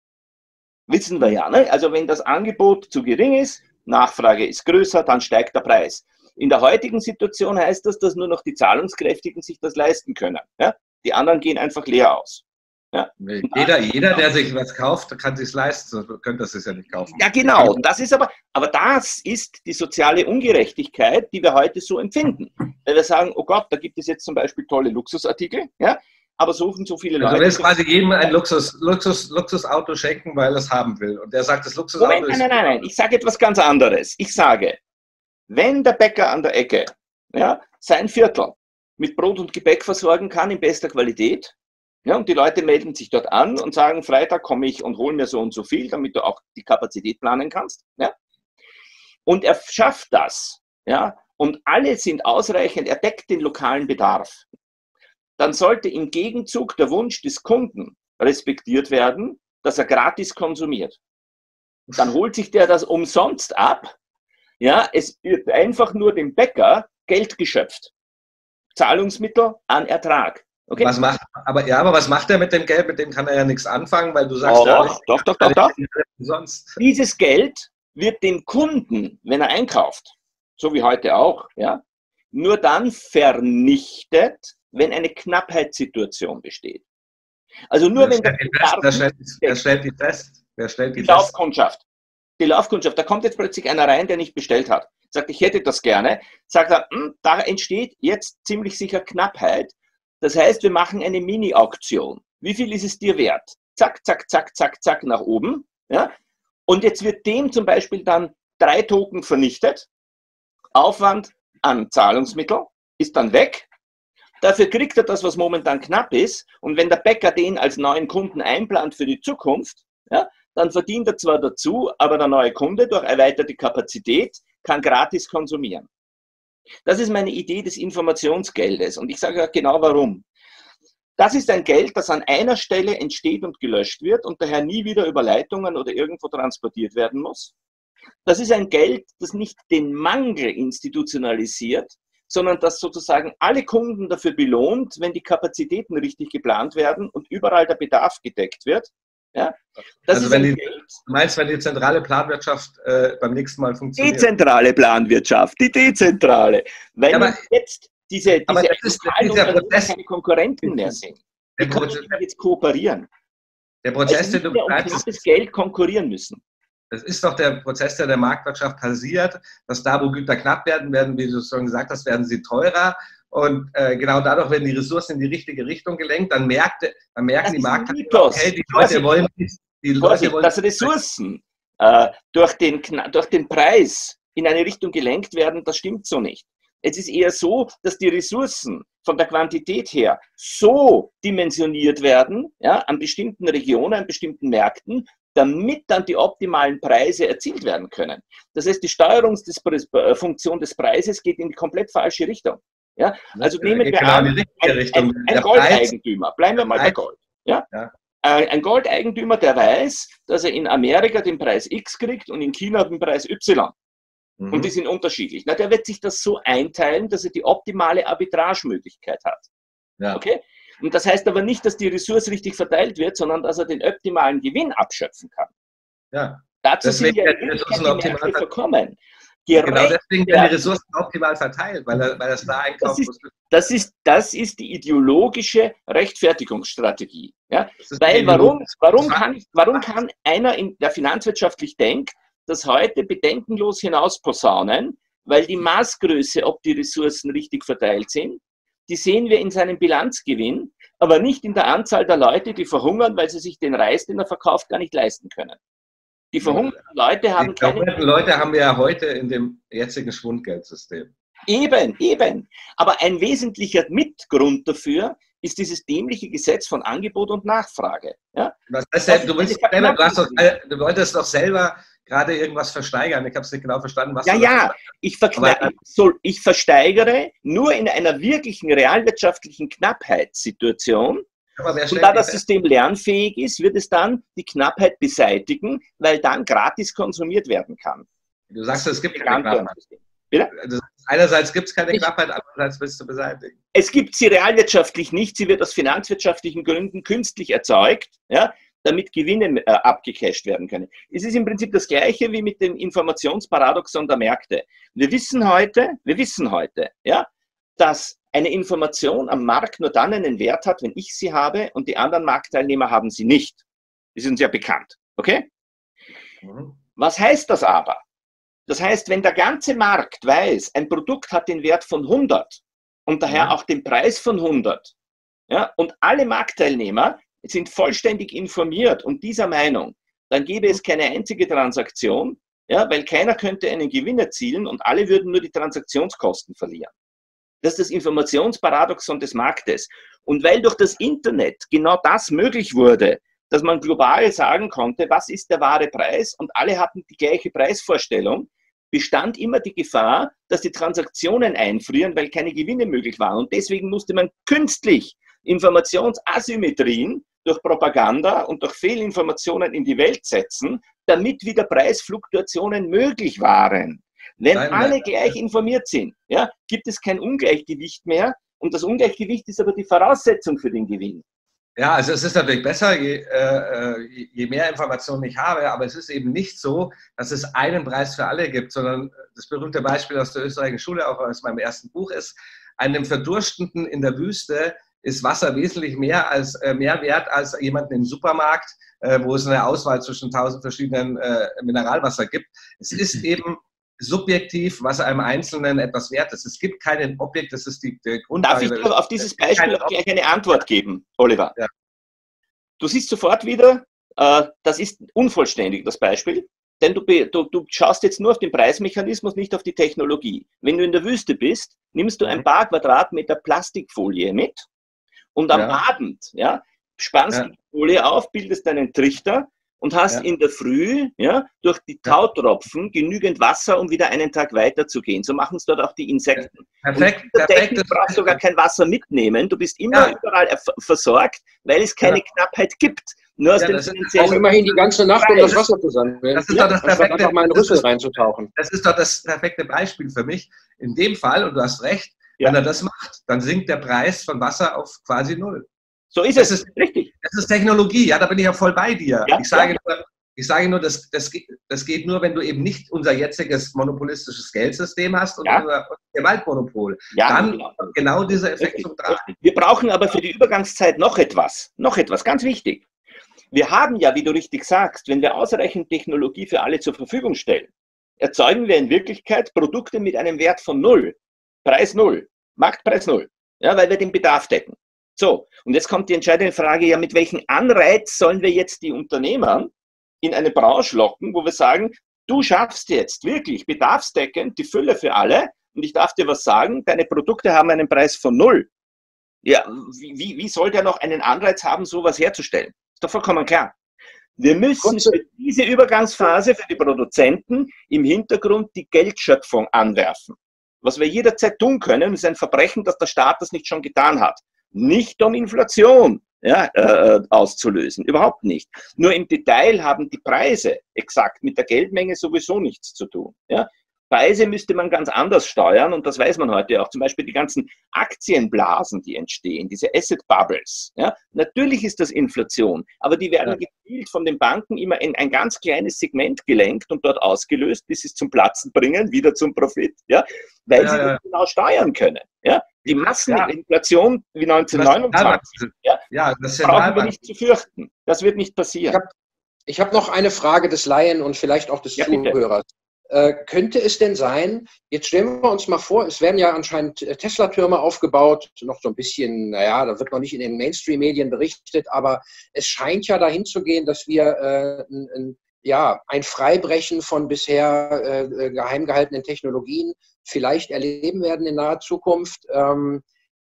Wissen wir ja, ne? Also wenn das Angebot zu gering ist, Nachfrage ist größer, dann steigt der Preis. In der heutigen Situation heißt das, dass nur noch die Zahlungskräftigen sich das leisten können. Ja? Die anderen gehen einfach leer aus. Ja? Jeder, jeder, der sich was kauft, kann sich leisten, sonst könnte das ja nicht kaufen. Ja, genau. Das ist aber, aber das ist die soziale Ungerechtigkeit, die wir heute so empfinden. Weil wir sagen, oh Gott, da gibt es jetzt zum Beispiel tolle Luxusartikel, ja, aber suchen so viele Leute. Du willst quasi jedem ein Luxus, Luxus, Luxusauto schenken, weil er es haben will. Und der sagt, das Luxusauto Moment, ist... Nein, nein, nein, nein. Ich sage etwas ganz anderes. Ich sage, wenn der Bäcker an der Ecke ja, sein Viertel mit Brot und Gebäck versorgen kann in bester Qualität, ja, und die Leute melden sich dort an und sagen, Freitag komme ich und hole mir so und so viel, damit du auch die Kapazität planen kannst. Ja? Und er schafft das. Ja? Und alle sind ausreichend, er deckt den lokalen Bedarf. Dann sollte im Gegenzug der Wunsch des Kunden respektiert werden, dass er gratis konsumiert. Dann holt sich der das umsonst ab. Ja? Es wird einfach nur dem Bäcker Geld geschöpft. Zahlungsmittel an Ertrag. Okay. Was macht, aber, ja, aber was macht er mit dem Geld? Mit dem kann er ja nichts anfangen, weil du sagst, oh, ja, doch, doch, doch, doch. Sonst. Dieses Geld wird dem Kunden, wenn er einkauft, so wie heute auch, ja, nur dann vernichtet, wenn eine Knappheitssituation besteht. Also nur wer wenn der Bedarf wer stellt, wer stellt die fest? Wer stellt die, die fest? Laufkundschaft. Die Laufkundschaft, da kommt jetzt plötzlich einer rein, der nicht bestellt hat. Sagt, ich hätte das gerne. Sagt er, hm, da entsteht jetzt ziemlich sicher Knappheit. Das heißt, wir machen eine Mini-Auktion. Wie viel ist es dir wert? Zack, zack, zack, zack, zack nach oben. Ja? Und jetzt wird dem zum Beispiel dann drei Token vernichtet. Aufwand an Zahlungsmittel ist dann weg. Dafür kriegt er das, was momentan knapp ist. Und wenn der Bäcker den als neuen Kunden einplant für die Zukunft, ja, dann verdient er zwar dazu, aber der neue Kunde durch erweiterte Kapazität kann gratis konsumieren. Das ist meine Idee des Informationsgeldes und ich sage auch genau warum. Das ist ein Geld, das an einer Stelle entsteht und gelöscht wird und daher nie wieder über Leitungen oder irgendwo transportiert werden muss. Das ist ein Geld, das nicht den Mangel institutionalisiert, sondern das sozusagen alle Kunden dafür belohnt, wenn die Kapazitäten richtig geplant werden und überall der Bedarf gedeckt wird. Ja? Das also ist wenn ein die, Geld. Du meinst, wenn die zentrale Planwirtschaft äh, beim nächsten Mal funktioniert? Dezentrale Planwirtschaft, die dezentrale. Weil ja, aber, jetzt diese, diese aber das ist, dieser Prozess, keine Konkurrenten mehr sind. Die können jetzt kooperieren. Der Prozess, also den du um knappes Geld konkurrieren müssen. Das ist doch der Prozess, der in der Marktwirtschaft passiert, dass da, wo Güter knapp werden, werden, wie du schon gesagt hast, werden sie teurer. Und äh, genau dadurch werden die Ressourcen in die richtige Richtung gelenkt. Dann, merkt, dann merken die Marktteilnehmer, okay, die Leute wollen nicht. Die Vorsicht, Leute wollen dass Ressourcen äh, durch, den, durch den Preis in eine Richtung gelenkt werden, das stimmt so nicht. Es ist eher so, dass die Ressourcen von der Quantität her so dimensioniert werden, ja, an bestimmten Regionen, an bestimmten Märkten, damit dann die optimalen Preise erzielt werden können. Das heißt, die Steuerungsfunktion des Preises geht in die komplett falsche Richtung. Ja? Also nehmen wir an, ein, ein, ein Goldeigentümer, bleiben wir mal bei Gold. Ja? Ja. Ein Goldeigentümer, der weiß, dass er in Amerika den Preis X kriegt und in China den Preis Y. Mhm. Und die sind unterschiedlich. Na, der wird sich das so einteilen, dass er die optimale Arbitragemöglichkeit hat. Ja. Okay? Und das heißt aber nicht, dass die Ressource richtig verteilt wird, sondern dass er den optimalen Gewinn abschöpfen kann. Ja. Dazu deswegen sind ja die Ressourcen verkommen. Genau deswegen werden die Ressourcen optimal verteilt, weil er, weil er es da einkaufen das ist, muss. Das ist, das ist die ideologische Rechtfertigungsstrategie. Ja? Weil warum, warum, kann, warum kann einer, in, der finanzwirtschaftlich denkt, das heute bedenkenlos hinausposaunen, weil die Maßgröße, ob die Ressourcen richtig verteilt sind, die sehen wir in seinem Bilanzgewinn, aber nicht in der Anzahl der Leute, die verhungern, weil sie sich den Reis, den er verkauft, gar nicht leisten können. Die verhungerten Leute haben die keine... Die Leute haben wir ja heute in dem jetzigen Schwundgeldsystem. Eben, eben. Aber ein wesentlicher Mitgrund dafür ist dieses dämliche Gesetz von Angebot und Nachfrage. Ja? Was heißt denn, du, willst selber, du, hast doch, du wolltest doch selber gerade irgendwas versteigern. Ich habe es nicht genau verstanden, was ja, du ja, ich, so, ich versteigere nur in einer wirklichen realwirtschaftlichen Knappheitssituation. Und da das System lernfähig ist, wird es dann die Knappheit beseitigen, weil dann gratis konsumiert werden kann. Du sagst, es gibt keine Knappheit. Also einerseits gibt es keine Knappheit, andererseits willst du beseitigen. Es gibt sie realwirtschaftlich nicht. Sie wird aus finanzwirtschaftlichen Gründen künstlich erzeugt, ja, damit Gewinne äh, abgecasht werden können. Es ist im Prinzip das Gleiche wie mit dem Informationsparadoxon der Märkte. Wir wissen heute, wir wissen heute, ja, dass eine Information am Markt nur dann einen Wert hat, wenn ich sie habe und die anderen Marktteilnehmer haben sie nicht. Die sind ja bekannt. Okay? Mhm. Was heißt das aber? Das heißt, wenn der ganze Markt weiß, ein Produkt hat den Wert von hundert und daher mhm. auch den Preis von hundert, ja, und alle Marktteilnehmer sind vollständig informiert und dieser Meinung, dann gäbe es keine einzige Transaktion, ja, weil keiner könnte einen Gewinn erzielen und alle würden nur die Transaktionskosten verlieren. Das ist das Informationsparadoxon des Marktes. Und weil durch das Internet genau das möglich wurde, dass man global sagen konnte, was ist der wahre Preis und alle hatten die gleiche Preisvorstellung, bestand immer die Gefahr, dass die Transaktionen einfrieren, weil keine Gewinne möglich waren. Und deswegen musste man künstlich Informationsasymmetrien durch Propaganda und durch Fehlinformationen in die Welt setzen, damit wieder Preisfluktuationen möglich waren. Wenn nein, alle nein, gleich nein. informiert sind, ja, gibt es kein Ungleichgewicht mehr und das Ungleichgewicht ist aber die Voraussetzung für den Gewinn. Ja, also es ist natürlich besser, je, äh, je mehr Informationen ich habe, aber es ist eben nicht so, dass es einen Preis für alle gibt, sondern das berühmte Beispiel aus der österreichischen Schule, auch aus meinem ersten Buch ist, einem Verdurstenden in der Wüste ist Wasser wesentlich mehr, als, äh, mehr wert als jemanden im Supermarkt, äh, wo es eine Auswahl zwischen tausend verschiedenen äh, Mineralwasser gibt. Es ist eben subjektiv, was einem Einzelnen etwas wert ist. Es gibt kein Objekt, das ist die, die Grundlage. Darf ich auf dieses Beispiel auch gleich eine Antwort geben, Oliver? Ja. Du siehst sofort wieder, äh, das ist unvollständig, das Beispiel, denn du, du, du schaust jetzt nur auf den Preismechanismus, nicht auf die Technologie. Wenn du in der Wüste bist, nimmst du ein paar Quadratmeter Plastikfolie mit und am ja. Abend ja, spannst ja. du die Folie auf, bildest einen Trichter und hast ja. in der Früh ja, durch die Tautropfen genügend Wasser, um wieder einen Tag weiterzugehen. So machen es dort auch die Insekten. Perfekt. Und perfekt. Du brauchst sogar kein Wasser mitnehmen. Du bist immer ja. überall versorgt, weil es keine ja. Knappheit gibt. Nur aus ja, das ist auch immerhin die ganze Nacht, um das Wasser zu sammeln. Das ist ja, doch das perfekte, einfach mal in Rüssel reinzutauchen. Das ist doch das perfekte Beispiel für mich. In dem Fall, und du hast recht, ja. wenn er das macht, dann sinkt der Preis von Wasser auf quasi null. So ist das es. Ist, richtig. Das ist Technologie, ja, da bin ich ja voll bei dir. Ja, ich sage ja. nur, ich sage nur das, das, das geht nur, wenn du eben nicht unser jetziges monopolistisches Geldsystem hast und ja. unser Gewaltmonopol. Ja, dann genau. genau dieser Effekt zum Tragen. Wir brauchen aber für die Übergangszeit noch etwas. Noch etwas, ganz wichtig. Wir haben ja, wie du richtig sagst, wenn wir ausreichend Technologie für alle zur Verfügung stellen, erzeugen wir in Wirklichkeit Produkte mit einem Wert von null. Preis null. Marktpreis null. Ja, weil wir den Bedarf decken. So, und jetzt kommt die entscheidende Frage, ja, mit welchem Anreiz sollen wir jetzt die Unternehmer in eine Branche locken, wo wir sagen, du schaffst jetzt wirklich bedarfsdeckend die Fülle für alle, und ich darf dir was sagen, deine Produkte haben einen Preis von null. Ja, wie, wie, wie soll der noch einen Anreiz haben, sowas herzustellen? Ist doch vollkommen klar. Wir müssen für diese Übergangsphase für die Produzenten im Hintergrund die Geldschöpfung anwerfen. Was wir jederzeit tun können, ist ein Verbrechen, dass der Staat das nicht schon getan hat. Nicht um Inflation ja, äh, auszulösen, überhaupt nicht. Nur im Detail haben die Preise exakt mit der Geldmenge sowieso nichts zu tun. Ja. Preise müsste man ganz anders steuern und das weiß man heute auch. Zum Beispiel die ganzen Aktienblasen, die entstehen, diese Asset Bubbles. Ja. Natürlich ist das Inflation, aber die werden ja. gezielt von den Banken immer in ein ganz kleines Segment gelenkt und dort ausgelöst, bis sie es zum Platzen bringen, wieder zum Profit, ja, weil ja, sie ja. das genau steuern können. Ja. Die Masseninflation wie neunzehnhundertneunundzwanzig, ja, ja, das brauchen wir nicht zu fürchten. Das wird nicht passieren. Ich habe hab noch eine Frage des Laien und vielleicht auch des ja, Zuhörers. Äh, könnte es denn sein, jetzt stellen wir uns mal vor, es werden ja anscheinend Tesla-Türme aufgebaut, noch so ein bisschen, naja, da wird noch nicht in den Mainstream-Medien berichtet, aber es scheint ja dahin zu gehen, dass wir äh, ein, ein, ja, ein Freibrechen von bisher äh, geheim gehaltenen Technologien vielleicht erleben werden in naher Zukunft. Ähm,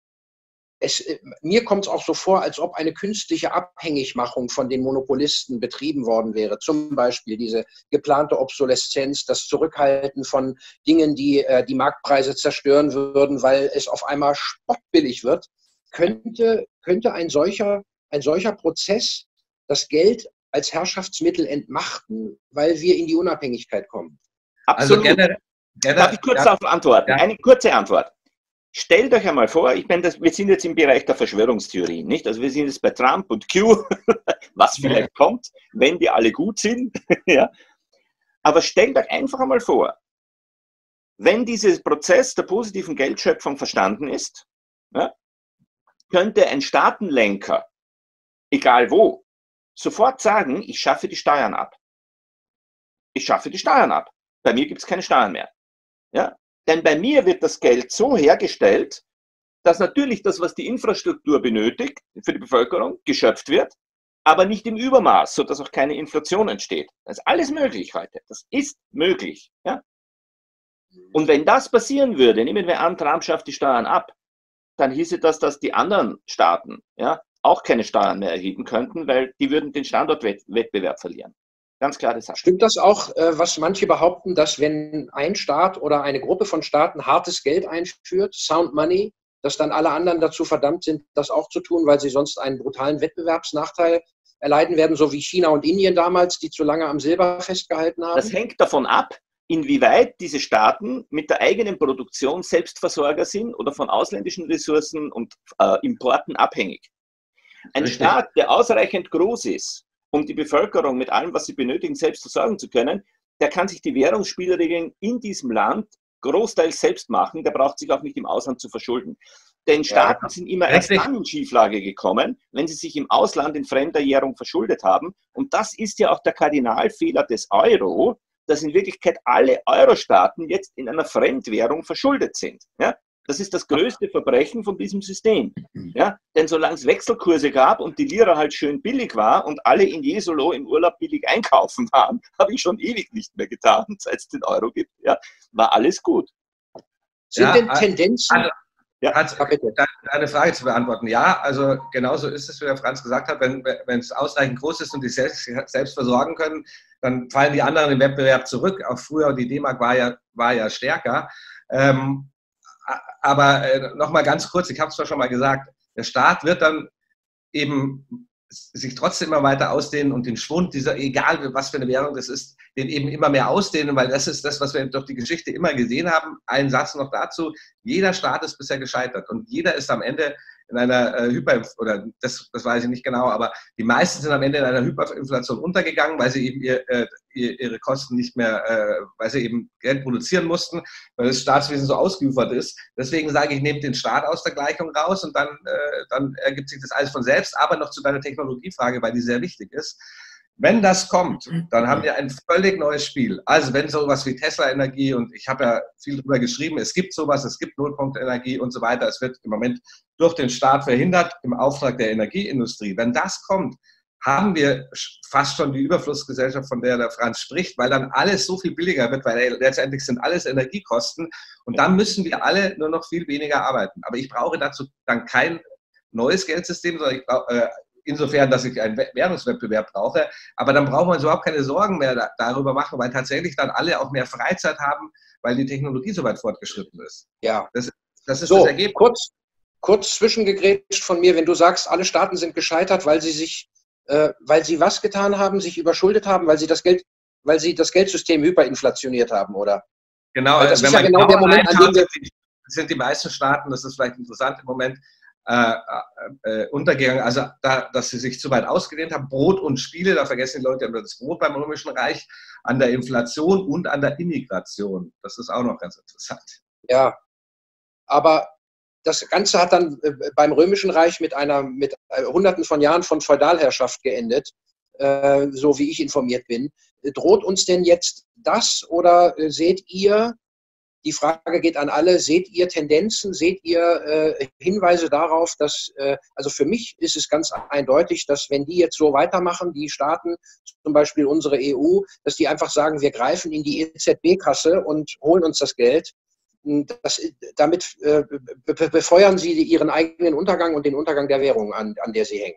Es, mir kommt es auch so vor, als ob eine künstliche Abhängigmachung von den Monopolisten betrieben worden wäre. Zum Beispiel diese geplante Obsoleszenz, das Zurückhalten von Dingen, die äh, die Marktpreise zerstören würden, weil es auf einmal spottbillig wird. Könnte, könnte ein, solcher, ein solcher Prozess das Geld als Herrschaftsmittel entmachten, weil wir in die Unabhängigkeit kommen? Absolut. Also gerne, gerne, Darf ich kurz ja. darauf antworten? Ja. Eine kurze Antwort. Stellt euch einmal vor, ich meine, das, wir sind jetzt im Bereich der Verschwörungstheorien, nicht? Also wir sind jetzt bei Trump und Q, was vielleicht ja. kommt, wenn die alle gut sind. ja. Aber stellt euch einfach einmal vor, wenn dieser Prozess der positiven Geldschöpfung verstanden ist, ja, könnte ein Staatenlenker, egal wo, sofort sagen, ich schaffe die Steuern ab. Ich schaffe die Steuern ab. Bei mir gibt es keine Steuern mehr. Ja. Denn bei mir wird das Geld so hergestellt, dass natürlich das, was die Infrastruktur benötigt, für die Bevölkerung geschöpft wird, aber nicht im Übermaß, sodass auch keine Inflation entsteht. Das ist alles möglich heute. Das ist möglich. Ja? Und wenn das passieren würde, nehmen wir an, Trump schafft die Steuern ab, dann hieße das, dass die anderen Staaten ja, auch keine Steuern mehr erheben könnten, weil die würden den Standortwettbewerb verlieren. Ganz klare Sache. Stimmt das auch, was manche behaupten, dass wenn ein Staat oder eine Gruppe von Staaten hartes Geld einführt, Sound Money, dass dann alle anderen dazu verdammt sind, das auch zu tun, weil sie sonst einen brutalen Wettbewerbsnachteil erleiden werden, so wie China und Indien damals, die zu lange am Silber festgehalten haben? Das hängt davon ab, inwieweit diese Staaten mit der eigenen Produktion Selbstversorger sind oder von ausländischen Ressourcen und äh, Importen abhängig. Ein Richtig. Staat, der ausreichend groß ist, um die Bevölkerung mit allem, was sie benötigen, selbst versorgen zu können, der kann sich die Währungsspielregeln in diesem Land großteils selbst machen, der braucht sich auch nicht im Ausland zu verschulden. Denn Staaten ja, sind immer erst dann in Schieflage gekommen, wenn sie sich im Ausland in fremder Währung verschuldet haben. Und das ist ja auch der Kardinalfehler des Euro, dass in Wirklichkeit alle Euro-Staaten jetzt in einer Fremdwährung verschuldet sind. Ja? Das ist das größte Verbrechen von diesem System. Ja? Denn solange es Wechselkurse gab und die Lira halt schön billig war und alle in Jesolo im Urlaub billig einkaufen waren, habe ich schon ewig nicht mehr getan, seit es den Euro gibt, ja, war alles gut. Sind ja, denn Tendenzen... Also, ja. Hat eine Frage zu beantworten. Ja, also genauso ist es, wie der Franz gesagt hat, wenn, wenn es ausreichend groß ist und die selbst, selbst versorgen können, dann fallen die anderen im Wettbewerb zurück. Auch früher, die D-Mark war ja, war ja stärker. Ähm, Aber äh, nochmal ganz kurz, ich habe es zwar schon mal gesagt, der Staat wird dann eben sich trotzdem immer weiter ausdehnen und den Schwund dieser, egal was für eine Währung das ist, den eben immer mehr ausdehnen, weil das ist das, was wir durch die Geschichte immer gesehen haben. Ein Satz noch dazu, jeder Staat ist bisher gescheitert und jeder ist am Ende in einer äh, Hyper, oder das, das weiß ich nicht genau, aber die meisten sind am Ende in einer Hyperinflation untergegangen, weil sie eben ihr, äh, ihre Kosten nicht mehr, äh, weil sie eben Geld produzieren mussten, weil das Staatswesen so ausgeufert ist. Deswegen sage ich, nehmt den Staat aus der Gleichung raus und dann, äh, dann ergibt sich das alles von selbst. Aber noch zu deiner Technologiefrage, weil die sehr wichtig ist. Wenn das kommt, dann haben wir ein völlig neues Spiel. Also wenn sowas wie Tesla-Energie, und ich habe ja viel darüber geschrieben, es gibt sowas, es gibt Nullpunkt-Energie und so weiter, es wird im Moment durch den Staat verhindert im Auftrag der Energieindustrie. Wenn das kommt, haben wir fast schon die Überflussgesellschaft, von der der Franz spricht, weil dann alles so viel billiger wird, weil letztendlich sind alles Energiekosten und dann müssen wir alle nur noch viel weniger arbeiten. Aber ich brauche dazu dann kein neues Geldsystem, sondern ich brauche, äh, insofern, dass ich einen Währungswettbewerb brauche, aber dann brauchen wir uns überhaupt keine Sorgen mehr da, darüber machen, weil tatsächlich dann alle auch mehr Freizeit haben, weil die Technologie so weit fortgeschritten ist. Ja. Das, das ist so, das Ergebnis. Kurz, kurz zwischengegrätscht von mir, wenn du sagst, alle Staaten sind gescheitert, weil sie sich, äh, weil sie was getan haben, sich überschuldet haben, weil sie das Geld, weil sie das Geldsystem hyperinflationiert haben, oder? Genau, weil das wenn ist ja man genau der Moment, an dem wir sind die meisten Staaten, das ist vielleicht interessant im Moment, Äh, äh, untergegangen, also da, dass sie sich zu weit ausgedehnt haben. Brot und Spiele, da vergessen die Leute immer das Brot beim Römischen Reich, an der Inflation und an der Immigration. Das ist auch noch ganz interessant. Ja, aber das Ganze hat dann beim Römischen Reich mit einer, mit Hunderten von Jahren von Feudalherrschaft geendet, äh, so wie ich informiert bin. Droht uns denn jetzt das oder seht ihr, die Frage geht an alle, seht ihr Tendenzen, seht ihr äh, Hinweise darauf, dass, äh, also für mich ist es ganz eindeutig, dass wenn die jetzt so weitermachen, die Staaten, zum Beispiel unsere E U, dass die einfach sagen, wir greifen in die E Z B-Kasse und holen uns das Geld. Das, damit äh, be befeuern sie ihren eigenen Untergang und den Untergang der Währung, an, an der sie hängen.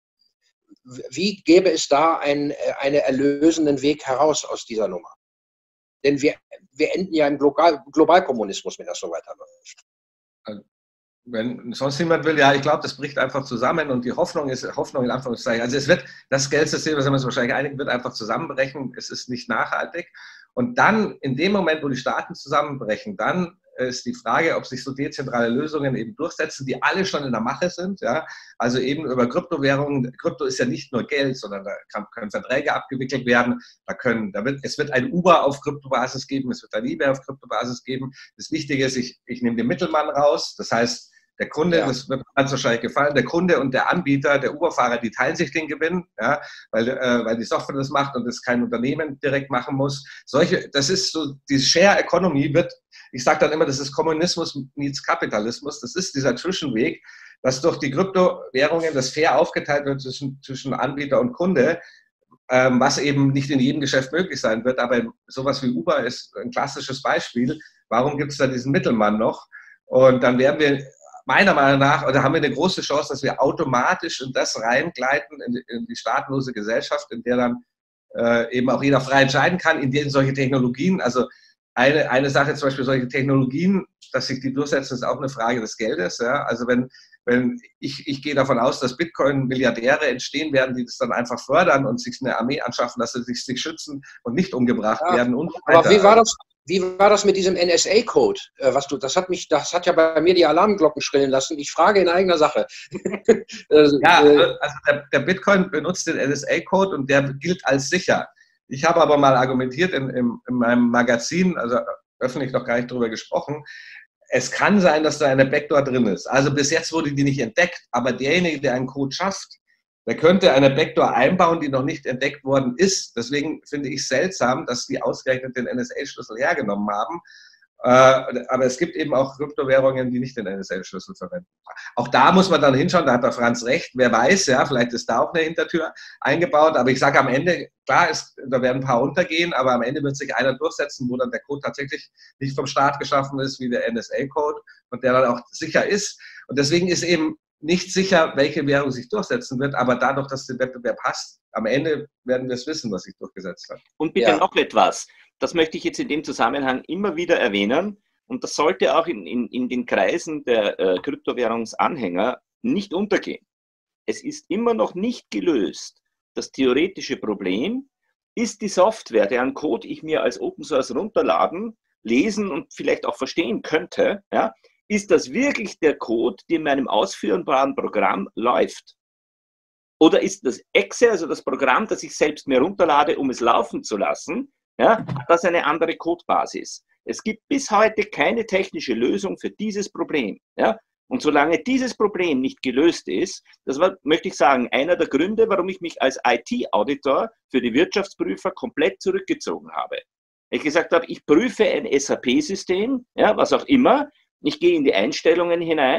Wie gäbe es da einen, einen erlösenden Weg heraus aus dieser Nummer? Denn wir, wir enden ja im Global Globalkommunismus, wenn das so weiterläuft. Wenn sonst niemand will, ja, ich glaube, das bricht einfach zusammen und die Hoffnung ist, Hoffnung in Anführungszeichen, also es wird, das Geldsystem, da sind wir uns wahrscheinlich einig, wird einfach zusammenbrechen, es ist nicht nachhaltig. Und dann, in dem Moment, wo die Staaten zusammenbrechen, dann ist die Frage, ob sich so dezentrale Lösungen eben durchsetzen, die alle schon in der Mache sind. Ja? Also eben über Kryptowährungen. Krypto ist ja nicht nur Geld, sondern da kann, können Verträge abgewickelt werden. Da können, da wird, es wird ein Uber auf Kryptobasis geben, es wird ein eBay auf Kryptobasis geben. Das Wichtige ist, ich, ich nehme den Mittelmann raus. Das heißt, der Kunde, ja. Das wird ganz wahrscheinlich gefallen, der Kunde und der Anbieter, der Uber-Fahrer, die teilen sich den Gewinn, ja, weil, äh, weil die Software das macht und das kein Unternehmen direkt machen muss. Solche, das ist so, die Share Economy wird, ich sage dann immer, das ist Kommunismus meets Kapitalismus, das ist dieser Zwischenweg, dass durch die Kryptowährungen das fair aufgeteilt wird zwischen, zwischen Anbieter und Kunde, ähm, was eben nicht in jedem Geschäft möglich sein wird, aber sowas wie Uber ist ein klassisches Beispiel. Warum gibt es da diesen Mittelmann noch? Und dann werden wir meiner Meinung nach, oder haben wir eine große Chance, dass wir automatisch in das reingleiten, in, in die staatenlose Gesellschaft, in der dann äh, eben auch jeder frei entscheiden kann, in denen solche Technologien, also eine, eine Sache zum Beispiel, solche Technologien, dass sich die durchsetzen, ist auch eine Frage des Geldes. Ja? Also wenn, wenn ich, ich gehe davon aus, dass Bitcoin-Milliardäre entstehen werden, die das dann einfach fördern und sich eine Armee anschaffen, dass sie sich, sich schützen und nicht umgebracht ja, werden. Und so aber wie war das? Wie war das mit diesem N S A-Code? Was du, das hat mich, das hat ja bei mir die Alarmglocken schrillen lassen. Ich frage in eigener Sache. Ja, also der, der Bitcoin benutzt den N S A-Code und der gilt als sicher. Ich habe aber mal argumentiert in, in, in meinem Magazin, also öffentlich noch gar nicht darüber gesprochen, es kann sein, dass da eine Backdoor drin ist. Also bis jetzt wurde die nicht entdeckt, aber derjenige, der einen Code schafft, der könnte eine Backdoor einbauen, die noch nicht entdeckt worden ist. Deswegen finde ich es seltsam, dass die ausgerechnet den N S A-Schlüssel hergenommen haben. Äh, aber es gibt eben auch Kryptowährungen, die nicht den N S A-Schlüssel verwenden. Auch da muss man dann hinschauen, da hat der Franz recht. Wer weiß, ja, vielleicht ist da auch eine Hintertür eingebaut. Aber ich sage am Ende, klar, ist, da werden ein paar untergehen, aber am Ende wird sich einer durchsetzen, wo dann der Code tatsächlich nicht vom Staat geschaffen ist, wie der N S A-Code und der dann auch sicher ist. Und deswegen ist eben nicht sicher, welche Währung sich durchsetzen wird, aber dadurch, dass der Wettbewerb passt, am Ende werden wir es wissen, was sich durchgesetzt hat. Und bitte ja. noch etwas, das möchte ich jetzt in dem Zusammenhang immer wieder erwähnen und das sollte auch in, in, in den Kreisen der äh, Kryptowährungsanhänger nicht untergehen. Es ist immer noch nicht gelöst. Das theoretische Problem ist die Software, deren Code ich mir als Open Source runterladen, lesen und vielleicht auch verstehen könnte, ja, ist das wirklich der Code, der in meinem ausführbaren Programm läuft? Oder ist das Exe, also das Programm, das ich selbst mir runterlade, um es laufen zu lassen, ja, hat das eine andere Codebasis? Es gibt bis heute keine technische Lösung für dieses Problem. Ja? Und solange dieses Problem nicht gelöst ist, das war, möchte ich sagen, einer der Gründe, warum ich mich als I T-Auditor für die Wirtschaftsprüfer komplett zurückgezogen habe. Ich gesagt habe, ich prüfe ein S A P-System, ja, was auch immer, ich gehe in die Einstellungen hinein,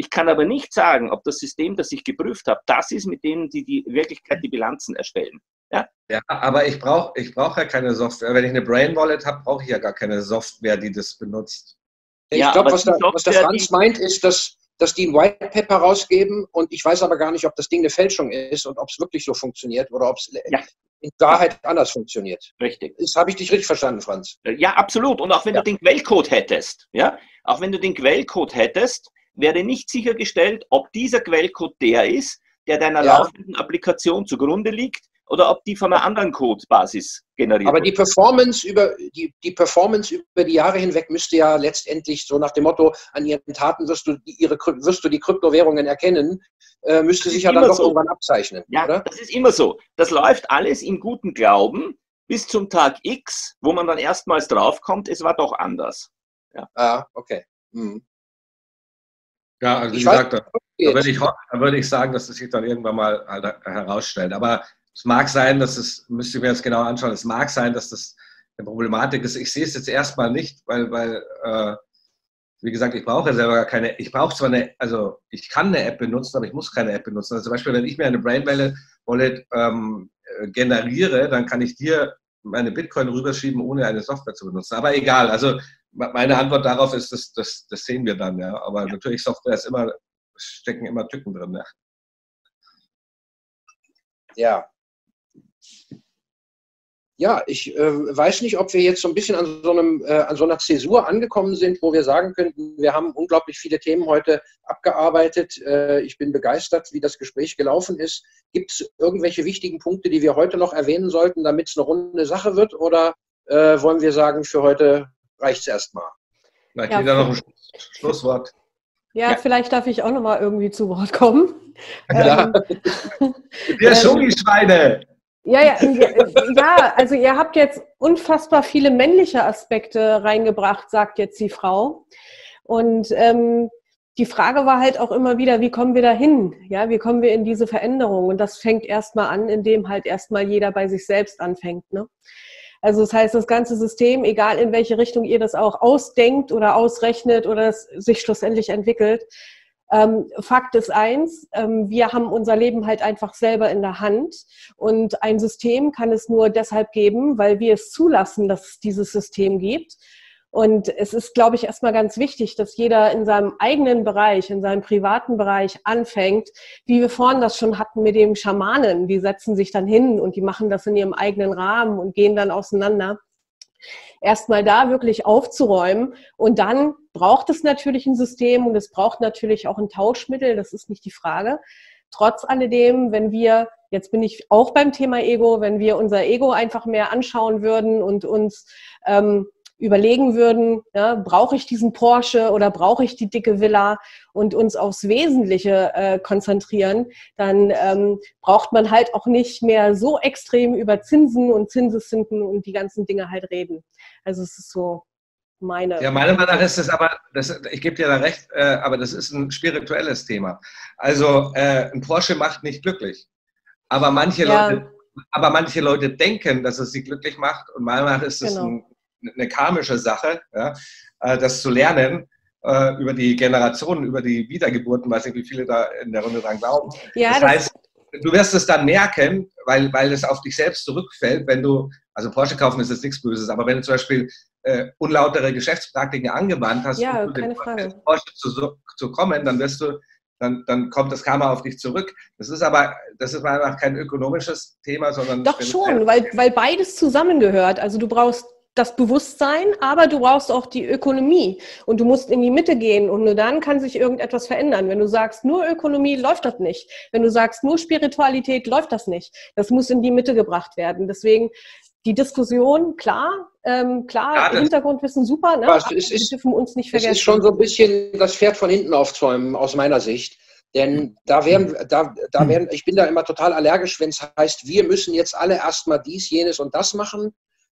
Ich kann aber nicht sagen, ob das System, das ich geprüft habe, das ist, mit dem die die Wirklichkeit die Bilanzen erstellen. Ja, ja, aber ich brauche ich brauch ja keine Software. Wenn ich eine Brain Wallet habe, brauche ich ja gar keine Software, die das benutzt. Ich ja, glaube, was, was der Franz die, meint, ist, dass, dass die ein White Paper rausgeben und ich weiß aber gar nicht, ob das Ding eine Fälschung ist und ob es wirklich so funktioniert oder ob es ja. in Wahrheit anders funktioniert. Richtig. Das habe ich dich richtig verstanden, Franz. Ja, absolut. Und auch wenn ja. du den Quellcode hättest, ja, auch wenn du den Quellcode hättest, wäre nicht sichergestellt, ob dieser Quellcode der ist, der deiner ja. laufenden Applikation zugrunde liegt, oder ob die von einer anderen Codebasis generiert Aber wird. die Performance über die, die Performance über die Jahre hinweg müsste ja letztendlich so nach dem Motto, an ihren Taten wirst du die, ihre, wirst du die Kryptowährungen erkennen, äh, müsste sich ja dann doch so. irgendwann abzeichnen. Ja, oder? Das ist immer so. Das läuft alles im guten Glauben bis zum Tag X, wo man dann erstmals draufkommt, es war doch anders. Ja, ah, okay. Hm. Ja, also wie ich gesagt, weiß, da, da, würde ich, da würde ich sagen, dass es sich dann irgendwann mal halt herausstellt. Aber es mag sein, dass es, müsste ich mir das genau anschauen, es mag sein, dass das eine Problematik ist. Ich sehe es jetzt erstmal nicht, weil, weil äh, wie gesagt, ich brauche ja selber gar keine, ich brauche zwar eine, also ich kann eine App benutzen, aber ich muss keine App benutzen. Also zum Beispiel, wenn ich mir eine Brain Wallet ähm, generiere, dann kann ich dir meine Bitcoin rüberschieben, ohne eine Software zu benutzen. Aber egal, also meine Antwort darauf ist, das, das, das sehen wir dann, ja. Aber ja. natürlich, Software ist immer, stecken immer Tücken drin. Ja. Ja. Ja, ich äh, weiß nicht, ob wir jetzt so ein bisschen an so, einem, äh, an so einer Zäsur angekommen sind, wo wir sagen könnten, wir haben unglaublich viele Themen heute abgearbeitet. Äh, ich bin begeistert, wie das Gespräch gelaufen ist. Gibt es irgendwelche wichtigen Punkte, die wir heute noch erwähnen sollten, damit es eine runde Sache wird? Oder äh, wollen wir sagen, für heute reicht es erstmal? Vielleicht ja, jeder noch ein Schlusswort. Ja, ja, vielleicht darf ich auch noch mal irgendwie zu Wort kommen. Ja. Ähm, Ihr Schungi-Schweine! Ja, ja, ja, also ihr habt jetzt unfassbar viele männliche Aspekte reingebracht, sagt jetzt die Frau. Und ähm, die Frage war halt auch immer wieder, wie kommen wir da hin? Ja, wie kommen wir in diese Veränderung? Und das fängt erstmal an, indem halt erstmal jeder bei sich selbst anfängt, ne? Also das heißt, das ganze System, egal in welche Richtung ihr das auch ausdenkt oder ausrechnet oder es sich schlussendlich entwickelt, Ähm, Fakt ist eins, ähm, wir haben unser Leben halt einfach selber in der Hand und ein System kann es nur deshalb geben, weil wir es zulassen, dass es dieses System gibt. Und es ist, glaube ich, erstmal ganz wichtig, dass jeder in seinem eigenen Bereich, in seinem privaten Bereich anfängt, wie wir vorhin das schon hatten mit dem Schamanen. Die setzen sich dann hin und die machen das in ihrem eigenen Rahmen und gehen dann auseinander. Erstmal da wirklich aufzuräumen und dann braucht es natürlich ein System und es braucht natürlich auch ein Tauschmittel, das ist nicht die Frage. Trotz alledem, wenn wir, jetzt bin ich auch beim Thema Ego, wenn wir unser Ego einfach mehr anschauen würden und uns ähm, überlegen würden, ja, brauche ich diesen Porsche oder brauche ich die dicke Villa und uns aufs Wesentliche äh, konzentrieren, dann ähm, braucht man halt auch nicht mehr so extrem über Zinsen und Zinseszins und die ganzen Dinge halt reden. Also es ist so meine... Ja, meiner Meinung nach ist es aber, das, ich gebe dir da recht, äh, aber das ist ein spirituelles Thema. Also äh, ein Porsche macht nicht glücklich, aber manche, ja. Leute, aber manche Leute denken, dass es sie glücklich macht und meiner Meinung nach ist es genau. ein eine karmische Sache, ja, das zu lernen äh, über die Generationen, über die Wiedergeburten, weiß nicht, wie viele da in der Runde dran glauben. Ja, das, das heißt, du wirst es dann merken, weil, weil es auf dich selbst zurückfällt, wenn du, also Porsche kaufen ist jetzt nichts Böses, aber wenn du zum Beispiel äh, unlautere Geschäftspraktiken angewandt hast, ja, um keine Frage. Porsche zu, zu kommen, dann wirst du Dann, dann kommt das Karma auf dich zurück. Das ist aber, das ist meiner Meinung nach kein ökonomisches Thema, sondern... Doch schon, weil, weil beides zusammengehört. Also du brauchst das Bewusstsein, aber du brauchst auch die Ökonomie und du musst in die Mitte gehen und nur dann kann sich irgendetwas verändern. Wenn du sagst, nur Ökonomie, läuft das nicht. Wenn du sagst, nur Spiritualität, läuft das nicht. Das muss in die Mitte gebracht werden. Deswegen die Diskussion, klar, ähm, klar, ja, Hintergrundwissen super, ne? Aber es ist, wir dürfen uns nicht vergessen. Es ist schon so ein bisschen das Pferd von hinten aufzäumen, aus meiner Sicht. Denn da werden, da, da werden, ich bin da immer total allergisch, wenn es heißt, wir müssen jetzt alle erstmal dies, jenes und das machen.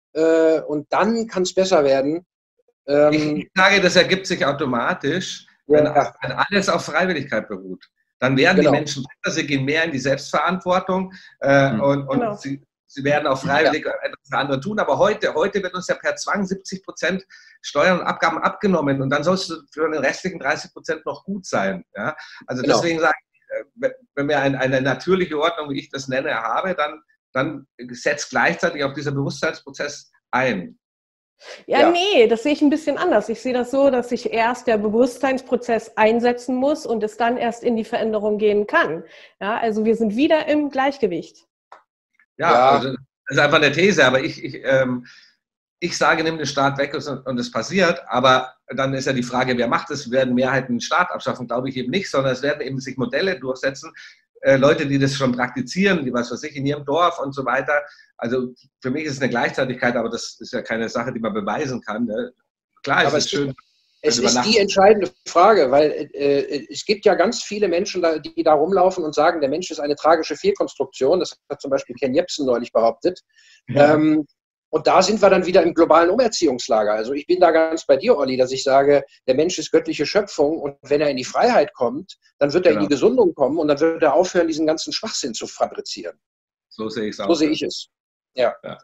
Und dann kann es besser werden. Ich sage, das ergibt sich automatisch, wenn, ja. wenn alles auf Freiwilligkeit beruht. Dann werden genau. die Menschen besser, sie gehen mehr in die Selbstverantwortung äh, mhm. und, und genau. sie, sie werden auch freiwillig ja. etwas für andere tun, aber heute, heute wird uns ja per Zwang siebzig Prozent Steuern und Abgaben abgenommen und dann sollst du für den restlichen dreißig Prozent noch gut sein. Ja? Also genau. Deswegen sage ich, wenn wir eine, eine natürliche Ordnung, wie ich das nenne, habe, dann, dann setzt gleichzeitig auch dieser Bewusstseinsprozess ein. Ja, ja, nee, das sehe ich ein bisschen anders. Ich sehe das so, dass sich erst der Bewusstseinsprozess einsetzen muss und es dann erst in die Veränderung gehen kann. Ja, also wir sind wieder im Gleichgewicht. Ja, ja. Also das ist einfach eine These, aber ich, ich, ähm, ich sage, nimm den Staat weg und es passiert, aber dann ist ja die Frage, wer macht es? Werden Mehrheiten den Staat abschaffen? Glaube ich eben nicht, sondern es werden eben sich Modelle durchsetzen, äh, Leute, die das schon praktizieren, die was weiß ich, in ihrem Dorf und so weiter. Also für mich ist es eine Gleichzeitigkeit, aber das ist ja keine Sache, die man beweisen kann. Ne? Klar, es aber ist schön. Es ist die entscheidende Frage, weil äh, es gibt ja ganz viele Menschen, die da rumlaufen und sagen, der Mensch ist eine tragische Fehlkonstruktion. Das hat zum Beispiel Ken Jebsen neulich behauptet. Ja. Ähm, und da sind wir dann wieder im globalen Umerziehungslager. Also ich bin da ganz bei dir, Olli, dass ich sage, der Mensch ist göttliche Schöpfung und wenn er in die Freiheit kommt, dann wird er genau. in die Gesundung kommen und dann wird er aufhören, diesen ganzen Schwachsinn zu fabrizieren. So sehe ich es auch. So sehe ich es. Ja. ja.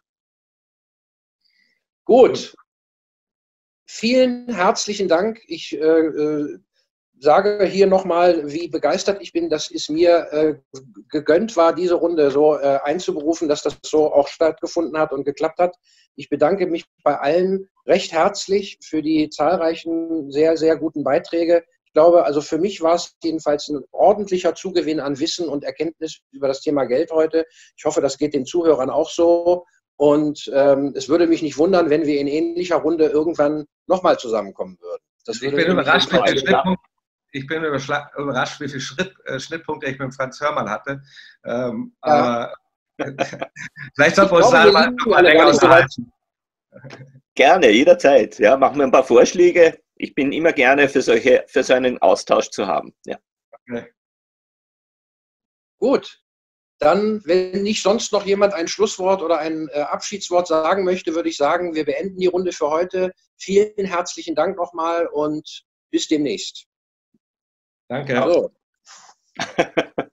Gut. Vielen herzlichen Dank. Ich äh, äh, sage hier nochmal, wie begeistert ich bin, dass es mir äh, gegönnt war, diese Runde so äh, einzuberufen, dass das so auch stattgefunden hat und geklappt hat. Ich bedanke mich bei allen recht herzlich für die zahlreichen, sehr, sehr guten Beiträge. Ich glaube, also für mich war es jedenfalls ein ordentlicher Zugewinn an Wissen und Erkenntnis über das Thema Geld heute. Ich hoffe, das geht den Zuhörern auch so. Und ähm, es würde mich nicht wundern, wenn wir in ähnlicher Runde irgendwann nochmal zusammenkommen würden. Das ich, bin überrascht, wie viel Schnittpunkt, ich bin überrascht, wie viele Schritt, äh, Schnittpunkte ich mit Franz Hörmann hatte. Ähm, ja. Aber vielleicht sollten wir uns da mal, mal länger unterhalten. Gerne, jederzeit. Ja, machen wir ein paar Vorschläge. Ich bin immer gerne für, solche, für so einen Austausch zu haben. Ja. Okay. Gut. Dann, wenn nicht sonst noch jemand ein Schlusswort oder ein äh, Abschiedswort sagen möchte, würde ich sagen, wir beenden die Runde für heute. Vielen herzlichen Dank nochmal und bis demnächst. Danke. Also.